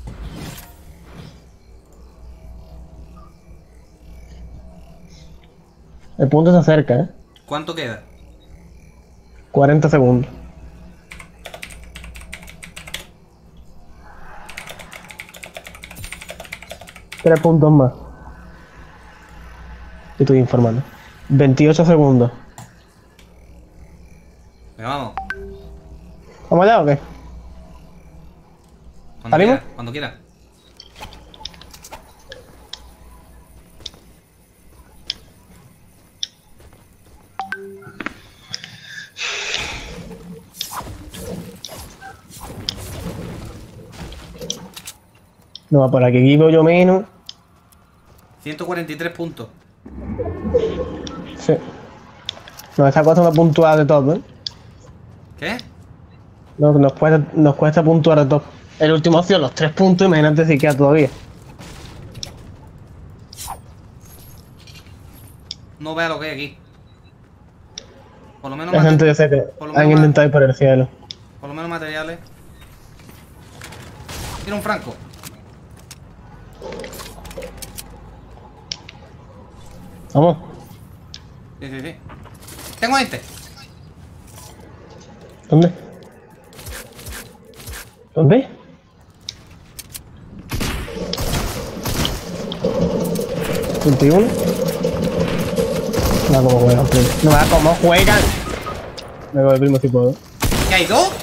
El punto se acerca, ¿eh? ¿Cuánto queda? 40 segundos. Tres puntos más. Te estoy informando. 28 segundos. Venga, vamos. ¿Vamos allá o qué? Cuando ¿Salimos? quieras, cuando quieras. No, por aquí vivo yo menos. 143 puntos. Sí. Nos está costando puntuar de todo, ¿eh? ¿Qué? No, nos cuesta puntuar de todo. El último opción, los 3 puntos, imagínate si queda todavía. No vea lo que hay aquí. Por lo menos, La gente yo sé que por lo han menos intentado ir por el cielo. por lo menos materiales. Tiene un franco. Vamos. Sí, sí, sí. Tengo este. ¿Dónde? ¿Dónde? ¿21? No, como juegan, primo. No, como juegan. Me voy, primo, si puedo. ¿Qué hay dos?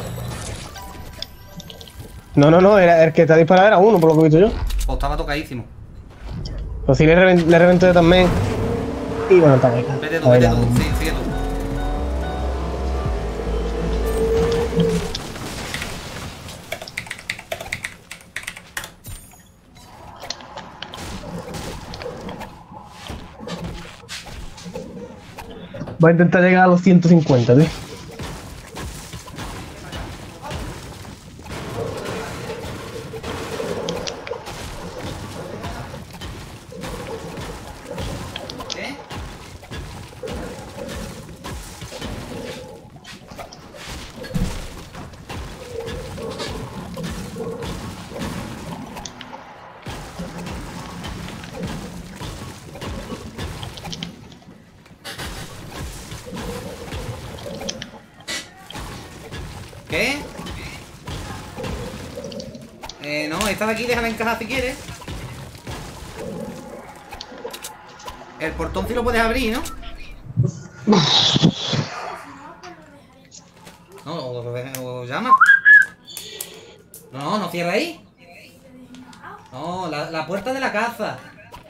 No, era el que te ha disparado era uno, por lo que he visto yo. Pues estaba tocadísimo. Pues sí, le reventé yo también. Y bueno, está bien. Vete tú, vete tú. Sí, sigue tú. Voy a intentar llegar a los 150, tío. ¿Qué? No, esta de aquí déjala encajar si quieres. El portón sí lo puedes abrir, ¿no? No, o llama. No, no cierra ahí. No, la puerta de la casa.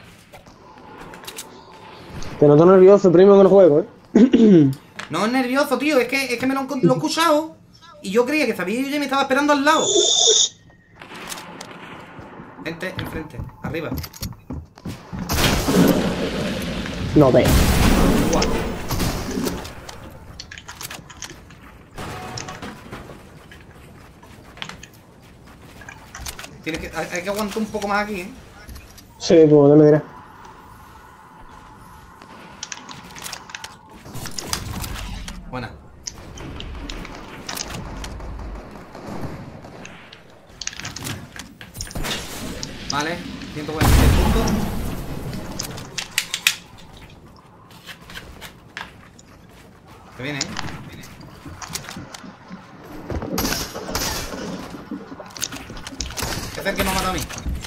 Te noto nervioso, primo, en el juego, No es nervioso, tío, es que me lo he escuchado. Y yo creía que sabía y me estaba esperando al lado. Gente, enfrente, arriba. No ve. Guau. Hay que aguantar un poco más aquí, ¿eh? Sí, pues, me dirás. Buena. Vale, 146 puntos. Que viene, ¿eh? ¿Qué hacer que me ha matado a mí?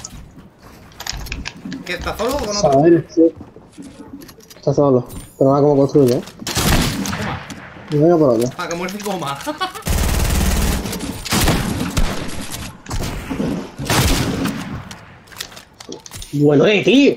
¿Qué, está solo o con otro? Saber, sí. Está solo. Pero nada como construye, ¿eh? Toma. Y venga por otro. Para que muerde y coma. Bueno, tío.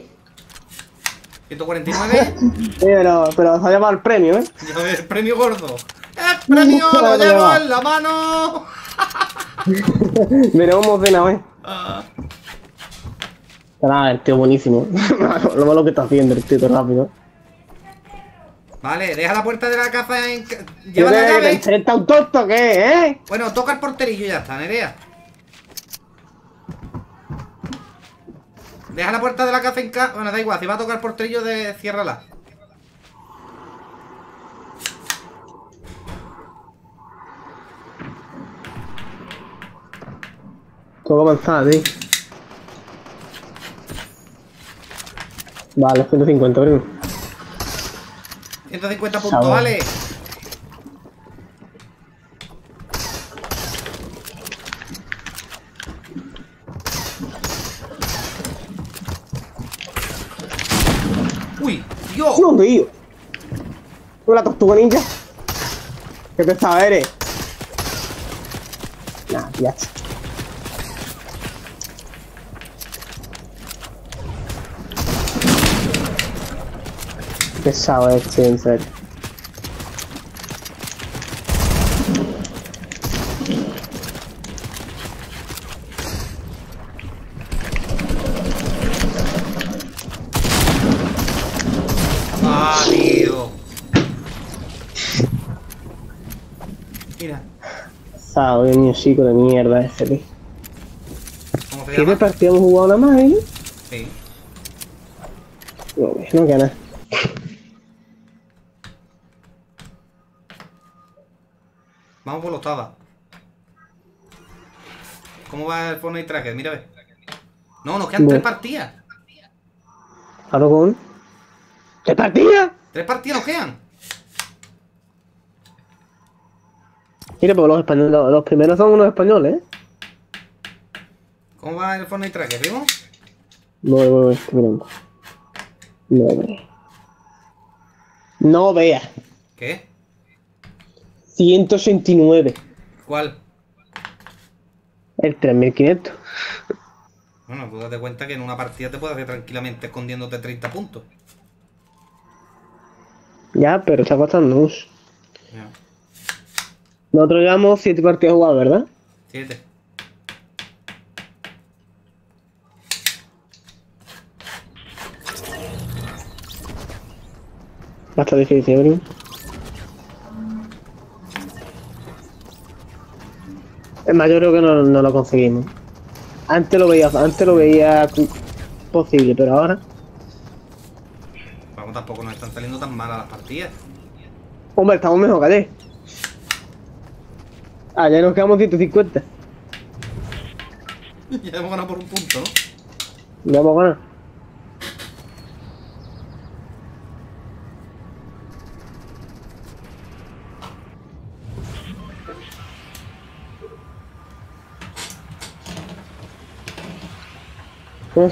149. Pero se ha llamado el premio, ¿eh? Ya ves, premio gordo. ¡El premio lo llevo en la mano! Veremos emocionado, ¿eh? Ah. Pero nada, el tío buenísimo. Lo malo que está haciendo el tío todo rápido. Vale, deja la puerta de la casa en... ¿Qué Lleva la te llave. enfrenta un tonto qué, eh? Bueno, toca el porterillo y ya está, Nerea. Deja la puerta de la casa en casa. Bueno, da igual, si va a tocar el porterillo, ciérrala. Tengo que avanzar, tío. Vale, 150, primo. 150 puntos, Sabor. vale. Uy, Dios. ¡Dios mío! ¿Tú la tortuga ninja? ¿Qué pesado eres? Nah, ya. Pesado este, en serio. Ah, tío. Mira, Pesado, Dios mío, chico de mierda ese, tío. ¿cómo se ¿Qué llama? partida hemos jugado nada más, eh? Sí. No queda nada. Vamos por la octava. ¿Cómo va el Fortnite Tracker? Mira, ve. No, nos quedan Bueno. 3 partidas. Ahora con... ¿Qué partida? 3 partidas nos quedan. Mira, pues los españoles, los primeros son unos españoles, ¿eh? ¿Cómo va el Fortnite Tracker, primo? Voy, estoy mirando. No veas. ¿Qué? 189. ¿Cuál? El 3500. Bueno, tú date cuenta que en una partida te puedes hacer tranquilamente escondiéndote 30 puntos. Ya, pero está costando mucho. Ya. Nosotros llevamos 7 partidas jugadas, ¿verdad? 7. Va a estar difícil, primo. Es más, yo creo que no lo conseguimos. Antes lo veía posible, pero ahora... Vamos, tampoco nos están saliendo tan malas las partidas. Hombre, estamos mejor que ayer. Ayer nos quedamos 150. Ya hemos ganado por un punto, ¿no? Ya hemos ganado. Uf.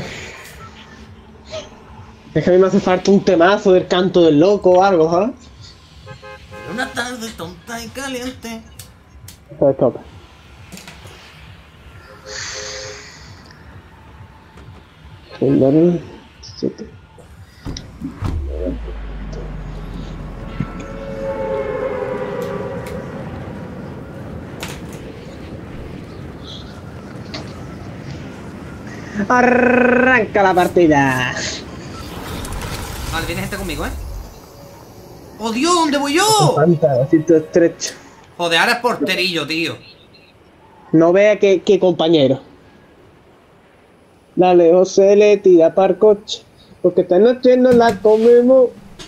Es que a mí me hace falta un temazo del canto del loco o algo, ¿sabes? Una tarde tonta y caliente. Pues toca. Arranca la partida. Vale, viene gente conmigo, ¿eh? ¡Oh, Dios! ¿Dónde voy yo? Pantalocito estrecho. Joder, ahora es porterillo, tío. No vea qué compañero. Dale, José, le tira para el coche. Porque esta noche no la comemos.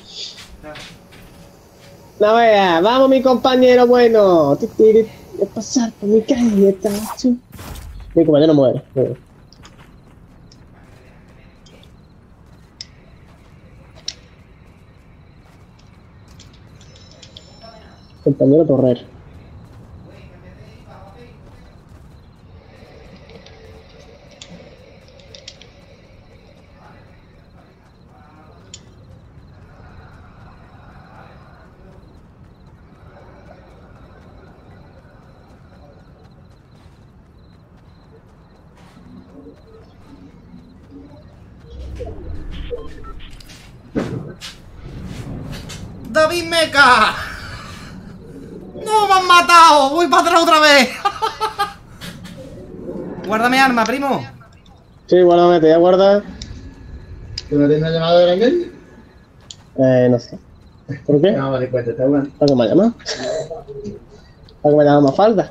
No vea, vamos mi compañero bueno. Es pasar por mi calle esta noche. Mi compañero muere. Compañero correr. ¡David Meca! ¡No, me han matado! ¡Voy para atrás otra vez! Guárdame arma, primo. Sí, guárdame, te voy a guardar. ¿Tú no tienes una llamada de Rangel? No sé. ¿Por qué? No, vale, pues te está jugando. ¿Para qué me ha llamado? ¿Para qué me ha llamado más falta?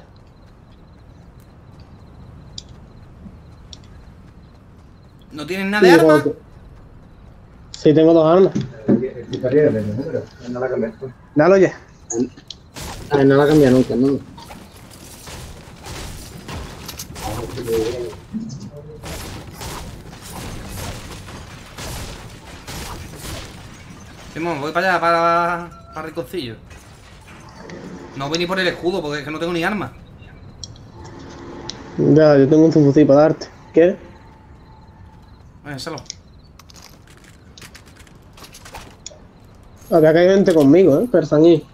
¿No tienen nada de arma? Sí, tengo 2 armas. El superior del número. No la cambié. Dalo ya. No la cambié nunca, ¿no? Simón, voy para allá, para Rinconcillo. No voy ni por el escudo, porque es que no tengo ni arma. Ya, yo tengo un fusil para darte. ¿Quieres? Échalo. Acá hay gente conmigo, Persañí.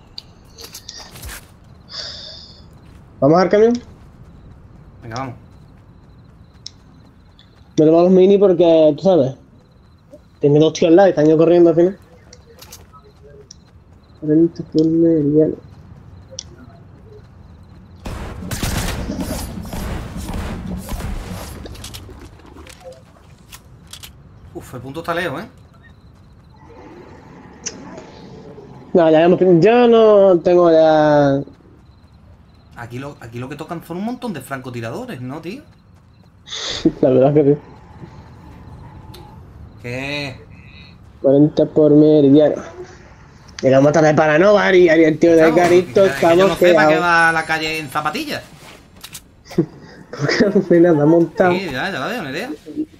¿Vamos al camión? Venga, vamos. Me tomo los mini porque, tú sabes, tiene 2 tíos al lado y están yo corriendo al final. 40 por mediano. Uf, el punto está lejos, ¿eh? No, ya hemos... Yo no tengo ya... Aquí lo que tocan son un montón de francotiradores, ¿no, tío? La verdad es que sí. ¿Qué? 40 por meridiano. Llegamos tarde para no variar y el tío de Carito yo estamos no sé para qué quedados. va a la calle en zapatillas. Porque al final ha montado. Sí, ya la veo, una idea.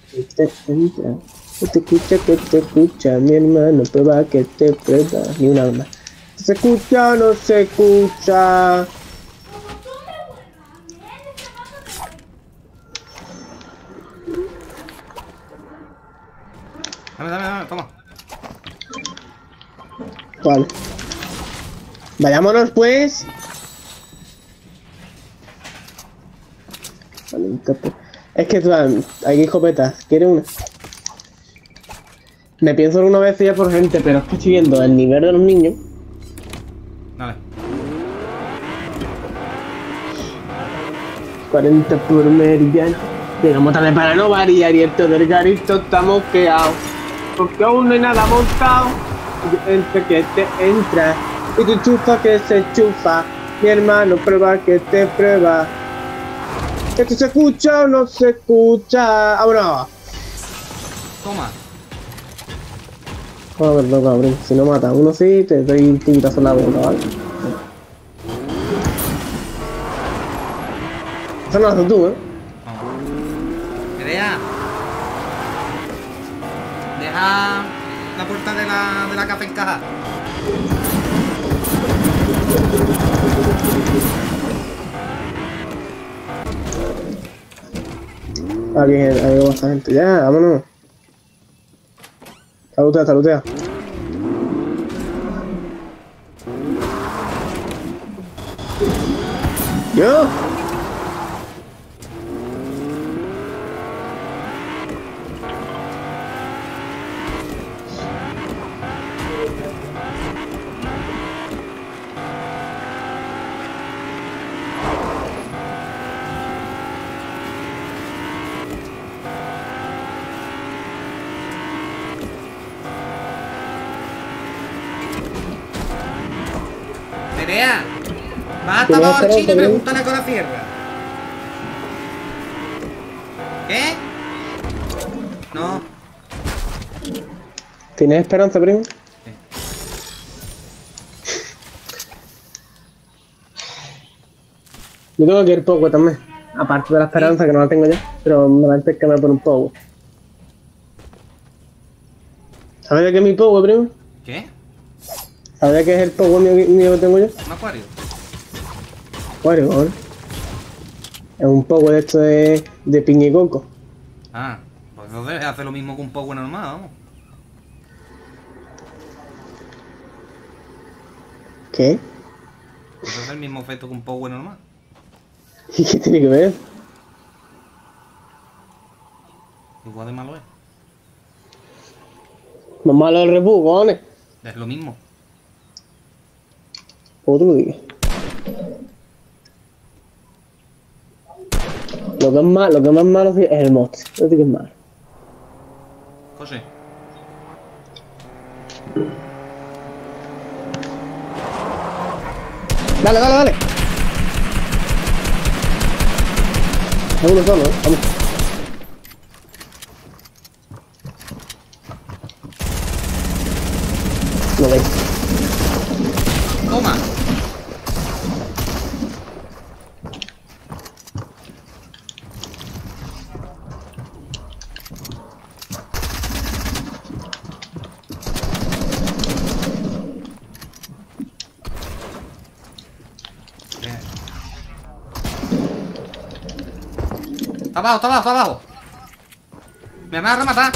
Que te escucha, mi hermano, prueba que te prueba, ni una arma. Se escucha o no se escucha. Dame, toma. Vale. Vayámonos pues. Es que hay escopetas. ¿Quieres una? Me pienso una vez ya por gente, pero es que estoy viendo el nivel de los niños. Dale. 40 por meridiano. Llegamos tarde para no variar y el tío del Garito está mosqueado. Porque aún no hay nada montado. Entre que te entra y tu chufa que se chufa. Mi hermano prueba que te prueba. ¿Esto se escucha o no se escucha? ¡Vámonos! Toma. A ver, no, cabrón. Si no mata a uno sí, te doy un puñetazo en la boca, ¿vale? Eso no lo haces tú, Vamos. Nerea. Deja la puerta de la café encajada. Aquí hay bastante gente. Ya, vámonos. Salutea, salutea. Yo. Nerea, vas a ¿Tienes tapar al chino y esperanza, pregúntale a la cierra. ¿Qué? No. ¿Tienes esperanza, primo? Yo tengo que ir poco también. Aparte de la esperanza, que no la tengo ya. Pero me va a que me pone un poco. ¿Sabes de qué es mi pogo, primo? ¿Qué? ¿Sabes qué es el pogo mío que tengo yo? ¿Un acuario? Acuario, ¿no? Es un pogo de esto de piña y coco. Ah, pues entonces hace lo mismo que un poco normal, vamos. ¿Qué? Pues hace el mismo efecto que un poco normal. ¿Y qué tiene que ver? Igual de malo es. Más malo el repu, cojones. Es lo mismo. Otro día. Lo que es más malo es el monstruo. Eso sí que es malo. José. Dale, dale, dale. Es uno solo, vamos. Lo veis. Toma. Bien. Está abajo, está abajo, está abajo. Me van a rematar.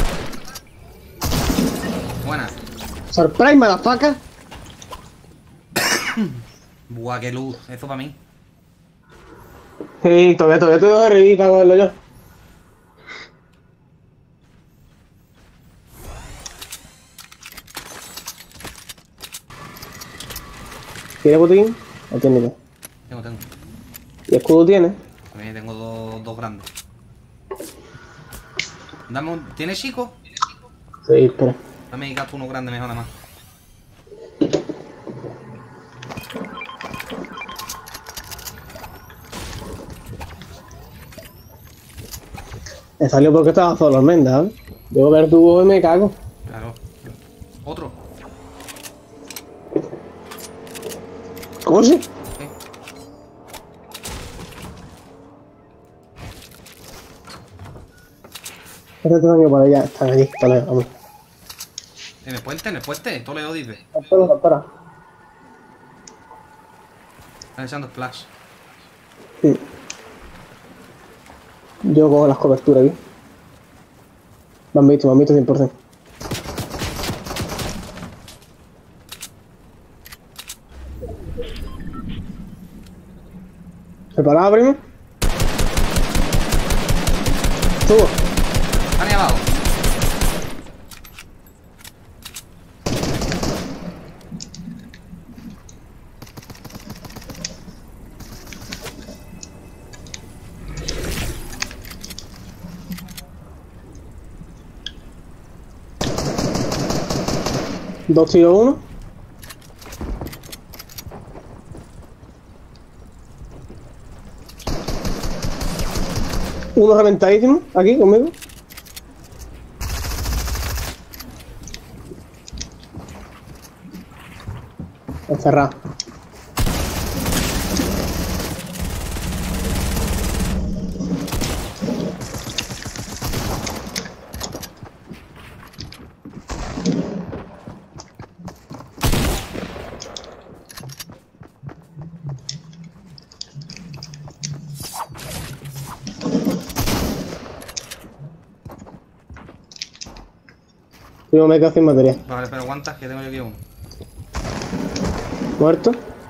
Buena. Surprise, motherfucker. Buah, qué luz. Eso para mí. Sí, todavía te doy revivir para cogerlo yo. ¿Tienes botín? ¿O tienes ya? Tengo. ¿Y escudo tienes? También tengo dos grandes. Dame ¿Tienes chico? Sí, espera. Dame gasto uno grande mejor nada más. Me salió porque estaba solo, almendra, ¿sabes? Debo ver tu voz y me cago. Claro. Otro. ¿Cómo se? Este daño para allá, están allí, vale, vamos. En el puente, Toledo dice. Espera. Están echando splash. Sí. Yo cojo las coberturas aquí. Me han visto 100%. ¿Preparado, primo? Subo. Están ahí abajo. Dos tiros uno. Uno reventadísimo, aquí conmigo. Encerrado. Primo, me quedo sin batería. Vale, pero aguanta, que tengo yo aquí uno. ¿Muerto?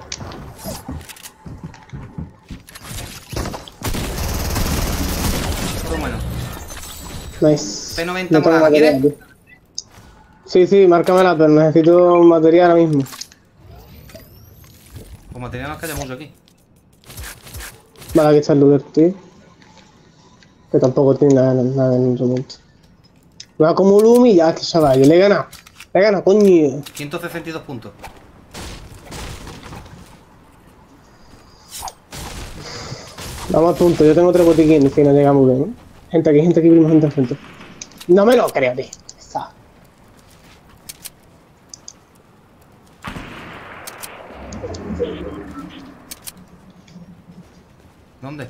Todo bueno. Nice. P90 No tengo morada, batería, ¿quieres? tío. Sí, sí, márcamela, pero necesito batería ahora mismo. Como teníamos que haya mucho aquí. Vale, aquí está el looter, tío. Que tampoco tiene nada en otro momento. Me va como un Lumi y ya, este chaval, yo le he ganado. Le he ganado, coño. 162 puntos. Vamos al punto, yo tengo 3 botiquines si no llegamos bien, ¿eh? Gente aquí, vimos gente enfrente. No me lo creo, tío. Esa. ¿Dónde?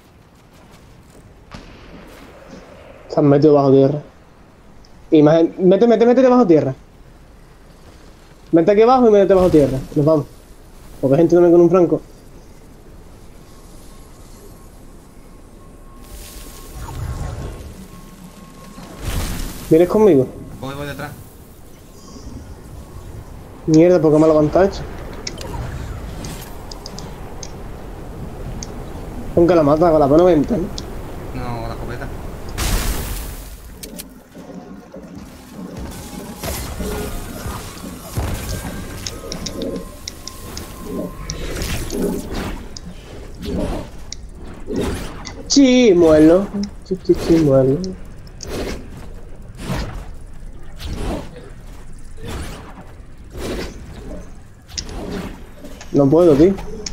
Se han metido bajo tierra. Y más, métete bajo tierra. Vente aquí abajo y métete bajo tierra. Nos vamos. Porque hay gente también con un franco. ¿Vienes conmigo? Voy detrás. Mierda, ¿por qué me lo han hecho? Aunque la mata con la P90, ¿no? No, la escopeta. Chimuelo. Chimuelo. No puedo, tío.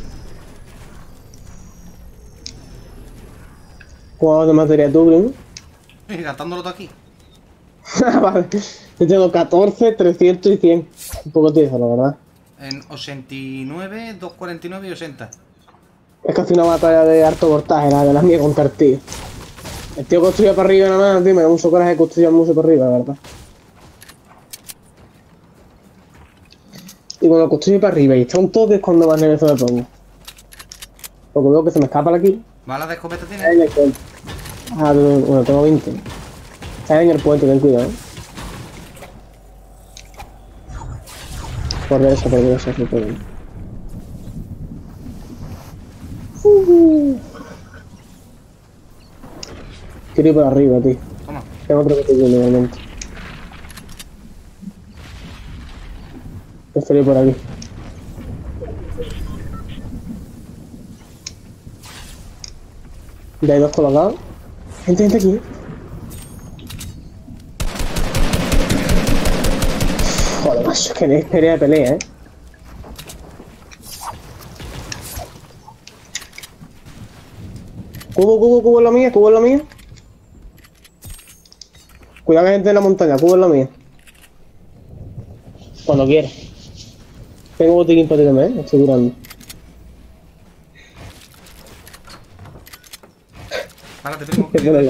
¿Cuánto de materia tú, primo? Gastándolo todo aquí. Vale. Yo tengo 14, 300 y 100. Un poco tieso, la verdad. En 89, 249 y 80. Es casi una batalla de harto voltaje, la de las mías contra el tío. El tío construye para arriba nada más, tío. Me da mucho coraje de construir mucho para arriba, la verdad. Y cuando construye para arriba y está un toque es cuando más nervioso me pongo. Porque veo que se me escapa la kill. ¿Balas de escopeta Está tienes? en el puente. Ah, bueno, tengo 20. Está en el puente, ten cuidado, Por eso, no puedo. Quiero ir por arriba, tío. Toma. Tengo otro que te llevo igualmente. Prefiero ir por aquí. Ya hay dos colocados. Gente aquí. Joder, macho, es que no es pelea de pelea, Cubo en la mía, cubo en la mía. Cuidado que hay gente en la montaña, cubo en la mía. Cuando quieras. Tengo botiquín para ti también, estoy curando. Párate, primo. Qué problema.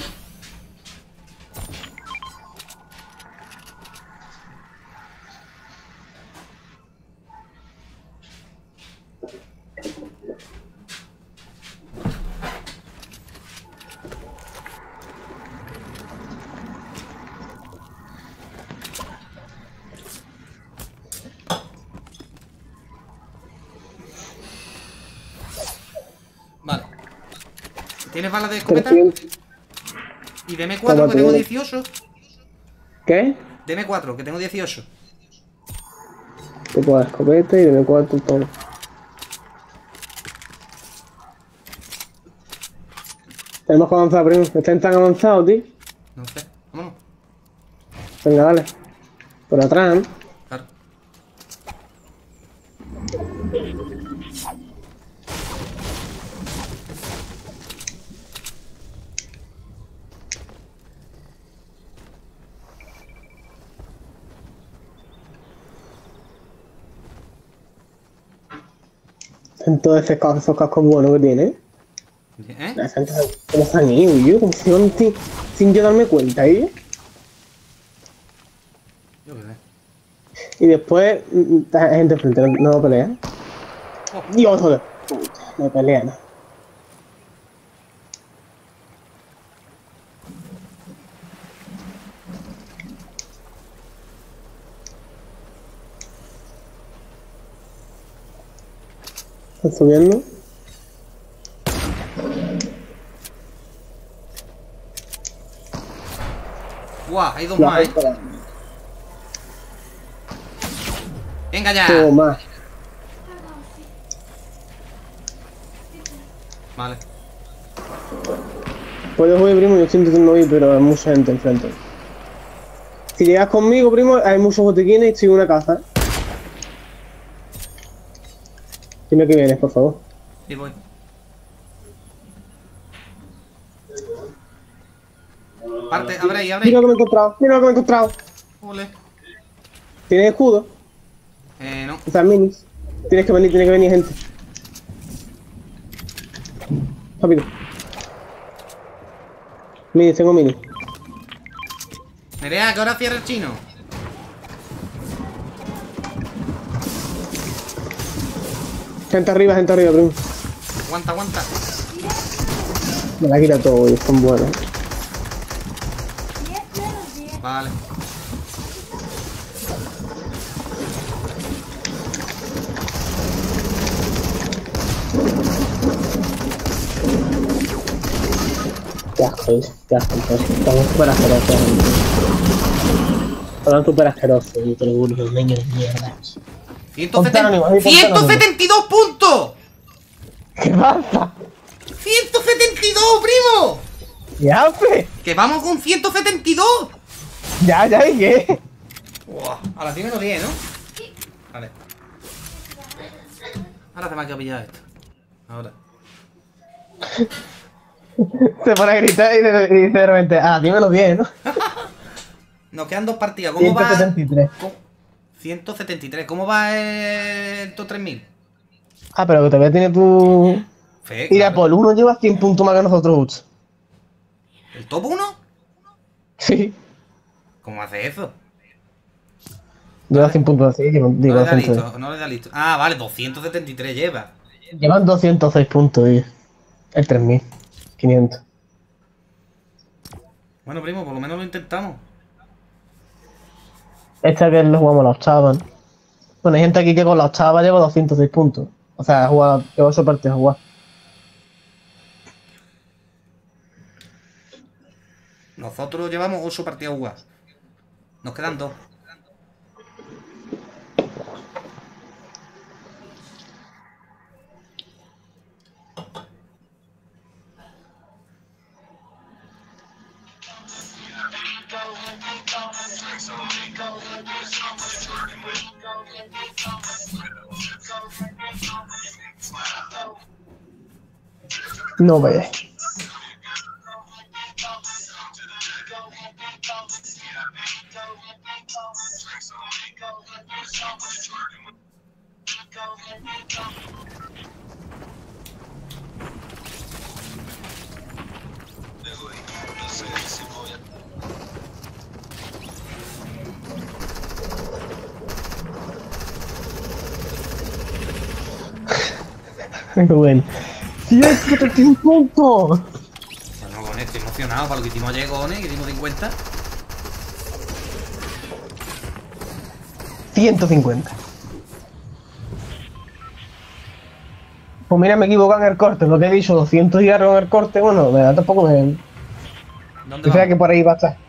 Vale. ¿Tienes balas de escopeta? 300. Y deme 4 Toma, que tengo tío. 18. ¿Qué? Deme 4 que tengo 18. Te puedo dar escopeta y de mi cuarto todo. Tenemos que avanzar, primo. Están tan avanzados, tío. No sé. Vámonos. Venga, dale. Por atrás, ¿no? Claro. En todos esos cascos buenos que tiene. ¿Eh? ¿Cómo se han ido, yo? ¿Cómo se van sin yo darme cuenta, eh? Yo qué sé. Y después, hay gente enfrente, no pelea. Oh. Dios, joder. Puta, no pelea, no. Estoy subiendo. Guau, hay dos Lo más, hay ¿eh? por ahí. Venga ya. Toma. Vale. Puedes huir, primo, yo estoy intentando huir, pero hay mucha gente enfrente. Si llegas conmigo, primo, hay muchos botiquines y estoy en una casa. Dime que vienes, por favor. Sí, voy. Parte, abre ahí, abre Mira ahí. lo que me he encontrado, mira lo que me he encontrado. Ole. ¿Tienes escudo? No. O sea, minis. Tienes que venir, gente. Rápido. Minis, tengo minis. Nerea, ¿qué hora cierra el chino? Gente arriba, primo. Aguanta, aguanta. Me la quita todo, y son buenos. Vale. Qué asco, qué asco. Estamos súper asquerosos. Están súper asquerosos, te lo juro, los niños de mierda. 172 puntos. ¿Qué pasa? 172, primo. ¿Qué hace? Que vamos con 172. Ya, ¿y qué? Uah, ahora tiene los 10, ¿no? Vale. Ahora se me ha quedado pillado esto. Ahora. Se pone a gritar y dice de repente, dímelo bien, ¿no? Nos quedan dos partidas. ¿Cómo va? 173. 173. ¿Cómo va el top 3000? Pero que todavía tiene tu... Fe, Mira, claro. por uno lleva 100 puntos más que nosotros, Uts. ¿El top 1? Sí. ¿Cómo hace eso? Lleva 100 puntos así, digo, No le da 200. listo, no le da listo. Ah, vale, 273 lleva. Llevan 206 puntos, y el 3500. Bueno, primo, por lo menos lo intentamos. Esta que lo jugamos la octava. ¿No? Bueno, hay gente aquí que con la octava lleva 206 puntos. O sea, ha jugado 8 partidas a jugar. Nosotros llevamos 8 partidas jugadas. Nos quedan 2. No vaya. Qué bueno. 171 puntos. Bueno, con estoy emocionado para lo que hicimos ayer, Gone, que hicimos 50. 150. Pues mira, me equivoco en el corte, lo que he dicho, 200 y algo en el corte, bueno, me da tampoco me... ¿Dónde Dice que vamos? por ahí va a estar.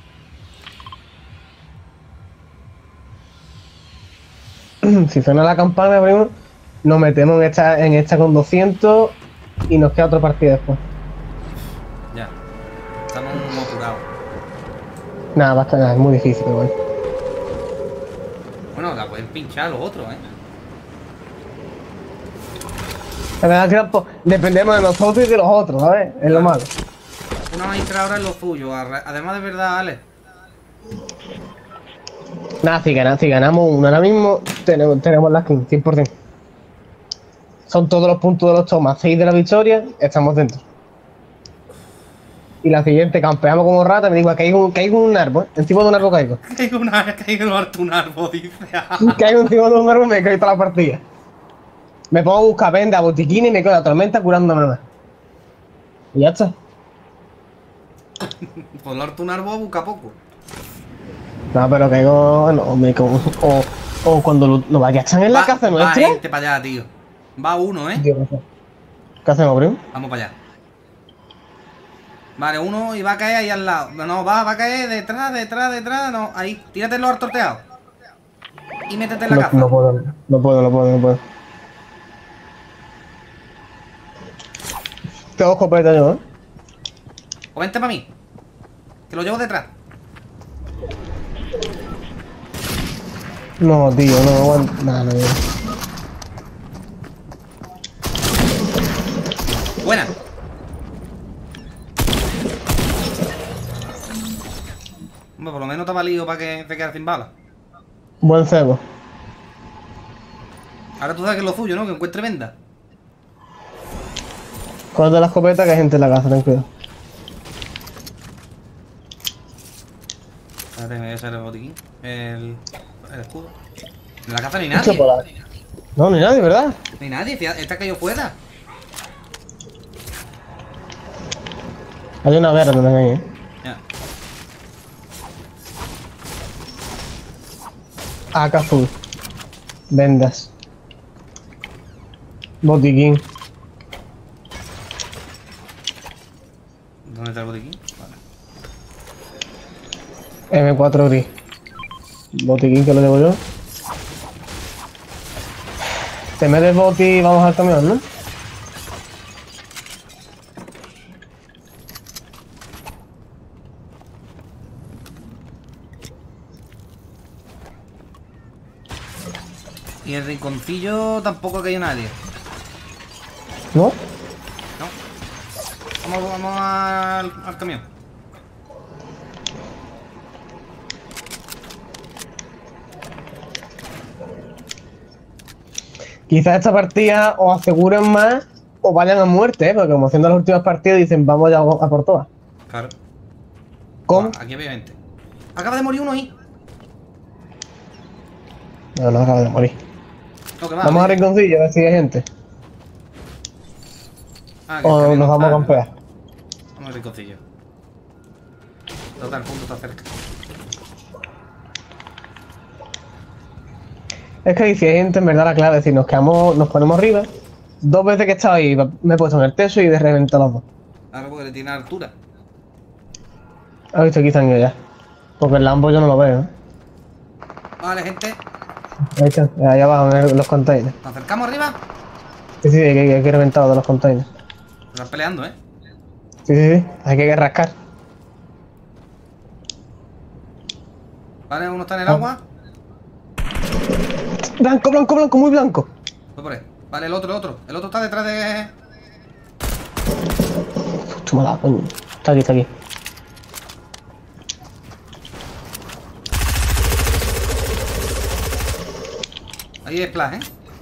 Si suena la campana, primo, nos metemos en esta con 200 y nos queda otra partida después. Ya. Estamos muy apurados. Nada, basta, nada, es muy difícil, pero bueno. Bueno, la pueden pinchar los otros, ¿eh? La verdad es que pues, dependemos de nosotros y de los otros, ¿sabes? Es lo malo. Una maestra ahora es lo suyo. Además de verdad, Ale. Nada, si ganamos uno ahora mismo, tenemos la skin, 100%. Son todos los puntos de los tomas, 6 de la victoria, estamos dentro. Y la siguiente, campeamos como rata, me digo, caigo en un árbol, encima de un árbol caigo. Caigo un árbol, dice. Caigo encima de un árbol y me caigo toda la partida. Me pongo a buscar venda, botiquines y me quedo la tormenta curándome nada. Y ya está. Por darte un árbol busca poco. No, pero caigo, no, o cuando lo vaya a echar en la casa Va nuestra. gente para allá, tío. Va uno, ¿eh? Tío, ¿qué hacemos, primo? Vamos para allá. Vale, uno y va a caer ahí al lado. No, va a caer detrás. No, ahí. Tírate los torteados. Y métete en la caza. No puedo. Tengo escopeta yo, ¿eh? O vente para mí. Que lo llevo detrás. No, tío, no aguanto. Nada, no. Buena. Hombre, por lo menos te ha valido para que te quedes sin balas. Buen cebo. Ahora tú sabes que es lo suyo, ¿no? Que encuentre venda. Cuando la escopeta que hay gente en la casa, ten cuidado. Espérate, me voy a echar el botiquín. El escudo. En la casa ni nadie. Esto por ahí. No, ni nadie, ¿verdad? No hay nadie, está cayó fuera. Hay una vera también ahí, ¿eh? Ya. AK azul. Vendas. Botiquín. ¿Dónde está el botiquín? Vale. M4 gris. Botiquín que lo llevo yo. Te metes boti y vamos al camión, ¿no? Y el rinconcillo tampoco que haya nadie. ¿No? No. Vamos al camión. Quizás esta partida os aseguren más o vayan a muerte, ¿eh? Porque como haciendo las últimas partidas dicen vamos ya a por todas. Claro. ¿Cómo? Aquí obviamente. Acaba de morir uno ahí. No acaba de morir. No, que va, Vamos a rinconcillo a ver si hay gente. Ah, que el O camión nos no vamos a está, campear. Vamos al rinconcillo. Total, el punto está cerca. Es que ahí si hay gente, en verdad la clave es decir, nos ponemos arriba. 2 veces que he estado ahí me he puesto en el techo y de reventado los dos. Ahora porque le tiene altura. ¿Has visto aquí están ellos ya? Porque el Lambo yo no lo veo, ¿eh? Vale, gente. Ahí están, allá abajo en los containers. Nos acercamos arriba. Sí, hay que reventar de los containers. Están peleando, ¿eh? Sí, hay que rascar. Vale, uno está en el agua. Blanco, muy blanco. Voy por ahí. Vale, el otro. El otro está detrás de... Tú me la coño. Está aquí. Ahí hay splash, ¿eh?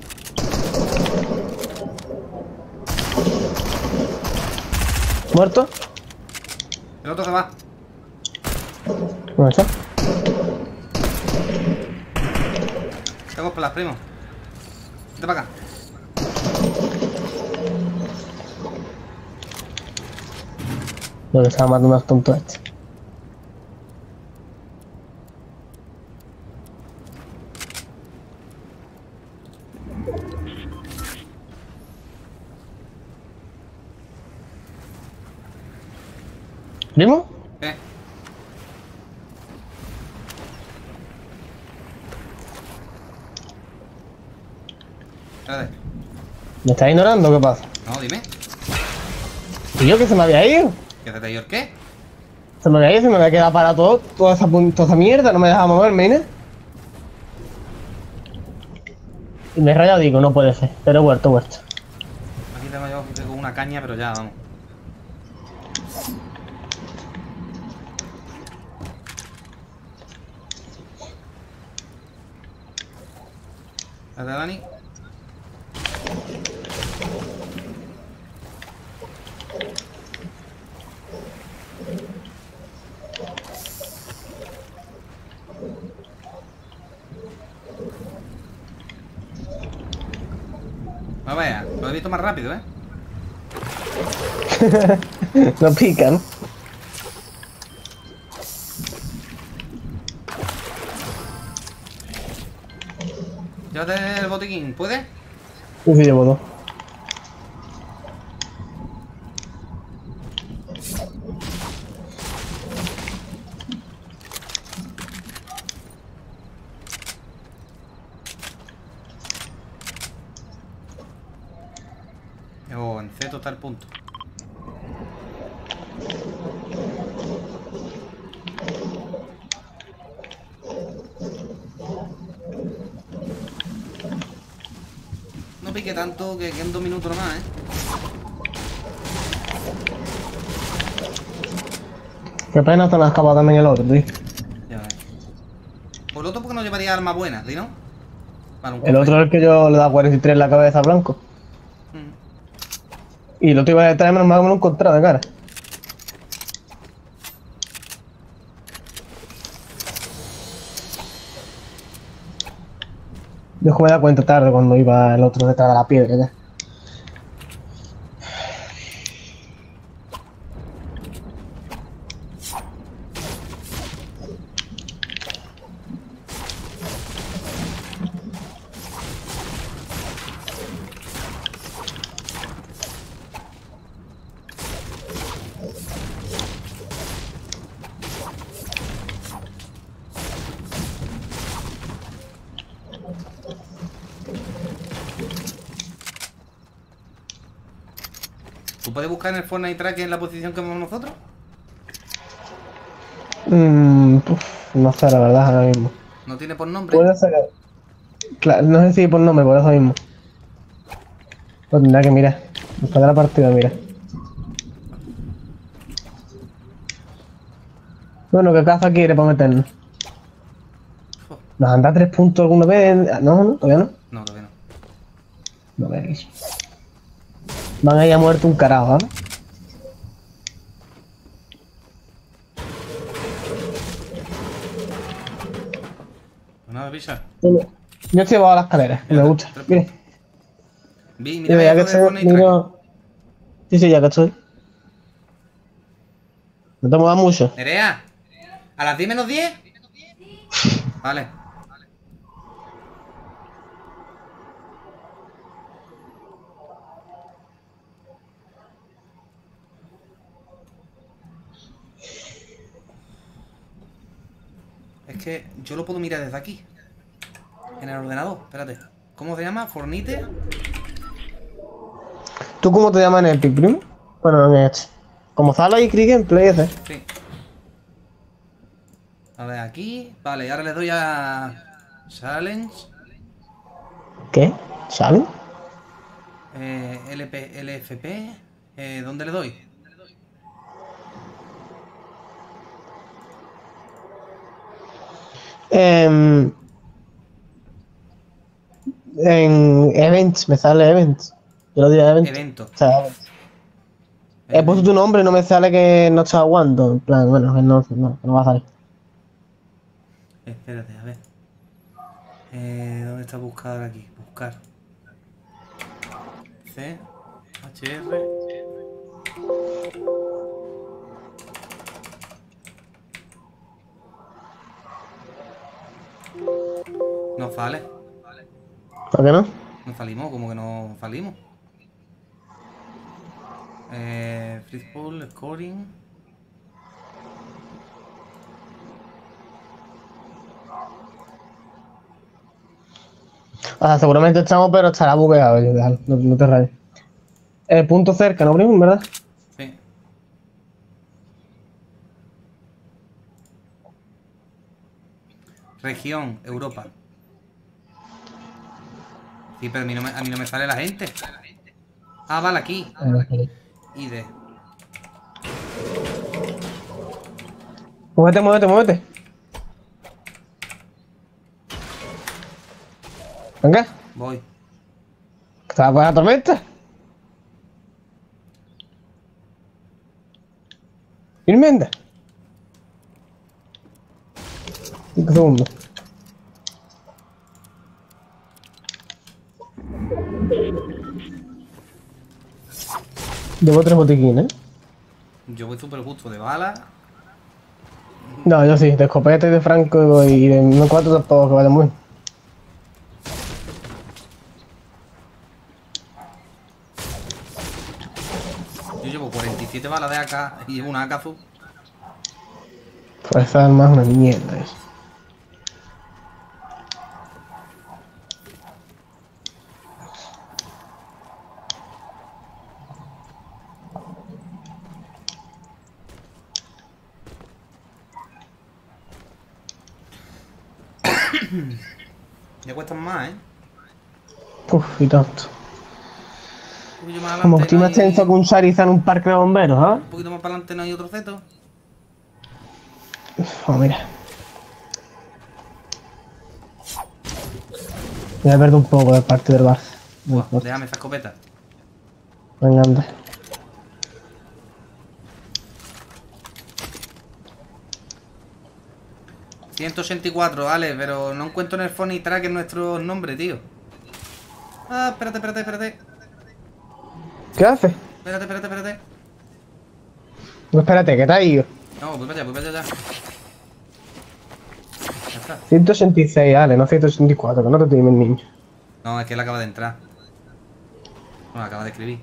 ¿Muerto? El otro se va. ¿Dónde está? Tengo splash, primo. Vente para acá. No, se va matando unos tontos este. ¿Primo? ¿Qué? Espérate. ¿Me estás ignorando o qué pasa? No, dime. ¿Y yo que se me había ido? ¿Qué se te ha ido el qué? Se me había quedado parado toda esa mierda, no me dejaba moverme, ¿no? Y me he rayado, digo, no puede ser, pero he vuelto. Aquí tengo yo con una caña, pero ya, vamos. Espérate, Dani. No vea, lo he visto más rápido, ¿eh? No pican. Llévate el botiquín, ¿puedes? Yo sí llevo dos. Oh, en C está el punto. No pique tanto que quedan 2 minutos nomás, Qué pena se me ha escapado también el otro, tío. Ya ves. Por el otro porque no llevaría armas buenas, ¿sí no? Vale, un El otro es el que yo le da 43 en la cabeza a blanco. Y el otro iba detrás, menos mal que me lo he encontrado de cara. Yo me da cuenta tarde cuando iba el otro detrás de la piedra ya. ¿Tú puedes buscar en el Fortnite Track en la posición que vamos nosotros? No sé la verdad ahora mismo. ¿No tiene por nombre? Puede ser. Claro, no sé si por nombre, por eso mismo. Pues tendrá que mirar. Después de la partida, mira. Bueno, ¿qué caza quiere para meternos? ¿Nos han dado 3 puntos alguna vez? No, todavía no. No, todavía No no. veis. Van a ir a muerto un carajo, ¿vale? Pues nada, pisa. Yo estoy abajo de las escaleras, que me gusta. Mire. Mira, Ya que eso de estoy, Fortnite Track. miro... Sí, ya que estoy. No te muevas mucho. Nerea, ¿a las 10 menos 10? Vale. Es que yo lo puedo mirar desde aquí. En el ordenador, espérate. ¿Cómo se llama? ¿Fornite? ¿Tú cómo te llamas en Epic, primo? Bueno, en este. Como Zala y Krieg en Play ese. Sí. A ver, aquí. Vale, y ahora le doy a... Challenge. ¿Qué? ¿Saben? LFP. ¿Dónde le doy? En Events, me sale Events. Yo lo digo Events. Evento. O sea, Events. He puesto tu nombre y no me sale que no está aguando. En plan, bueno, que no va a salir. Espérate, a ver. ¿Dónde está buscar aquí? Buscar. C. HR. No sale. ¿Por qué no? No salimos, como que no salimos. Freezeball, scoring. O sea, seguramente estamos, pero estará bugueado. Déjalo, no te rayes. Punto cerca, ¿no, primo? ¿Verdad? Sí. Región, Europa. Sí, pero a mí no me sale la gente. Ah, vale, aquí. ID. Muévete. Venga, Voy. ¿te vas a poner la tormenta? Irmenda. 5 segundos. Llevo 3 botiquines. Yo voy súper justo de bala. No, yo sí, de escopeta y de franco y de no 4 tampoco que vale muy. 17 balas de AK y una AK azul. Pues esa arma es una mierda eso. Ya cuestan más, ¿eh? Uf, y tanto. Un poquillo más Como adelante estoy más tenso que un Charizard en un parque de bomberos, ¿ah? un poquito más para adelante no hay otro Zeto. Oh, mira. Voy a perder un poco de parte del Barça. No Buah, importa. déjame esa escopeta. Venga, anda. $184, vale, pero no encuentro en el phone y track nuestro nombre, tío. Ah, espérate. ¿Qué haces? Espérate. No, espérate, que te ha ido. No, voy para allá ya. Ya está. 186, Ale, no 184, que no te times, niño. No, es que él acaba de entrar. Bueno, acaba de escribir.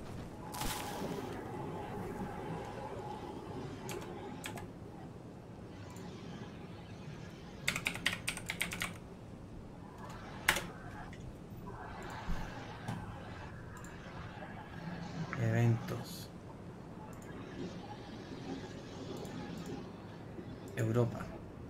Eventos. Europa.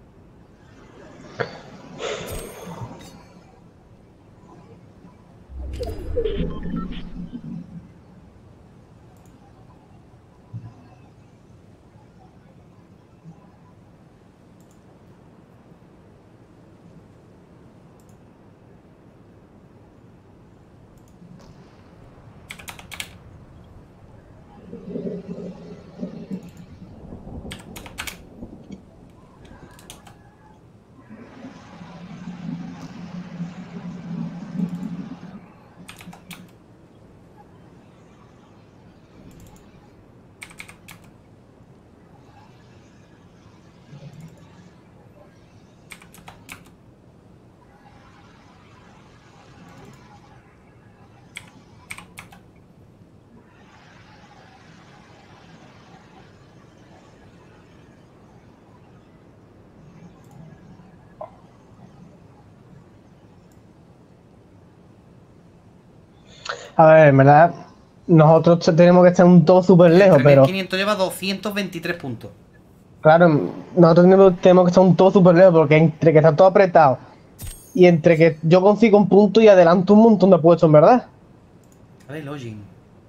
A ver, en verdad, nosotros tenemos que estar un todo súper lejos, pero 3500 lleva 223 puntos. claro, nosotros tenemos que estar un todo súper lejos, porque entre que está todo apretado y entre que yo consigo un punto y adelanto un montón de puestos, en verdad. Vale, login.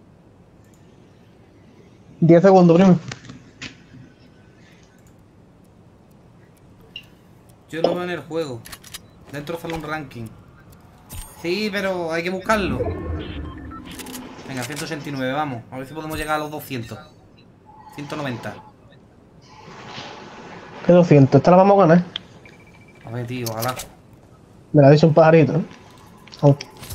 10 segundos, primo. Yo lo veo en el juego. Dentro sale un ranking. Sí, pero hay que buscarlo. Venga, 189, vamos. A ver si podemos llegar a los 200. 190. ¿Qué 200? Esta la vamos a ganar. A ver, tío, ojalá. Me la ha dicho un pajarito, ¿eh? Vamos.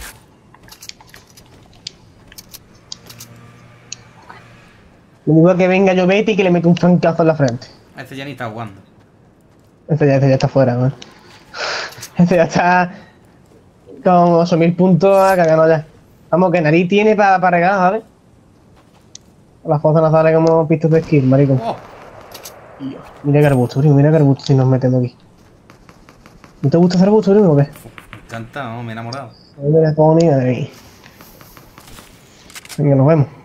Lo único es que venga yo Betty y que le mete un francazo en la frente. Este ya ni está jugando. Ese ya está fuera, ¿no? Ese ya está con 8000 puntos a cagando ya. Vamos, que nariz tiene para regalar, ¿sabes? Las cosas nos salen como pistas de skill, marico. Oh, Mira qué arbusto, primo, mira qué arbusto si nos metemos aquí. ¿No te gusta ese arbusto, primo, o qué? me encanta, ¿no? Me he enamorado. Ahí me la pongo de mí. Venga, nos vemos.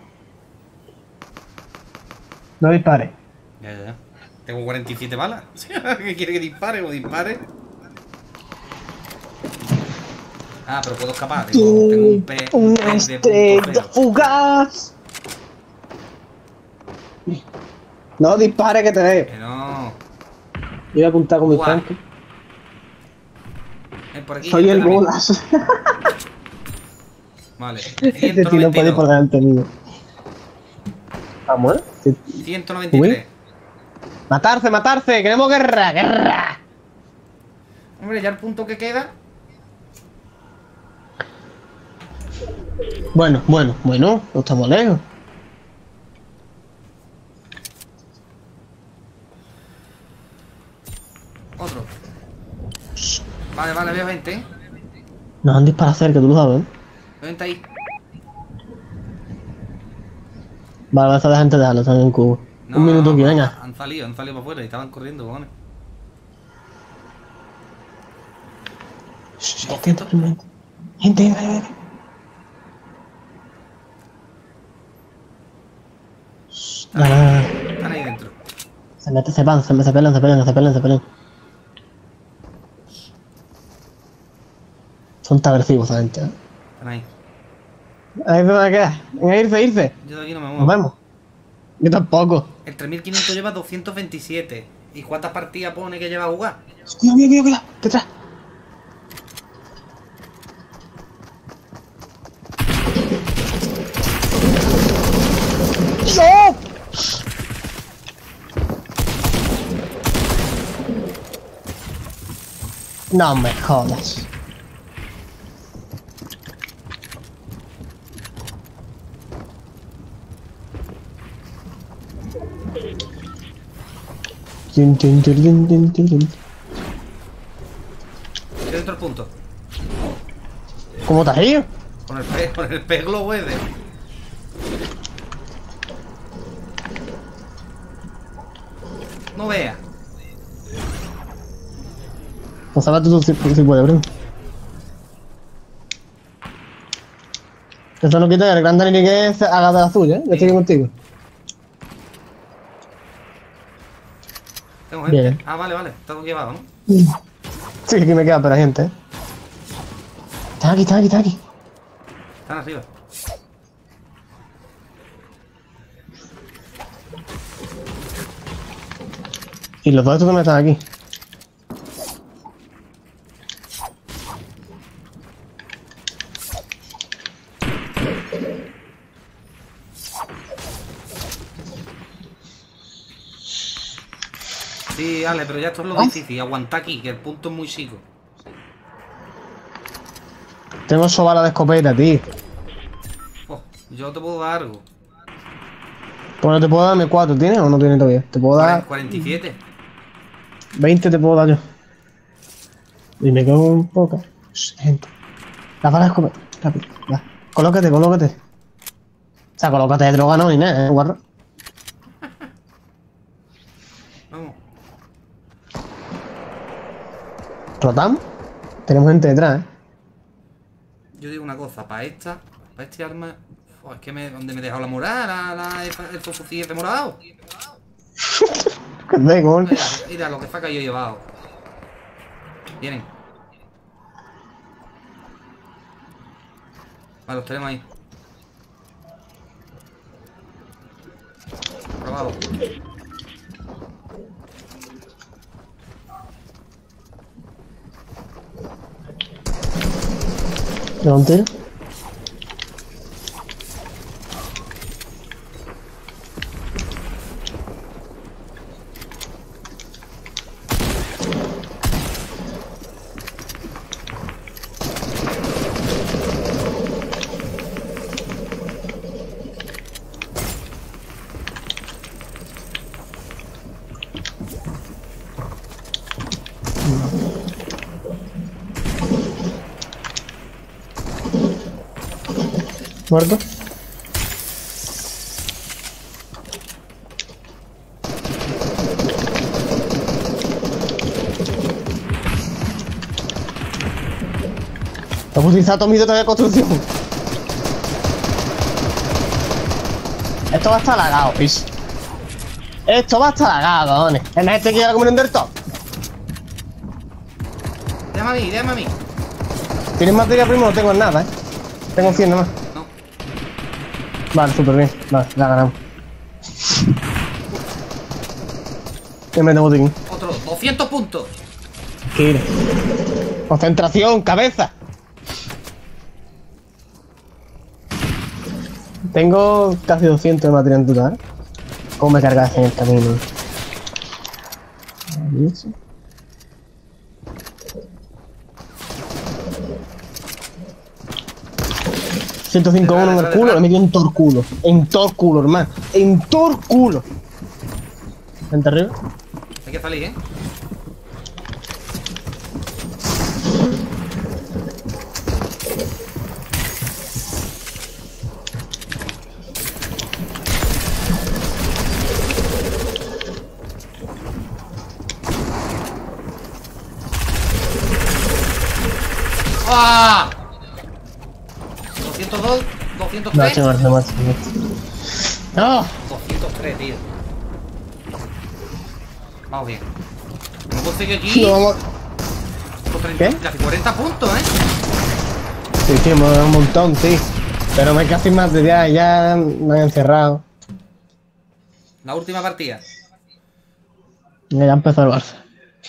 No dispares. Ya. Tengo 47 balas. ¿Qué quiere que dispare o dispare? Ah, pero puedo escapar. Tengo un P Una de estrella punto cero. fugaz. No dispare que te veo. Que no. Yo voy a apuntar con mi Guau. tanque. Por aquí. Soy el también. bolas. Vale. Este tío no puede ir por 192. delante mío. Vamos, ¿eh? 193. Matarse, queremos guerra. Hombre, ya el punto que queda. Bueno, no estamos lejos. Otro. Vale, veo gente, ¿eh? Nos han disparado cerca, tú lo sabes, ¿eh? Veo gente ahí. Vale, vas a dejar antes de dejarlo, están en cubo. Un minuto aquí, venga. Han salido para afuera y estaban corriendo, cojones. Gente. Dale. Están ahí dentro. Se pelan. Son tan agresivos esa gente. Están ahí. Ahí se va a quedar. Venga, irse. Yo de aquí no me Nos muevo. vemos. Yo tampoco. El 3500 lleva 227. ¿Y cuántas partidas pone que lleva a jugar? Cuidado. Detrás. ¡No! No me jodas. Estoy dentro del punto. ¿Cómo te has ido? Con el pez globo ese. No veas. No sabes tú si puedes, bro. Eso no quita que el gran Dani que se haga de la suya, ¿eh? Yo estoy contigo. Tengo gente. Bien. Ah, vale. Está todo llevado, ¿no? Sí, aquí me queda, pero hay gente, ¿eh? Están aquí. Están arriba. Y los dos estos también están aquí. Sí, Ale, pero ya esto es lo difícil. Aguantar aquí, que el punto es muy chico. Tengo sobala de escopeta, tío. Oh, yo te puedo dar algo. Pues no te puedo dar M4, ¿tienes o no tienes todavía? Te puedo dar 47. 20, te puedo dar yo. Y me quedo un poco. Gente. La bala de escopeta. Rápido. Va. Colócate. O sea, colócate de droga no ni nada, guarro. Vamos. ¿Rotamos? Tenemos gente detrás, ¿eh? Yo digo una cosa, para este arma. Oh, es que ¿dónde me he dejado la morada? El fusil de morado. Que te con. Mira lo que faca yo he llevado. Vienen. Vale, los tenemos ahí. Probado. ¿De un tiro? ¿Muerto? Hemos utilizado todo mi dato de construcción. Esto va a estar lagado, pis. Esto va a estar lagado, cojones. ¿Es la gente que quiere comer un del top? Déjame a mí. ¿Tienes materia prima? No tengo nada, Tengo 100 nomás. No. Vale, súper bien. Vale, la ganamos. Que me tengo botiquín. Otro. 200 puntos. Gira. Concentración, cabeza. Tengo casi 200 de material en total. ¿Cómo me cargas en el camino? ¿Listo? ...105-1 en el culo, le metí en todo el culo. En todo el culo, hermano. En todo el culo. Vente arriba. Hay que salir, ¿eh? ¡Ah! 202, 203. No, se muerto, muerto. ¡No! 203, tío. Vamos bien. Hemos conseguido aquí. No, vamos. ¿Qué? Casi 40 puntos, ¿eh? Sí, sí, hemos dado un montón, sí. Pero me casi más de ya me han encerrado. La última partida. Ya empezó el Barça.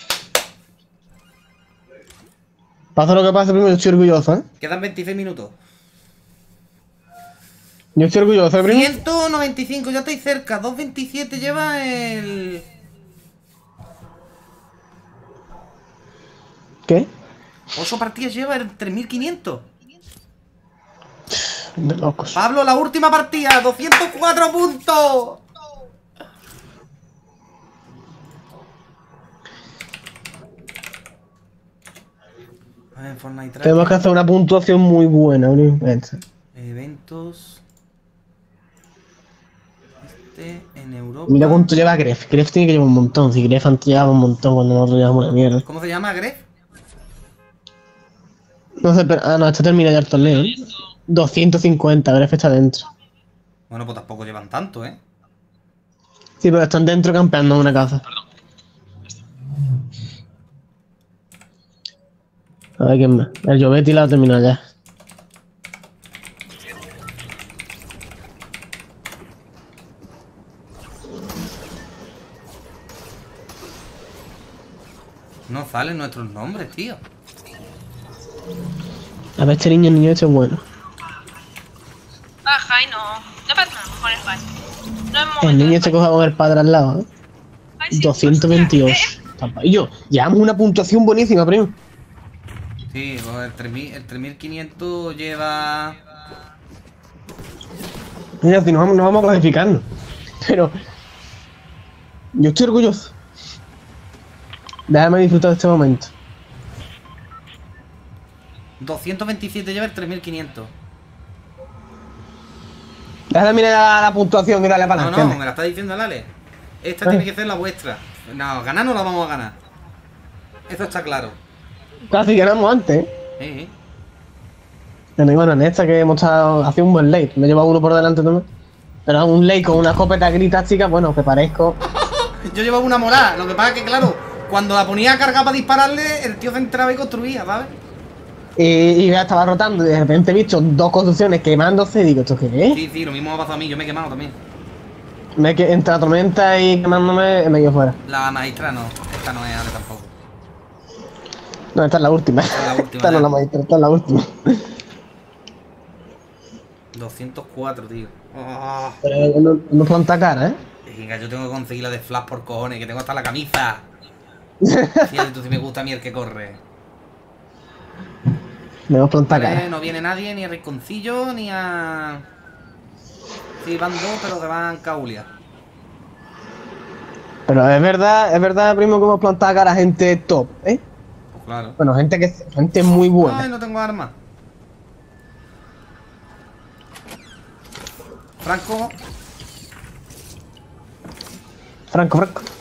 Pasa lo que pase primero, yo estoy orgulloso, ¿eh? Quedan 26 minutos. Yo estoy orgulloso, ¿eh, primo? 195, ya estáis cerca. 227 lleva el... ¿Qué? 8 partidas lleva el 3500. De locos. Pablo, la última partida. 204 puntos. A ver, Fortnite Tracker. Tenemos que hacer una puntuación muy buena, primo. Eventos. En Europa. Mira cuánto lleva Gref. Gref tiene que llevar un montón. Si Gref antes llevaba un montón cuando nosotros llevamos una mierda. ¿Cómo se llama, Gref? No sé, pero... Ah, no, esto termina ya el torneo, ¿eh? 250, Gref está dentro. Bueno, pues tampoco llevan tanto, ¿eh? Sí, pero están dentro campeando en una casa. A ver quién más. El Jovetti la ha terminado ya. No salen nuestros nombres, tío. A ver, este niño este es bueno. Ah, Jai, no. No pasa nada con el Jai. No es momento. El niño de este Jai. coja con el padre al lado, ¿eh? Jai, sí, 228. Papayillo, llevamos una puntuación buenísima, primo. Sí, pues el 3500 lleva... Mira, si nos vamos clasificando. Pero... Yo estoy orgulloso. Déjame disfrutar de este momento. 227 lleva el 3500. Déjame mirar la puntuación y dale para No, adelante. no, me la está diciendo el Ale. Esta tiene que ser la vuestra. No, ganar no la vamos a ganar. Eso está claro. Casi ganamos antes, ¿eh? Sí. Y bueno, en esta que hemos estado haciendo un buen late. Me he llevado uno por delante también. Pero un late con una escopeta gris táctica, bueno, que parezco. Yo llevaba una morada. Lo que pasa es que, claro, cuando la ponía a cargar para dispararle, el tío se entraba y construía, ¿sabes? Y ya estaba rotando y de repente he visto dos construcciones quemándose y digo, ¿esto qué es? Sí, sí, lo mismo me ha pasado a mí. Yo me he quemado también. Entre la tormenta y quemándome me quedo fuera. La maestra no. Esta no es Ale tampoco. No, esta es la última. es la última, Esta no ya. es la maestra, esta es la última. 204, tío. Oh. Pero no planta cara, ¿eh? Venga, yo tengo que conseguir la de Flash por cojones, que tengo hasta la camisa. Fíjate tú si me gusta a mí el que corre. No planta Vale, cara. no viene nadie, ni a Rinconcillo, ni a... Sí, van dos, pero que van Caulia. Pero es verdad, primo, que hemos plantado cara a gente top, ¿eh? Pues claro. Bueno, gente muy buena. Ay, no tengo armas. Franco. Franco.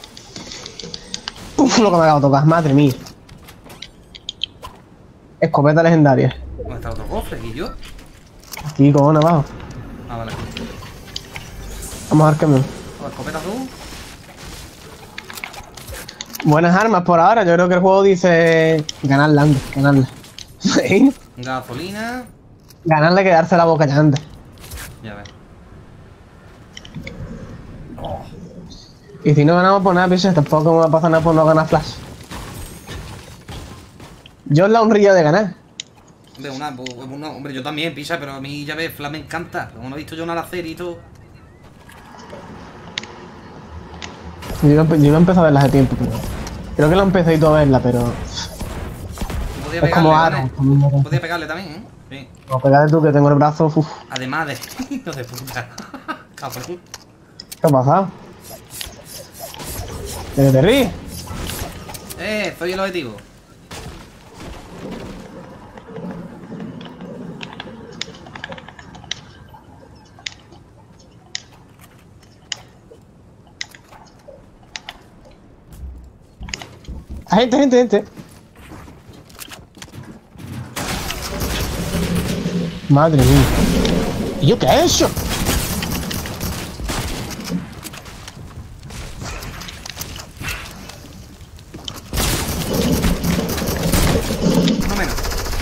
Uf, lo que me acabo de tocar, madre mía. Escopeta legendaria. ¿Dónde está otro cofre? ¿Y yo? Aquí, con abajo. Ah, vale. Vamos a ver camión. ¿La escopeta azul? Buenas armas por ahora, yo creo que el juego dice ganarla, anda, ganarla. ¿Sí? Gasolina. Ganarle, quedarse la boca ya, anda. Ya ves. Y si no ganamos por nada, piensa, tampoco me va a pasar nada por no ganar Flash. Yo es la honrilla de ganar. Hombre, hombre, yo también, pisa, pero a mí ya ves, Flash me encanta. Como no he visto yo nada hacer y todo. Yo no he empezado a verla hace tiempo, pero... Creo que la empecé y todo a verla, pero... Podía Es como pegarle, Aaron. ¿vale? Podía pegarle también, ¿eh? Sí. Como pegar tú que tengo el brazo, uff. Además de... Hijo de puta. Cabrón. ¿Qué ha pasado? ¿De qué te ríes? Soy el objetivo. Gente. Madre mía. ¿Y yo qué he hecho? No menos.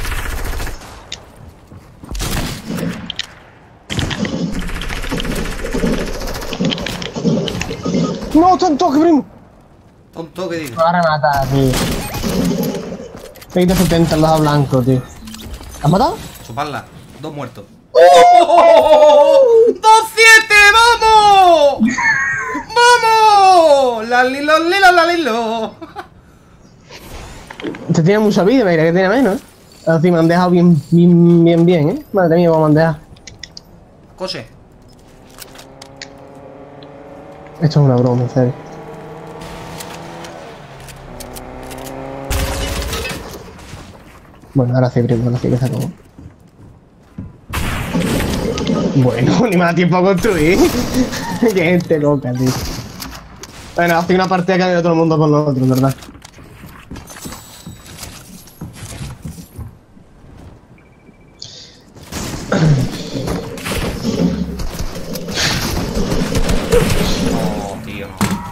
No, tonto, que primo. Tonto que digo. Me va a rematar, tío. 20-70 en los blancos, tío. ¿Has matado? Chuparla. 2 muertos. ¡Oh! ¡2-7! ¡Vamos! ¡Vamos! ¡La lilo, la lilo! Este tiene mucha vida, me diré que tiene menos, ¿eh? Así me han dejado bien, ¿eh? Madre mía, cómo me han dejado. Coche. Esto es una broma, en serio. Bueno, ahora sí, primo, ahora sí que se acabó. Bueno, ni me da tiempo a construir. Qué gente loca, tío. Bueno, hace una partida que ha ido todo el mundo con nosotros, ¿verdad? Oh, tío.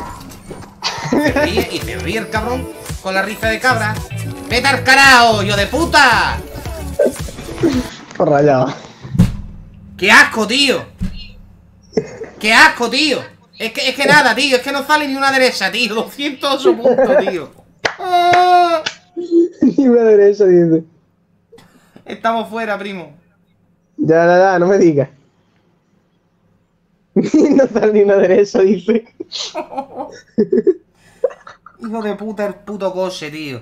Se ríe el cabrón con la risa de cabra. ¡Vete al carajo, hijo de puta! Por rayado. ¡Qué asco, tío! ¡Qué asco, tío! Es que nada, tío. Es que no sale ni una derecha, tío. 208 puntos, tío. ¡Ah! Ni una derecha, dice. Estamos fuera, primo. Ya, no me digas. No sale ni una derecha, dice. Hijo de puta, el puto coche, tío.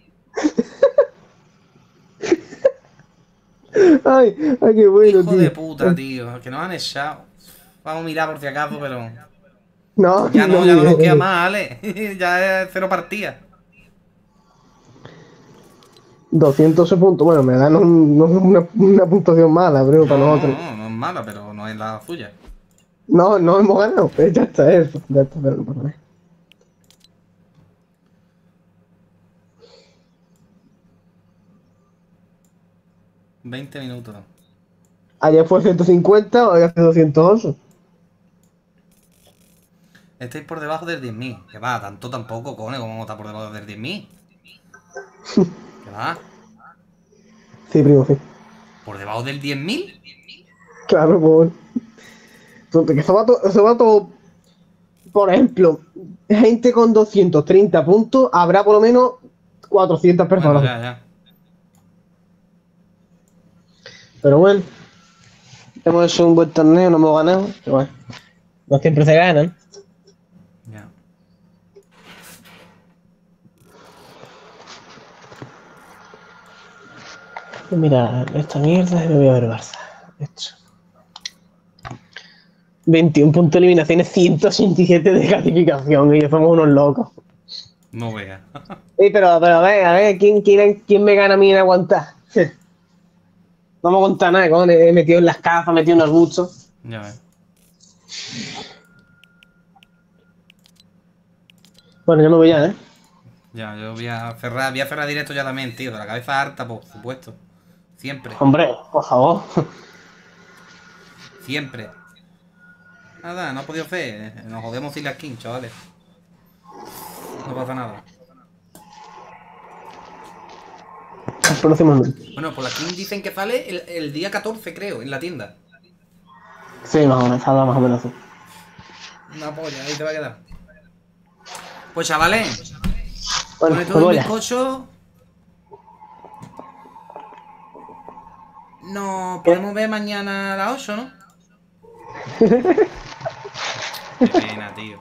Ay, qué bueno, Hijo tío. de puta, tío. Que nos han echado. Vamos a mirar por si acaso, pero... No, Ya no nos mire. queda más, Ale. Ya es 0 partidas. 208 puntos. Bueno, me dan una puntuación mala, creo, para nosotros. No es mala, pero no es la suya. No hemos ganado. Pues ya está eso. Ya está, pero no pasa nada. $20 minutos. Ayer fue 150, hoy hace 208. Estáis por debajo del 10.000. Que va, tanto tampoco, cone. ¿Cómo vamos a estar por debajo del 10.000? ¿Qué va? Sí, primo, sí. ¿Por debajo del 10.000? Claro, pues. Que eso va todo. Por ejemplo, gente con 230 puntos, habrá por lo menos 400 personas. Bueno, ya. Pero bueno, hemos hecho un buen torneo, no hemos ganado. Pero bueno, no siempre se ganan. Ya. Mira, esta mierda me voy a ver Barça. Esto. 21 puntos de eliminaciones, 187 de clasificación, y ya somos unos locos. No veas. Sí, pero a ver, ¿quién me gana a mí en aguantar? No me aguanta nada, cojones, he metido en las cazas, metido en arbustos. Ya ves. Bueno, yo me voy ya, ¿eh? Ya, yo voy a cerrar directo ya también, tío. De la cabeza harta, por supuesto. Siempre. Hombre, por favor. Siempre. Nada, no ha podido hacer. Nos jodemos sin la skin, chavales. No pasa nada. Próximamente. Bueno, por la skin dicen que sale el día 14, creo, en la tienda. Sí, más o menos, habla más o menos así. Una polla, ahí te va a quedar. Pues chavales, Bueno, pone pues todo el voy ya. bizcocho. Nos podemos ver mañana a las 8, ¿no? Qué pena, tío.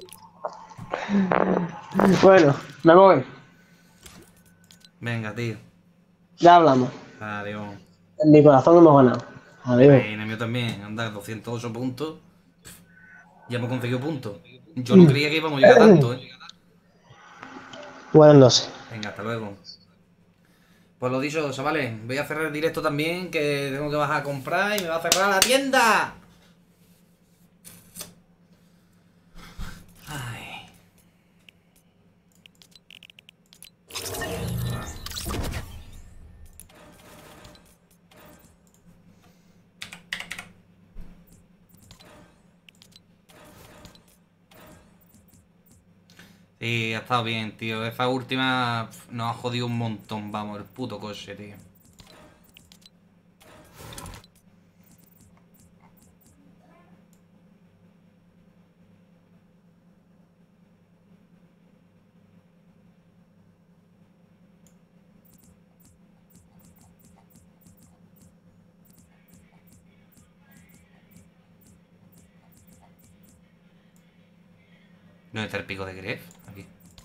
Bueno, me voy. Venga, tío. Ya hablamos. Adiós. En mi corazón hemos ganado. Adiós. En el mío también. Anda, 208 puntos. Ya hemos conseguido puntos. Yo no creía que íbamos a llegar tanto, ¿eh? Buenas noches. Venga, hasta luego. Pues lo dicho, chavales, voy a cerrar el directo también, que tengo que bajar a comprar y me va a cerrar la tienda. Ay. Sí, ha estado bien, tío. Esa última nos ha jodido un montón, vamos, el puto coche, tío. ¿Dónde está el pico de Gref? Aquí.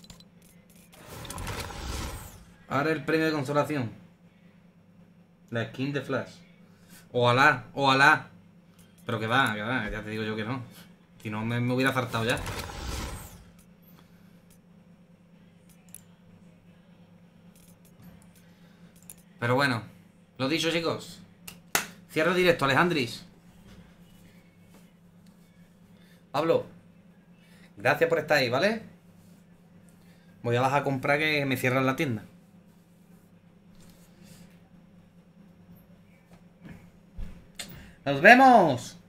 Ahora el premio de consolación. La skin de Flash. Ojalá, ojalá. Pero que va, ya te digo yo que no. Si no me hubiera faltado ya. Pero bueno, lo dicho, chicos. Cierro directo, Alejandris. Pablo, gracias por estar ahí, ¿vale? Voy a bajar a comprar que me cierran la tienda. ¡Nos vemos!